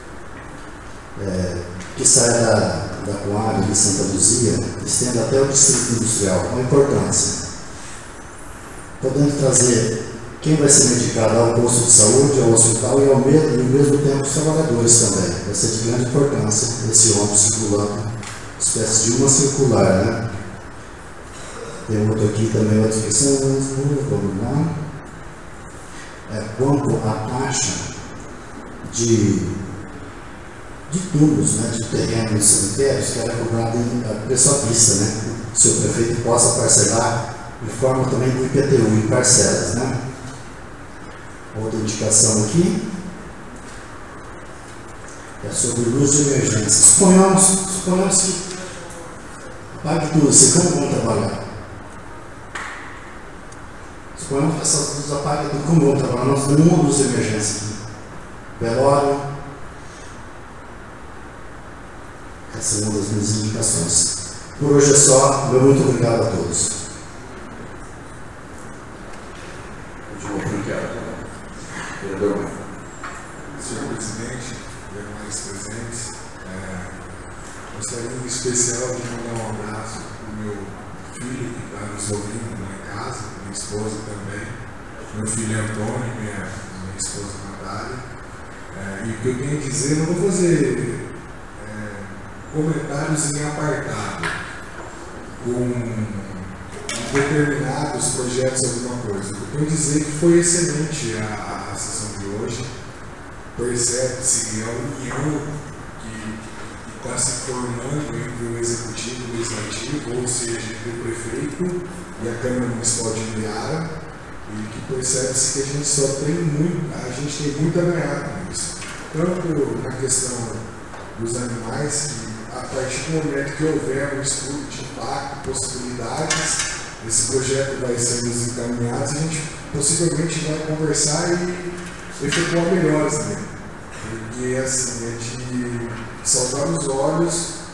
é, que sai da, da Coab de Santa Luzia, estende até o Distrito Industrial, com importância. Podendo trazer quem vai ser medicado ao posto de saúde, ao hospital e ao mesmo, e ao mesmo tempo os trabalhadores também. Vai ser de grande importância esse ônibus circulando, espécie de uma circular, né? Tem outro aqui também, outra questão, vamos lá. É, quanto à taxa de, de túmulos, né, de terreno nos cemitérios, que era cobrada em preço à vista, né? Se o prefeito possa parcelar de forma também do I P T U, em parcelas, né? Outra indicação aqui é sobre luz de emergência. Suponhamos, suponhamos que apague tudo, se como vão trabalhar? Suponhamos que essas luzes apaguem tudo, como vão trabalhar? Nós temos uma luz de emergência aqui. Velório. Essa é uma das minhas indicações. Por hoje é só. Meu muito obrigado a todos. Continua franqueada. Vereador. Senhor presidente, demais presentes, é, gostaria em especial de mandar um abraço para o meu filho que está nos ouvindo lá em casa, minha esposa também, meu filho Antônio, minha, minha esposa Natália. É, e o que eu tenho a dizer, não vou fazer é, comentários em apartado com determinados projetos, alguma coisa. Eu tenho a dizer que foi excelente a, a sessão de hoje. Percebe-se a união que está se formando entre o Executivo e o Legislativo, ou seja, entre o Prefeito e a Câmara Municipal de Indiara, e que percebe-se que a gente só tem muito, a gente tem muito a ganhar com isso. Tanto na questão dos animais, que a partir do momento que houver um estudo de impacto, possibilidades, esse projeto vai ser nos encaminhados, a gente possivelmente vai conversar e efetuar melhores nele. Porque assim, é de saltar os olhos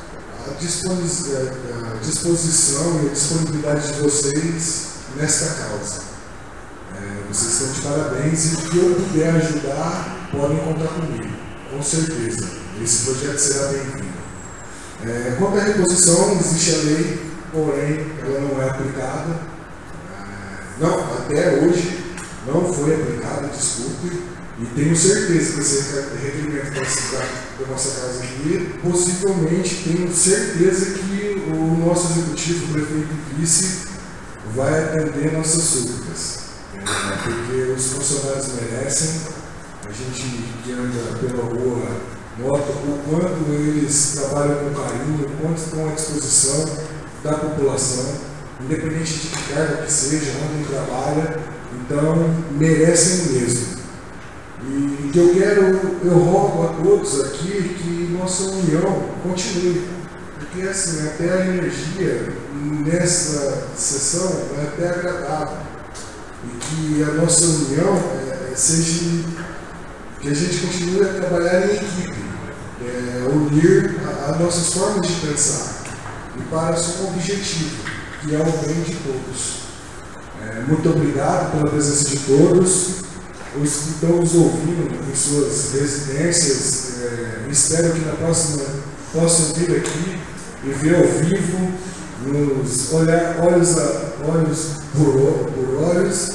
a, dispos, a disposição e a disponibilidade de vocês nesta causa. É, vocês estão de parabéns e o que eu puder ajudar, podem contar comigo, com certeza. Esse projeto será bem-vindo. É, quanto à reposição, existe a lei, porém ela não é aplicada. É, não, até hoje não foi aplicada, desculpe. E tenho certeza que esse requerimento da nossa casa aqui, possivelmente tenho certeza que o nosso executivo, o prefeito e vice, vai atender nossas súplicas. É, porque os funcionários merecem, a gente que anda pela rua nota o quanto eles trabalham com carinho, o quanto estão à disposição da população, independente de que cargo que seja, onde trabalha, então merecem mesmo. E que eu quero, eu rogo a todos aqui que nossa união continue, porque assim, até a energia nessa sessão é até agradável, e que a nossa união é, seja, que a gente continue a trabalhar em equipe, é, unir as nossas formas de pensar, e para um objetivo, que é o bem de todos. É, muito obrigado pela presença de todos. Os que estão nos ouvindo em suas residências, é, espero que na próxima possam vir aqui e ver ao vivo, nos olhar olhos, a, olhos por, por olhos,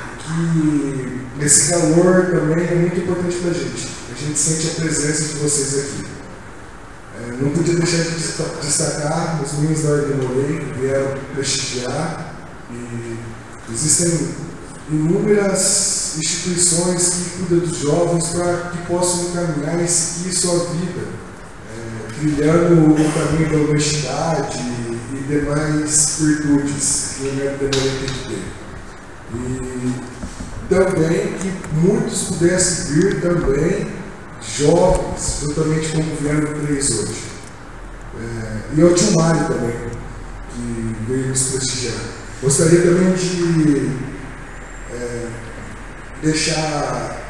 que esse calor também é muito importante para a gente. A gente sente a presença de vocês aqui. É, não podia deixar de destacar os meninos da Ordem Morei que vieram prestigiar, e existem inúmeras instituições que cuidam dos jovens para que possam encaminhar e seguir sua vida, é, trilhando o caminho da honestidade e demais virtudes que o Neto Demorei tem que ter. E também que muitos pudessem vir também, jovens, juntamente como vieram três hoje. É, e ao tio Mário também, que veio nos prestigiar. Gostaria também de É, deixar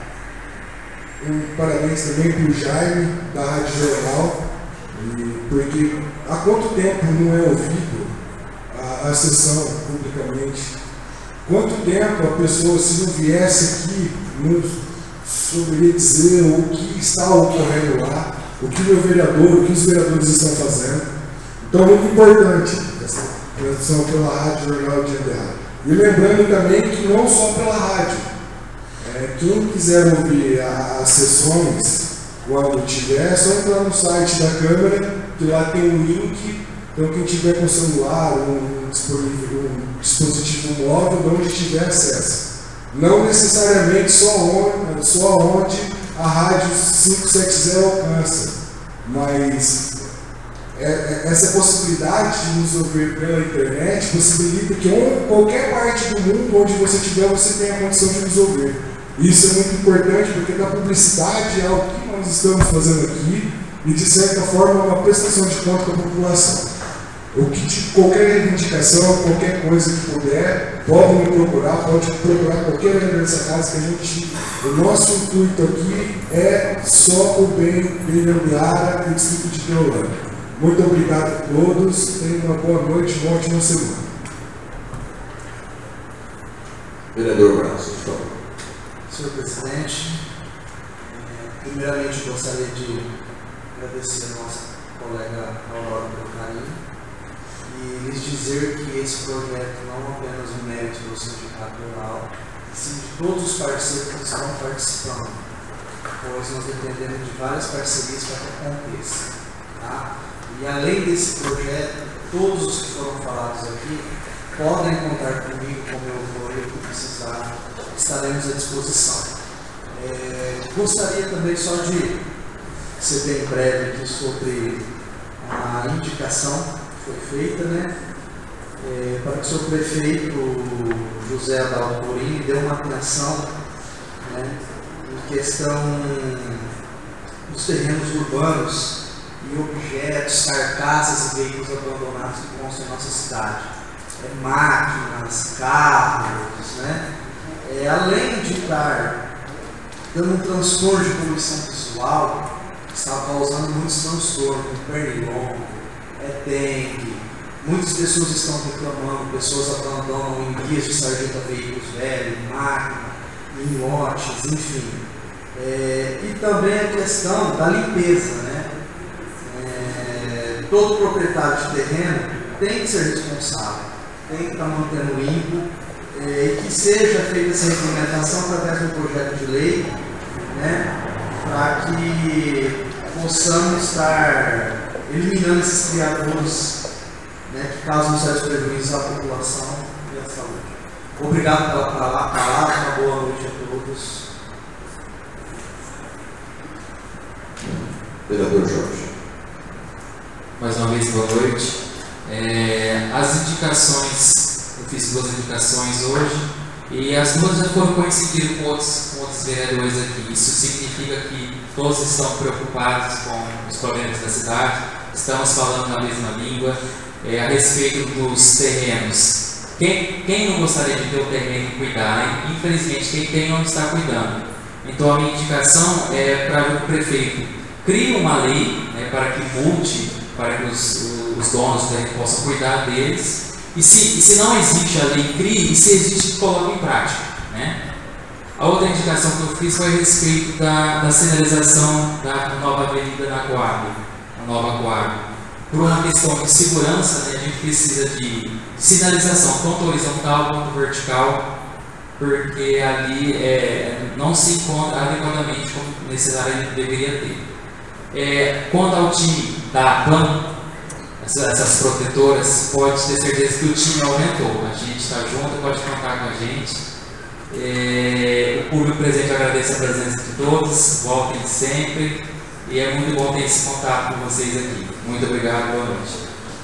um parabéns também para o Jaime, da Rádio Jornal, e, porque há quanto tempo não é ouvido a, a sessão publicamente? Quanto tempo a pessoa, se não viesse aqui, não souberia dizer o que está ocorrendo lá, o que o meu vereador, o que os vereadores estão fazendo? Então, muito importante essa transmissão pela Rádio Jornal de Andrade. E lembrando também que não só pela rádio, é, quem quiser ouvir a, as sessões, quando tiver, é só entrar no site da Câmara, que lá tem um link, então quem tiver com celular, um, um dispositivo móvel, de onde tiver acesso. Não necessariamente só onde, só onde a rádio cinco sete zero alcança, mas É, essa possibilidade de nos ouvir pela internet possibilita que em qualquer parte do mundo onde você estiver, você tenha a condição de nos ouvir. Isso é muito importante porque da publicidade é o que nós estamos fazendo aqui e, de certa forma, é uma prestação de conta da população. O que de qualquer reivindicação, qualquer coisa que puder, pode me procurar, pode procurar qualquer vereador dessa casa, que a gente, o nosso intuito aqui é só o bem de Andrade e do distrito de Teolândia. Muito obrigado a todos, tenham uma boa noite, uma ótima semana. Vereador Braço, por favor. Senhor presidente, primeiramente gostaria de agradecer a nossa colega Aurora pelo carinho e lhes dizer que esse projeto não é apenas um mérito do Sindicato Rural, sim de todos os parceiros que estão participando, pois nós dependemos de várias parcerias para que aconteça. Tá? E além desse projeto, todos os que foram falados aqui podem contar comigo, como eu for, que precisar, estaremos à disposição. É, gostaria também só de ser bem breve aqui sobre a indicação que foi feita, né? É, para que o senhor prefeito José Adalto Corim dê uma atenção, né, em questão dos terrenos urbanos e objetos, carcaças e veículos abandonados que constam em nossa cidade. É, máquinas, carros, né? É, além de estar dando um transtorno de poluição visual, está causando muitos transtornos, pernilongo, é, é dengue. Muitas pessoas estão reclamando, pessoas abandonam em guias de sarjeta veículos velhos, máquina, em lotes, enfim. É, e também a questão da limpeza, né? É, todo proprietário de terreno tem que ser responsável, tem que estar mantendo limpo, é, e que seja feita essa implementação através do projeto de lei, né? Para que possamos estar eliminando esses criadores, né, que causam sérios prejuízos à população e à saúde. Obrigado pela palavra, uma boa noite a todos. Vereador Jorge. Mais uma vez, boa noite. É, as indicações, eu fiz duas indicações hoje, e as duas já foram coincididas com outros, com outros vereadores aqui. Isso significa que todos estão preocupados com os problemas da cidade, estamos falando na mesma língua. É, a respeito dos terrenos. Quem, quem não gostaria de ter o terreno e cuidar, né? Infelizmente, quem tem não está cuidando. Então, a minha indicação é para o prefeito crie uma lei, né, para que multe, para que os, os donos do terreno possam cuidar deles. E se, e se não existe a lei, crie, e se existe, coloque em prática. Né? A outra indicação que eu fiz foi a respeito da, da sinalização da nova avenida na Coab, a nova Coab. Por uma questão de segurança, né, a gente precisa de sinalização tanto horizontal quanto vertical, porque ali é, não se encontra adequadamente como necessário deveria ter. É, quanto ao time da P A N, essas, essas protetoras, pode ter certeza que o time aumentou. A gente está junto, pode contar com a gente. É, o público presente agradece a presença de todos, voltem sempre. E é muito bom ter esse contato com vocês aqui. Muito obrigado, boa noite.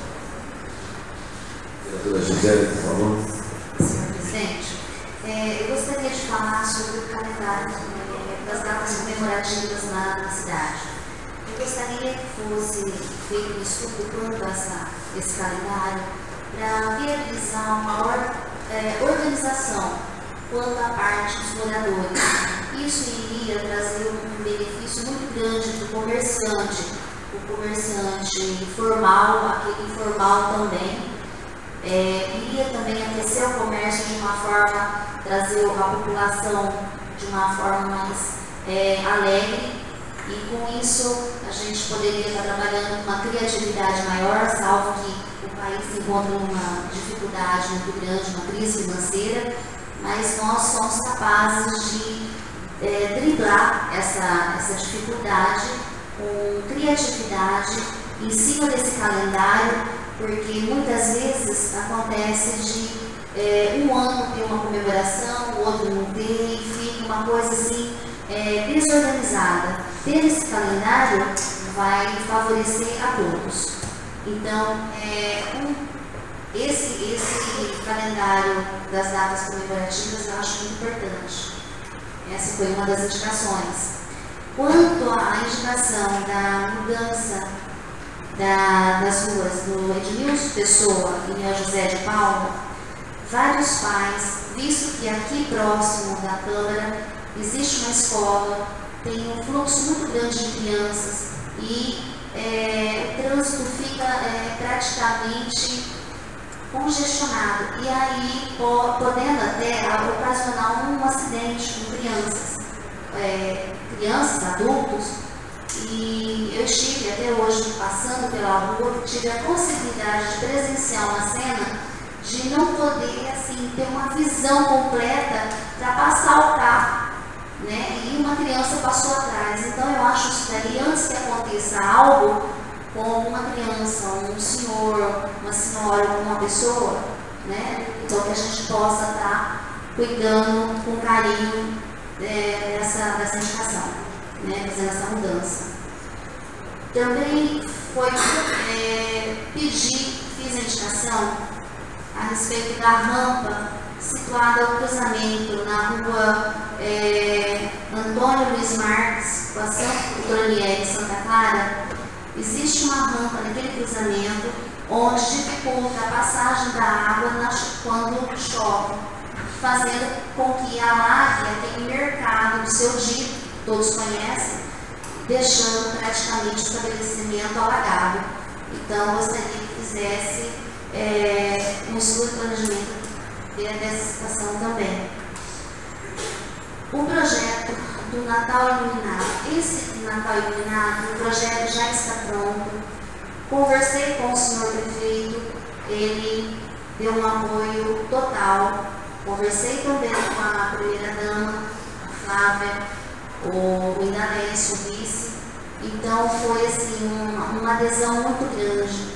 Vereadora Gisele, por favor. Senhor presidente, é, eu gostaria de falar sobre o calendário é, das datas comemorativas na, na cidade. Eu gostaria que fosse feito um estudo quanto a essa, esse calendário para viabilizar uma maior é, organização quanto à parte dos moradores. Isso iria trazer um benefício muito grande para o comerciante, o comerciante formal, aquele informal também. É, iria também aquecer o comércio de uma forma, trazer a população de uma forma mais é, alegre, e com isso a gente poderia estar trabalhando com uma criatividade maior, salvo que o país se encontra numa dificuldade muito grande, uma crise financeira, mas nós somos capazes de É, driblar essa, essa dificuldade com criatividade em cima desse calendário, porque muitas vezes acontece de é, um ano ter uma comemoração, o outro não ter, e fica uma coisa assim é, desorganizada. Ter esse calendário vai favorecer a todos. Então, é, um, esse, esse calendário das datas comemorativas eu acho muito importante. Essa foi uma das indicações. Quanto à indicação da mudança da, das ruas do Edmilson Pessoa e Neo José de Paula, vários pais, visto que aqui próximo da Câmara existe uma escola, tem um fluxo muito grande de crianças e é, o trânsito fica é, praticamente congestionado, e aí podendo até ocasionar um acidente com crianças, é, crianças, adultos, e eu estive até hoje passando pela rua, tive a possibilidade de presenciar uma cena de não poder assim, ter uma visão completa para passar o carro, né? E uma criança passou atrás. Então eu acho isso daí, antes que aconteça algo com uma criança, um senhor, uma senhora, uma pessoa, né? Então que a gente possa estar cuidando com carinho é, dessa, dessa indicação, né? Fazendo essa mudança. Também foi é, pedir, fiz a indicação a respeito da rampa situada ao cruzamento na rua é, Antônio Luiz Marques, com a Santo Dornier de Santa Clara. Existe uma rampa naquele cruzamento onde dificulta a passagem da água na, quando chove, fazendo com que alague aquele mercado do seu dito, todos conhecem, deixando praticamente o estabelecimento alagado. Então, gostaria que fizesse é, um estudo de planejamento dessa situação também. O projeto do Natal Iluminado. Esse Natal Iluminado, o projeto já está pronto. Conversei com o senhor prefeito, ele deu um apoio total. Conversei também com a primeira-dama, a Flávia, o Indalécio, o vice. Então, foi assim, uma, uma adesão muito grande.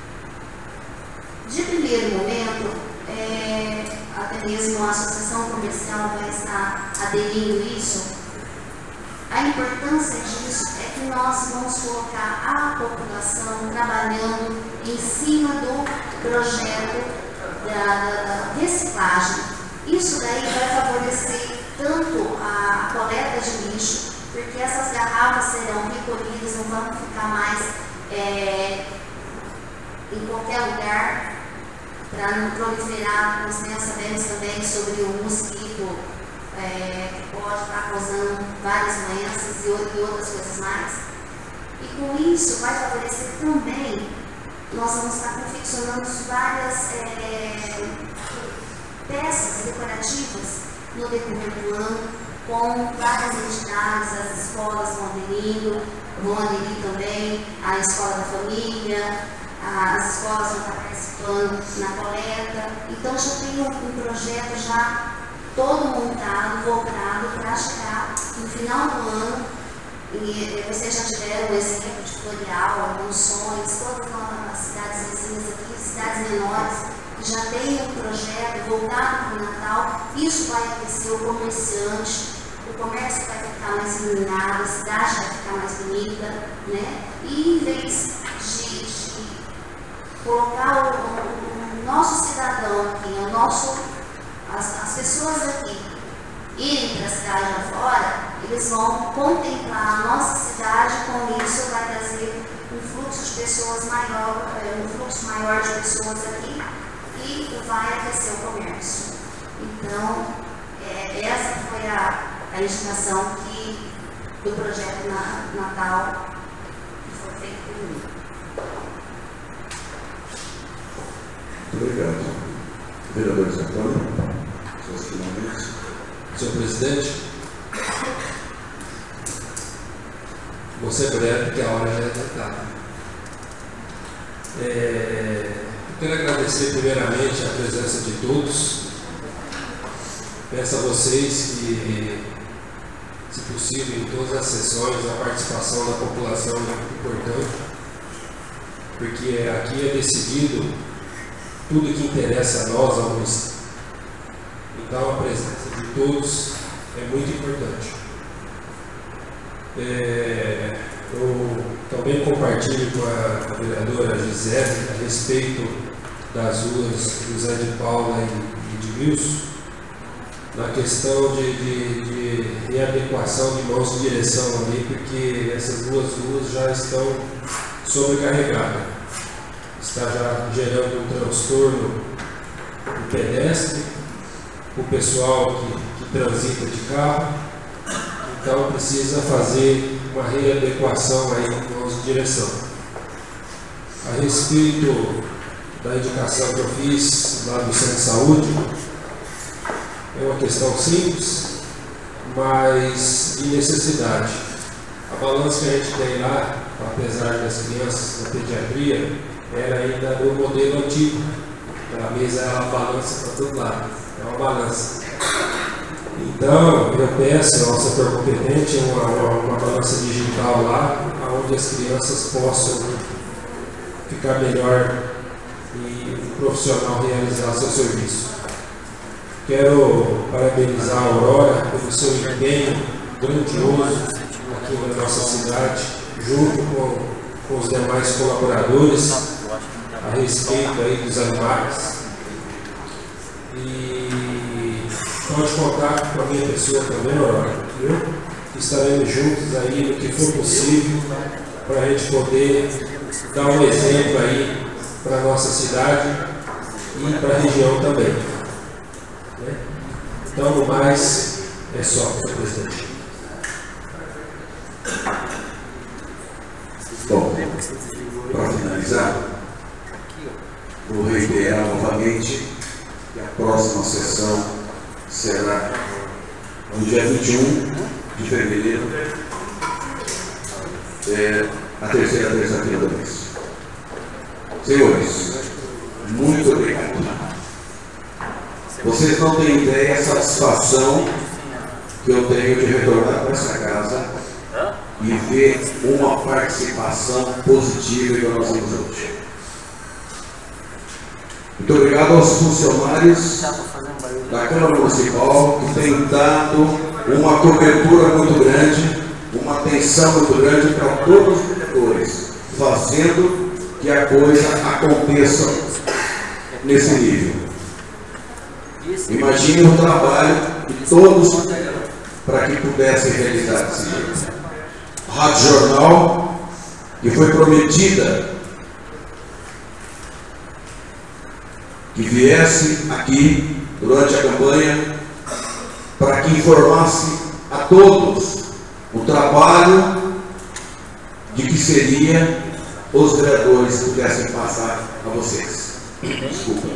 De primeiro momento, é, até mesmo a Associação Comercial vai estar aderindo isso. A importância disso é que nós vamos colocar a população trabalhando em cima do projeto da, da reciclagem. Isso daí vai favorecer tanto a, a coleta de lixo, porque essas garrafas serão recolhidas, não vão ficar mais é, em qualquer lugar, para não proliferar. Nós sabemos também sobre o mosquito, é, que pode estar causando várias doenças e, e outras coisas mais. E com isso vai favorecer também, nós vamos estar confeccionando várias é, peças decorativas no decorrer do ano, com várias entidades, as escolas vão aderindo, vão aderir também a Escola da Família, as escolas vão estar participando na coleta. Então já tem um, um projeto já todo montado, voltado para chegar no final do ano. E vocês já tiveram um exemplo de Florial, Monções, todas as cidades vizinhas aqui, cidades menores, que já tem um projeto voltado para o Natal. Isso vai aquecer o comerciante, o comércio vai ficar mais iluminado, a cidade vai ficar mais bonita, né? E em vez de, de colocar o, o, o nosso cidadão aqui, o nosso, as, as pessoas aqui, irem para a cidade lá fora, eles vão contemplar a nossa cidade. Com isso vai trazer um fluxo de pessoas maior, um fluxo maior de pessoas aqui, e vai aquecer o comércio. Então, é, essa foi a, a indicação que, do projeto na, Natal que foi feito por mim. Muito obrigado. Vereador Zé Antônio, seus finalmente. Senhor presidente, vou ser breve porque a hora já é tratada. É, eu quero agradecer primeiramente a presença de todos. Peço a vocês que, se possível, em todas as sessões, a participação da população é muito importante, porque aqui é decidido tudo que interessa a nós, ao município. Então, a presença de todos é muito importante. É, eu também compartilho com a, a vereadora Gisele a respeito das ruas José de Paula e, e de Wilson, na questão de, de, de readequação de mãos de direção ali, porque essas duas ruas já estão sobrecarregadas. Está já gerando um transtorno do pedestre, o pessoal que, que transita de carro. Então precisa fazer uma readequação aí com mãos de direção. A respeito da indicação que eu fiz lá do Centro de Saúde, é uma questão simples, mas de necessidade. A balança que a gente tem lá, apesar das crianças na pediatria, era ainda do modelo antigo. Aquela mesa é uma balança para todo lado, é uma balança. Então, eu peço ao setor competente uma, uma, uma balança digital lá, onde as crianças possam ficar melhor e o profissional realizar seu serviço. Quero parabenizar a Aurora pelo seu empenho grandioso aqui na nossa cidade, junto com, com os demais colaboradores, a respeito aí dos animais. E pode contar com a minha pessoa também, Aurora, viu? Estaremos juntos aí no que for possível para a gente poder dar um exemplo aí para a nossa cidade e para a região também. Né? Então, no mais, é só, senhor presidente. Bom, para finalizar. finalizar, vou reiterar novamente que a próxima sessão será no dia vinte e um de fevereiro, é, a terceira terça-feira do mês. Senhores, muito obrigado. Vocês não têm ideia da satisfação que eu tenho de retornar para essa casa e ver uma participação positiva igual nós temos hoje. Muito obrigado aos funcionários da Câmara Municipal que têm dado uma cobertura muito grande, uma atenção muito grande para todos os vereadores, fazendo que a coisa aconteça nesse nível. Imagine o trabalho que todos fizeram para que pudessem realizar esse jeito. A Rádio Jornal, que foi prometida que viesse aqui durante a campanha para que informasse a todos o trabalho de que seria os vereadores pudessem passar a vocês. Desculpa.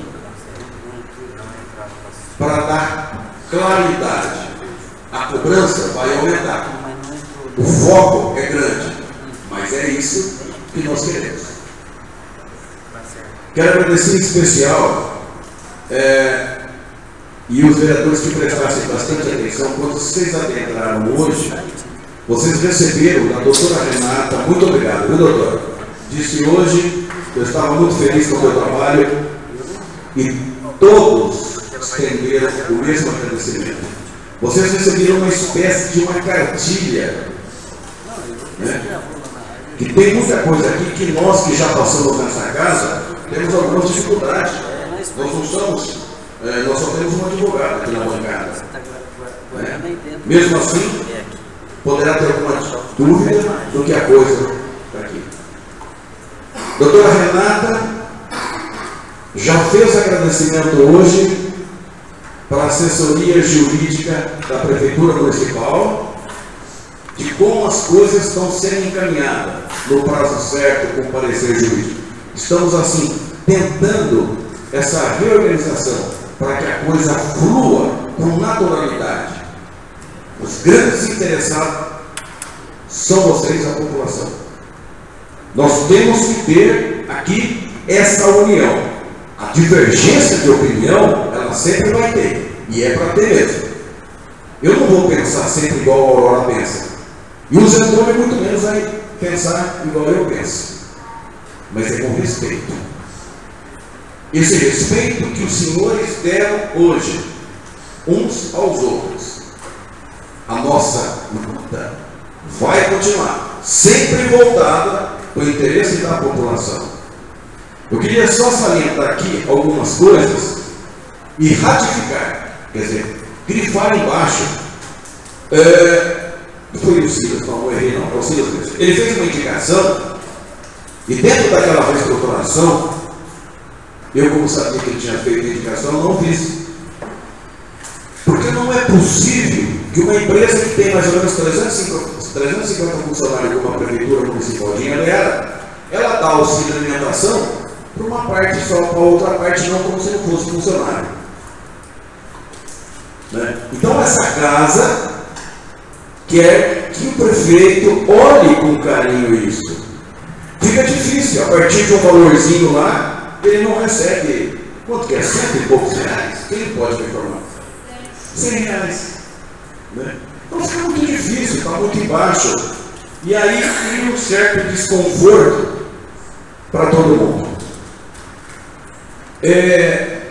Para dar claridade, a cobrança vai aumentar. O foco é grande, mas é isso que nós queremos. Quero agradecer em especial é, e os vereadores que prestassem bastante atenção. Quando vocês adentraram hoje, vocês receberam da doutora Renata, muito obrigado, viu, doutora? Disse hoje que eu estava muito feliz com o meu trabalho e todos estenderam o mesmo agradecimento. Vocês receberam uma espécie de uma cartilha, né? Que tem muita coisa aqui que nós que já passamos nessa casa temos algumas dificuldades. Nós não somos, é, nós só temos um advogado aqui na bancada, né? Mesmo assim, poderá ter alguma dúvida do que a coisa está aqui. Doutora Renata já fez agradecimento hoje para a assessoria jurídica da Prefeitura Municipal de como as coisas estão sendo encaminhadas no prazo certo com o parecer jurídico. Estamos, assim, tentando essa reorganização para que a coisa flua com naturalidade. Os grandes interessados são vocês, a população. Nós temos que ter aqui essa união. A divergência de opinião, ela sempre vai ter. E é para ter mesmo. Eu não vou pensar sempre igual a Aurora pensa. E o Zé Antônio muito menos vai pensar igual eu penso. Mas é com respeito. Esse respeito que os senhores deram hoje, uns aos outros. A nossa luta vai continuar, sempre voltada para o interesse da população. Eu queria só salientar aqui algumas coisas e ratificar, quer dizer, grifar embaixo. É, foi o Silas, não, não errei não, é o Silas mesmo. Ele fez uma indicação e dentro daquela reestruturação, eu, como sabia que ele tinha feito a indicação, não fiz. Porque não é possível que uma empresa que tem mais ou menos trezentos e cinquenta funcionários como a Prefeitura Municipal de Anhanguera, ela dá auxílio de alimentação para uma parte só, para a outra parte não, como se não fosse funcionário. Né? Então essa casa quer que o prefeito olhe com carinho isso. Fica difícil, a partir de um valorzinho lá, ele não recebe, quanto que é? Cento e poucos reais? Quem pode me informar? cem reais. Né? Então fica muito difícil, está muito embaixo. E aí cria um certo desconforto para todo mundo. É,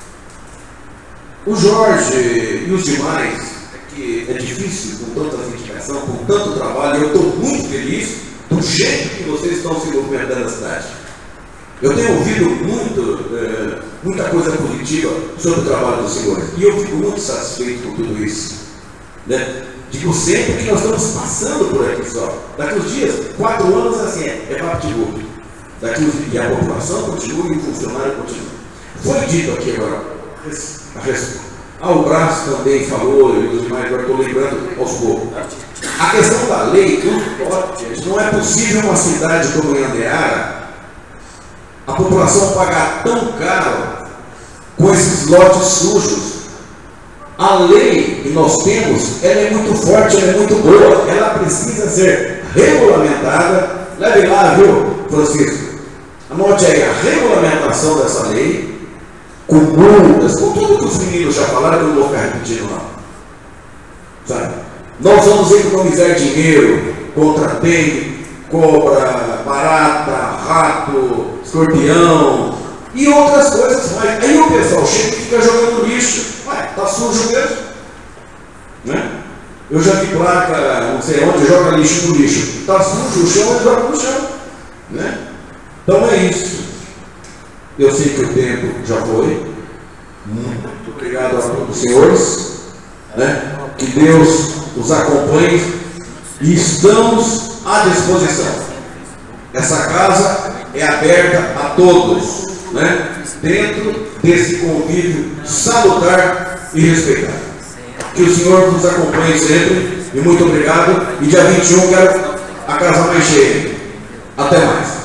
o Jorge e os demais, é que é difícil com tanta dedicação, com tanto trabalho, eu estou muito feliz do jeito que vocês estão se movimentando na cidade. Eu tenho ouvido muito, é, muita coisa positiva sobre o trabalho dos senhores e eu fico muito satisfeito com tudo isso. Né? Digo sempre que nós estamos passando por aqui só. Daqui uns dias, quatro anos assim, é, é VaptVup. Daqui uns dias, e a população continua e o funcionário continua. Foi dito aqui agora, a resposta. Ah, o Braço também falou, e os demais, agora estou lembrando aos poucos. A questão da lei, tudo pode, não é possível uma cidade como Anhanguera a população pagar tão caro com esses lotes sujos? A lei que nós temos, ela é muito forte, ela é muito boa, ela precisa ser regulamentada. Leve lá, viu, Francisco? Anote aí a regulamentação dessa lei, com multas, com tudo que os meninos já falaram, que eu não vou ficar repetindo lá. Sabe? Nós vamos economizar dinheiro contra dengue, cobra, barata, rato, escorpião e outras coisas mais. Aí o pessoal chega e fica jogando lixo. Ué, tá sujo mesmo? Né? Eu já vi placa, não sei onde, joga lixo no lixo. Tá sujo o chão, ele joga no chão. Né? Então é isso. Eu sei que o tempo já foi. Muito obrigado a todos os senhores. Né? Que Deus os acompanhe e estamos à disposição. Essa casa é aberta a todos, né? Dentro desse convívio salutar e respeitar. Que o Senhor nos acompanhe sempre e muito obrigado. E dia vinte e um quero a casa mais cheia. Até mais.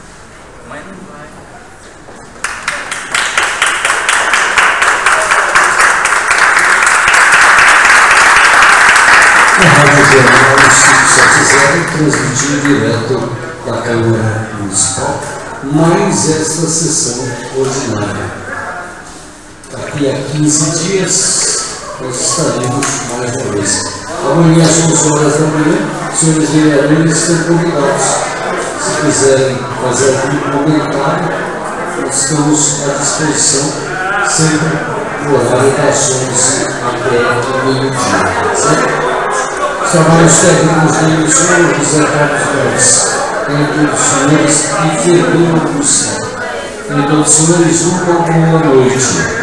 A Rádio Jornal cinco sete zero, transmitindo direto da Câmara Municipal, mais esta sessão ordinária. Daqui a quinze dias, nós estaremos mais uma vez. Amanhã, às onze horas da manhã, os senhores vereadores estão convidados. Se quiserem fazer algum comentário, nós estamos à disposição, sempre no horário das onze até o meio-dia. Certo? Os trabalhos técnicos do senhor José Carlos Gomes, tenho todos os senhores e Fernando Luciano. Tenho todos os senhores uma boa noite.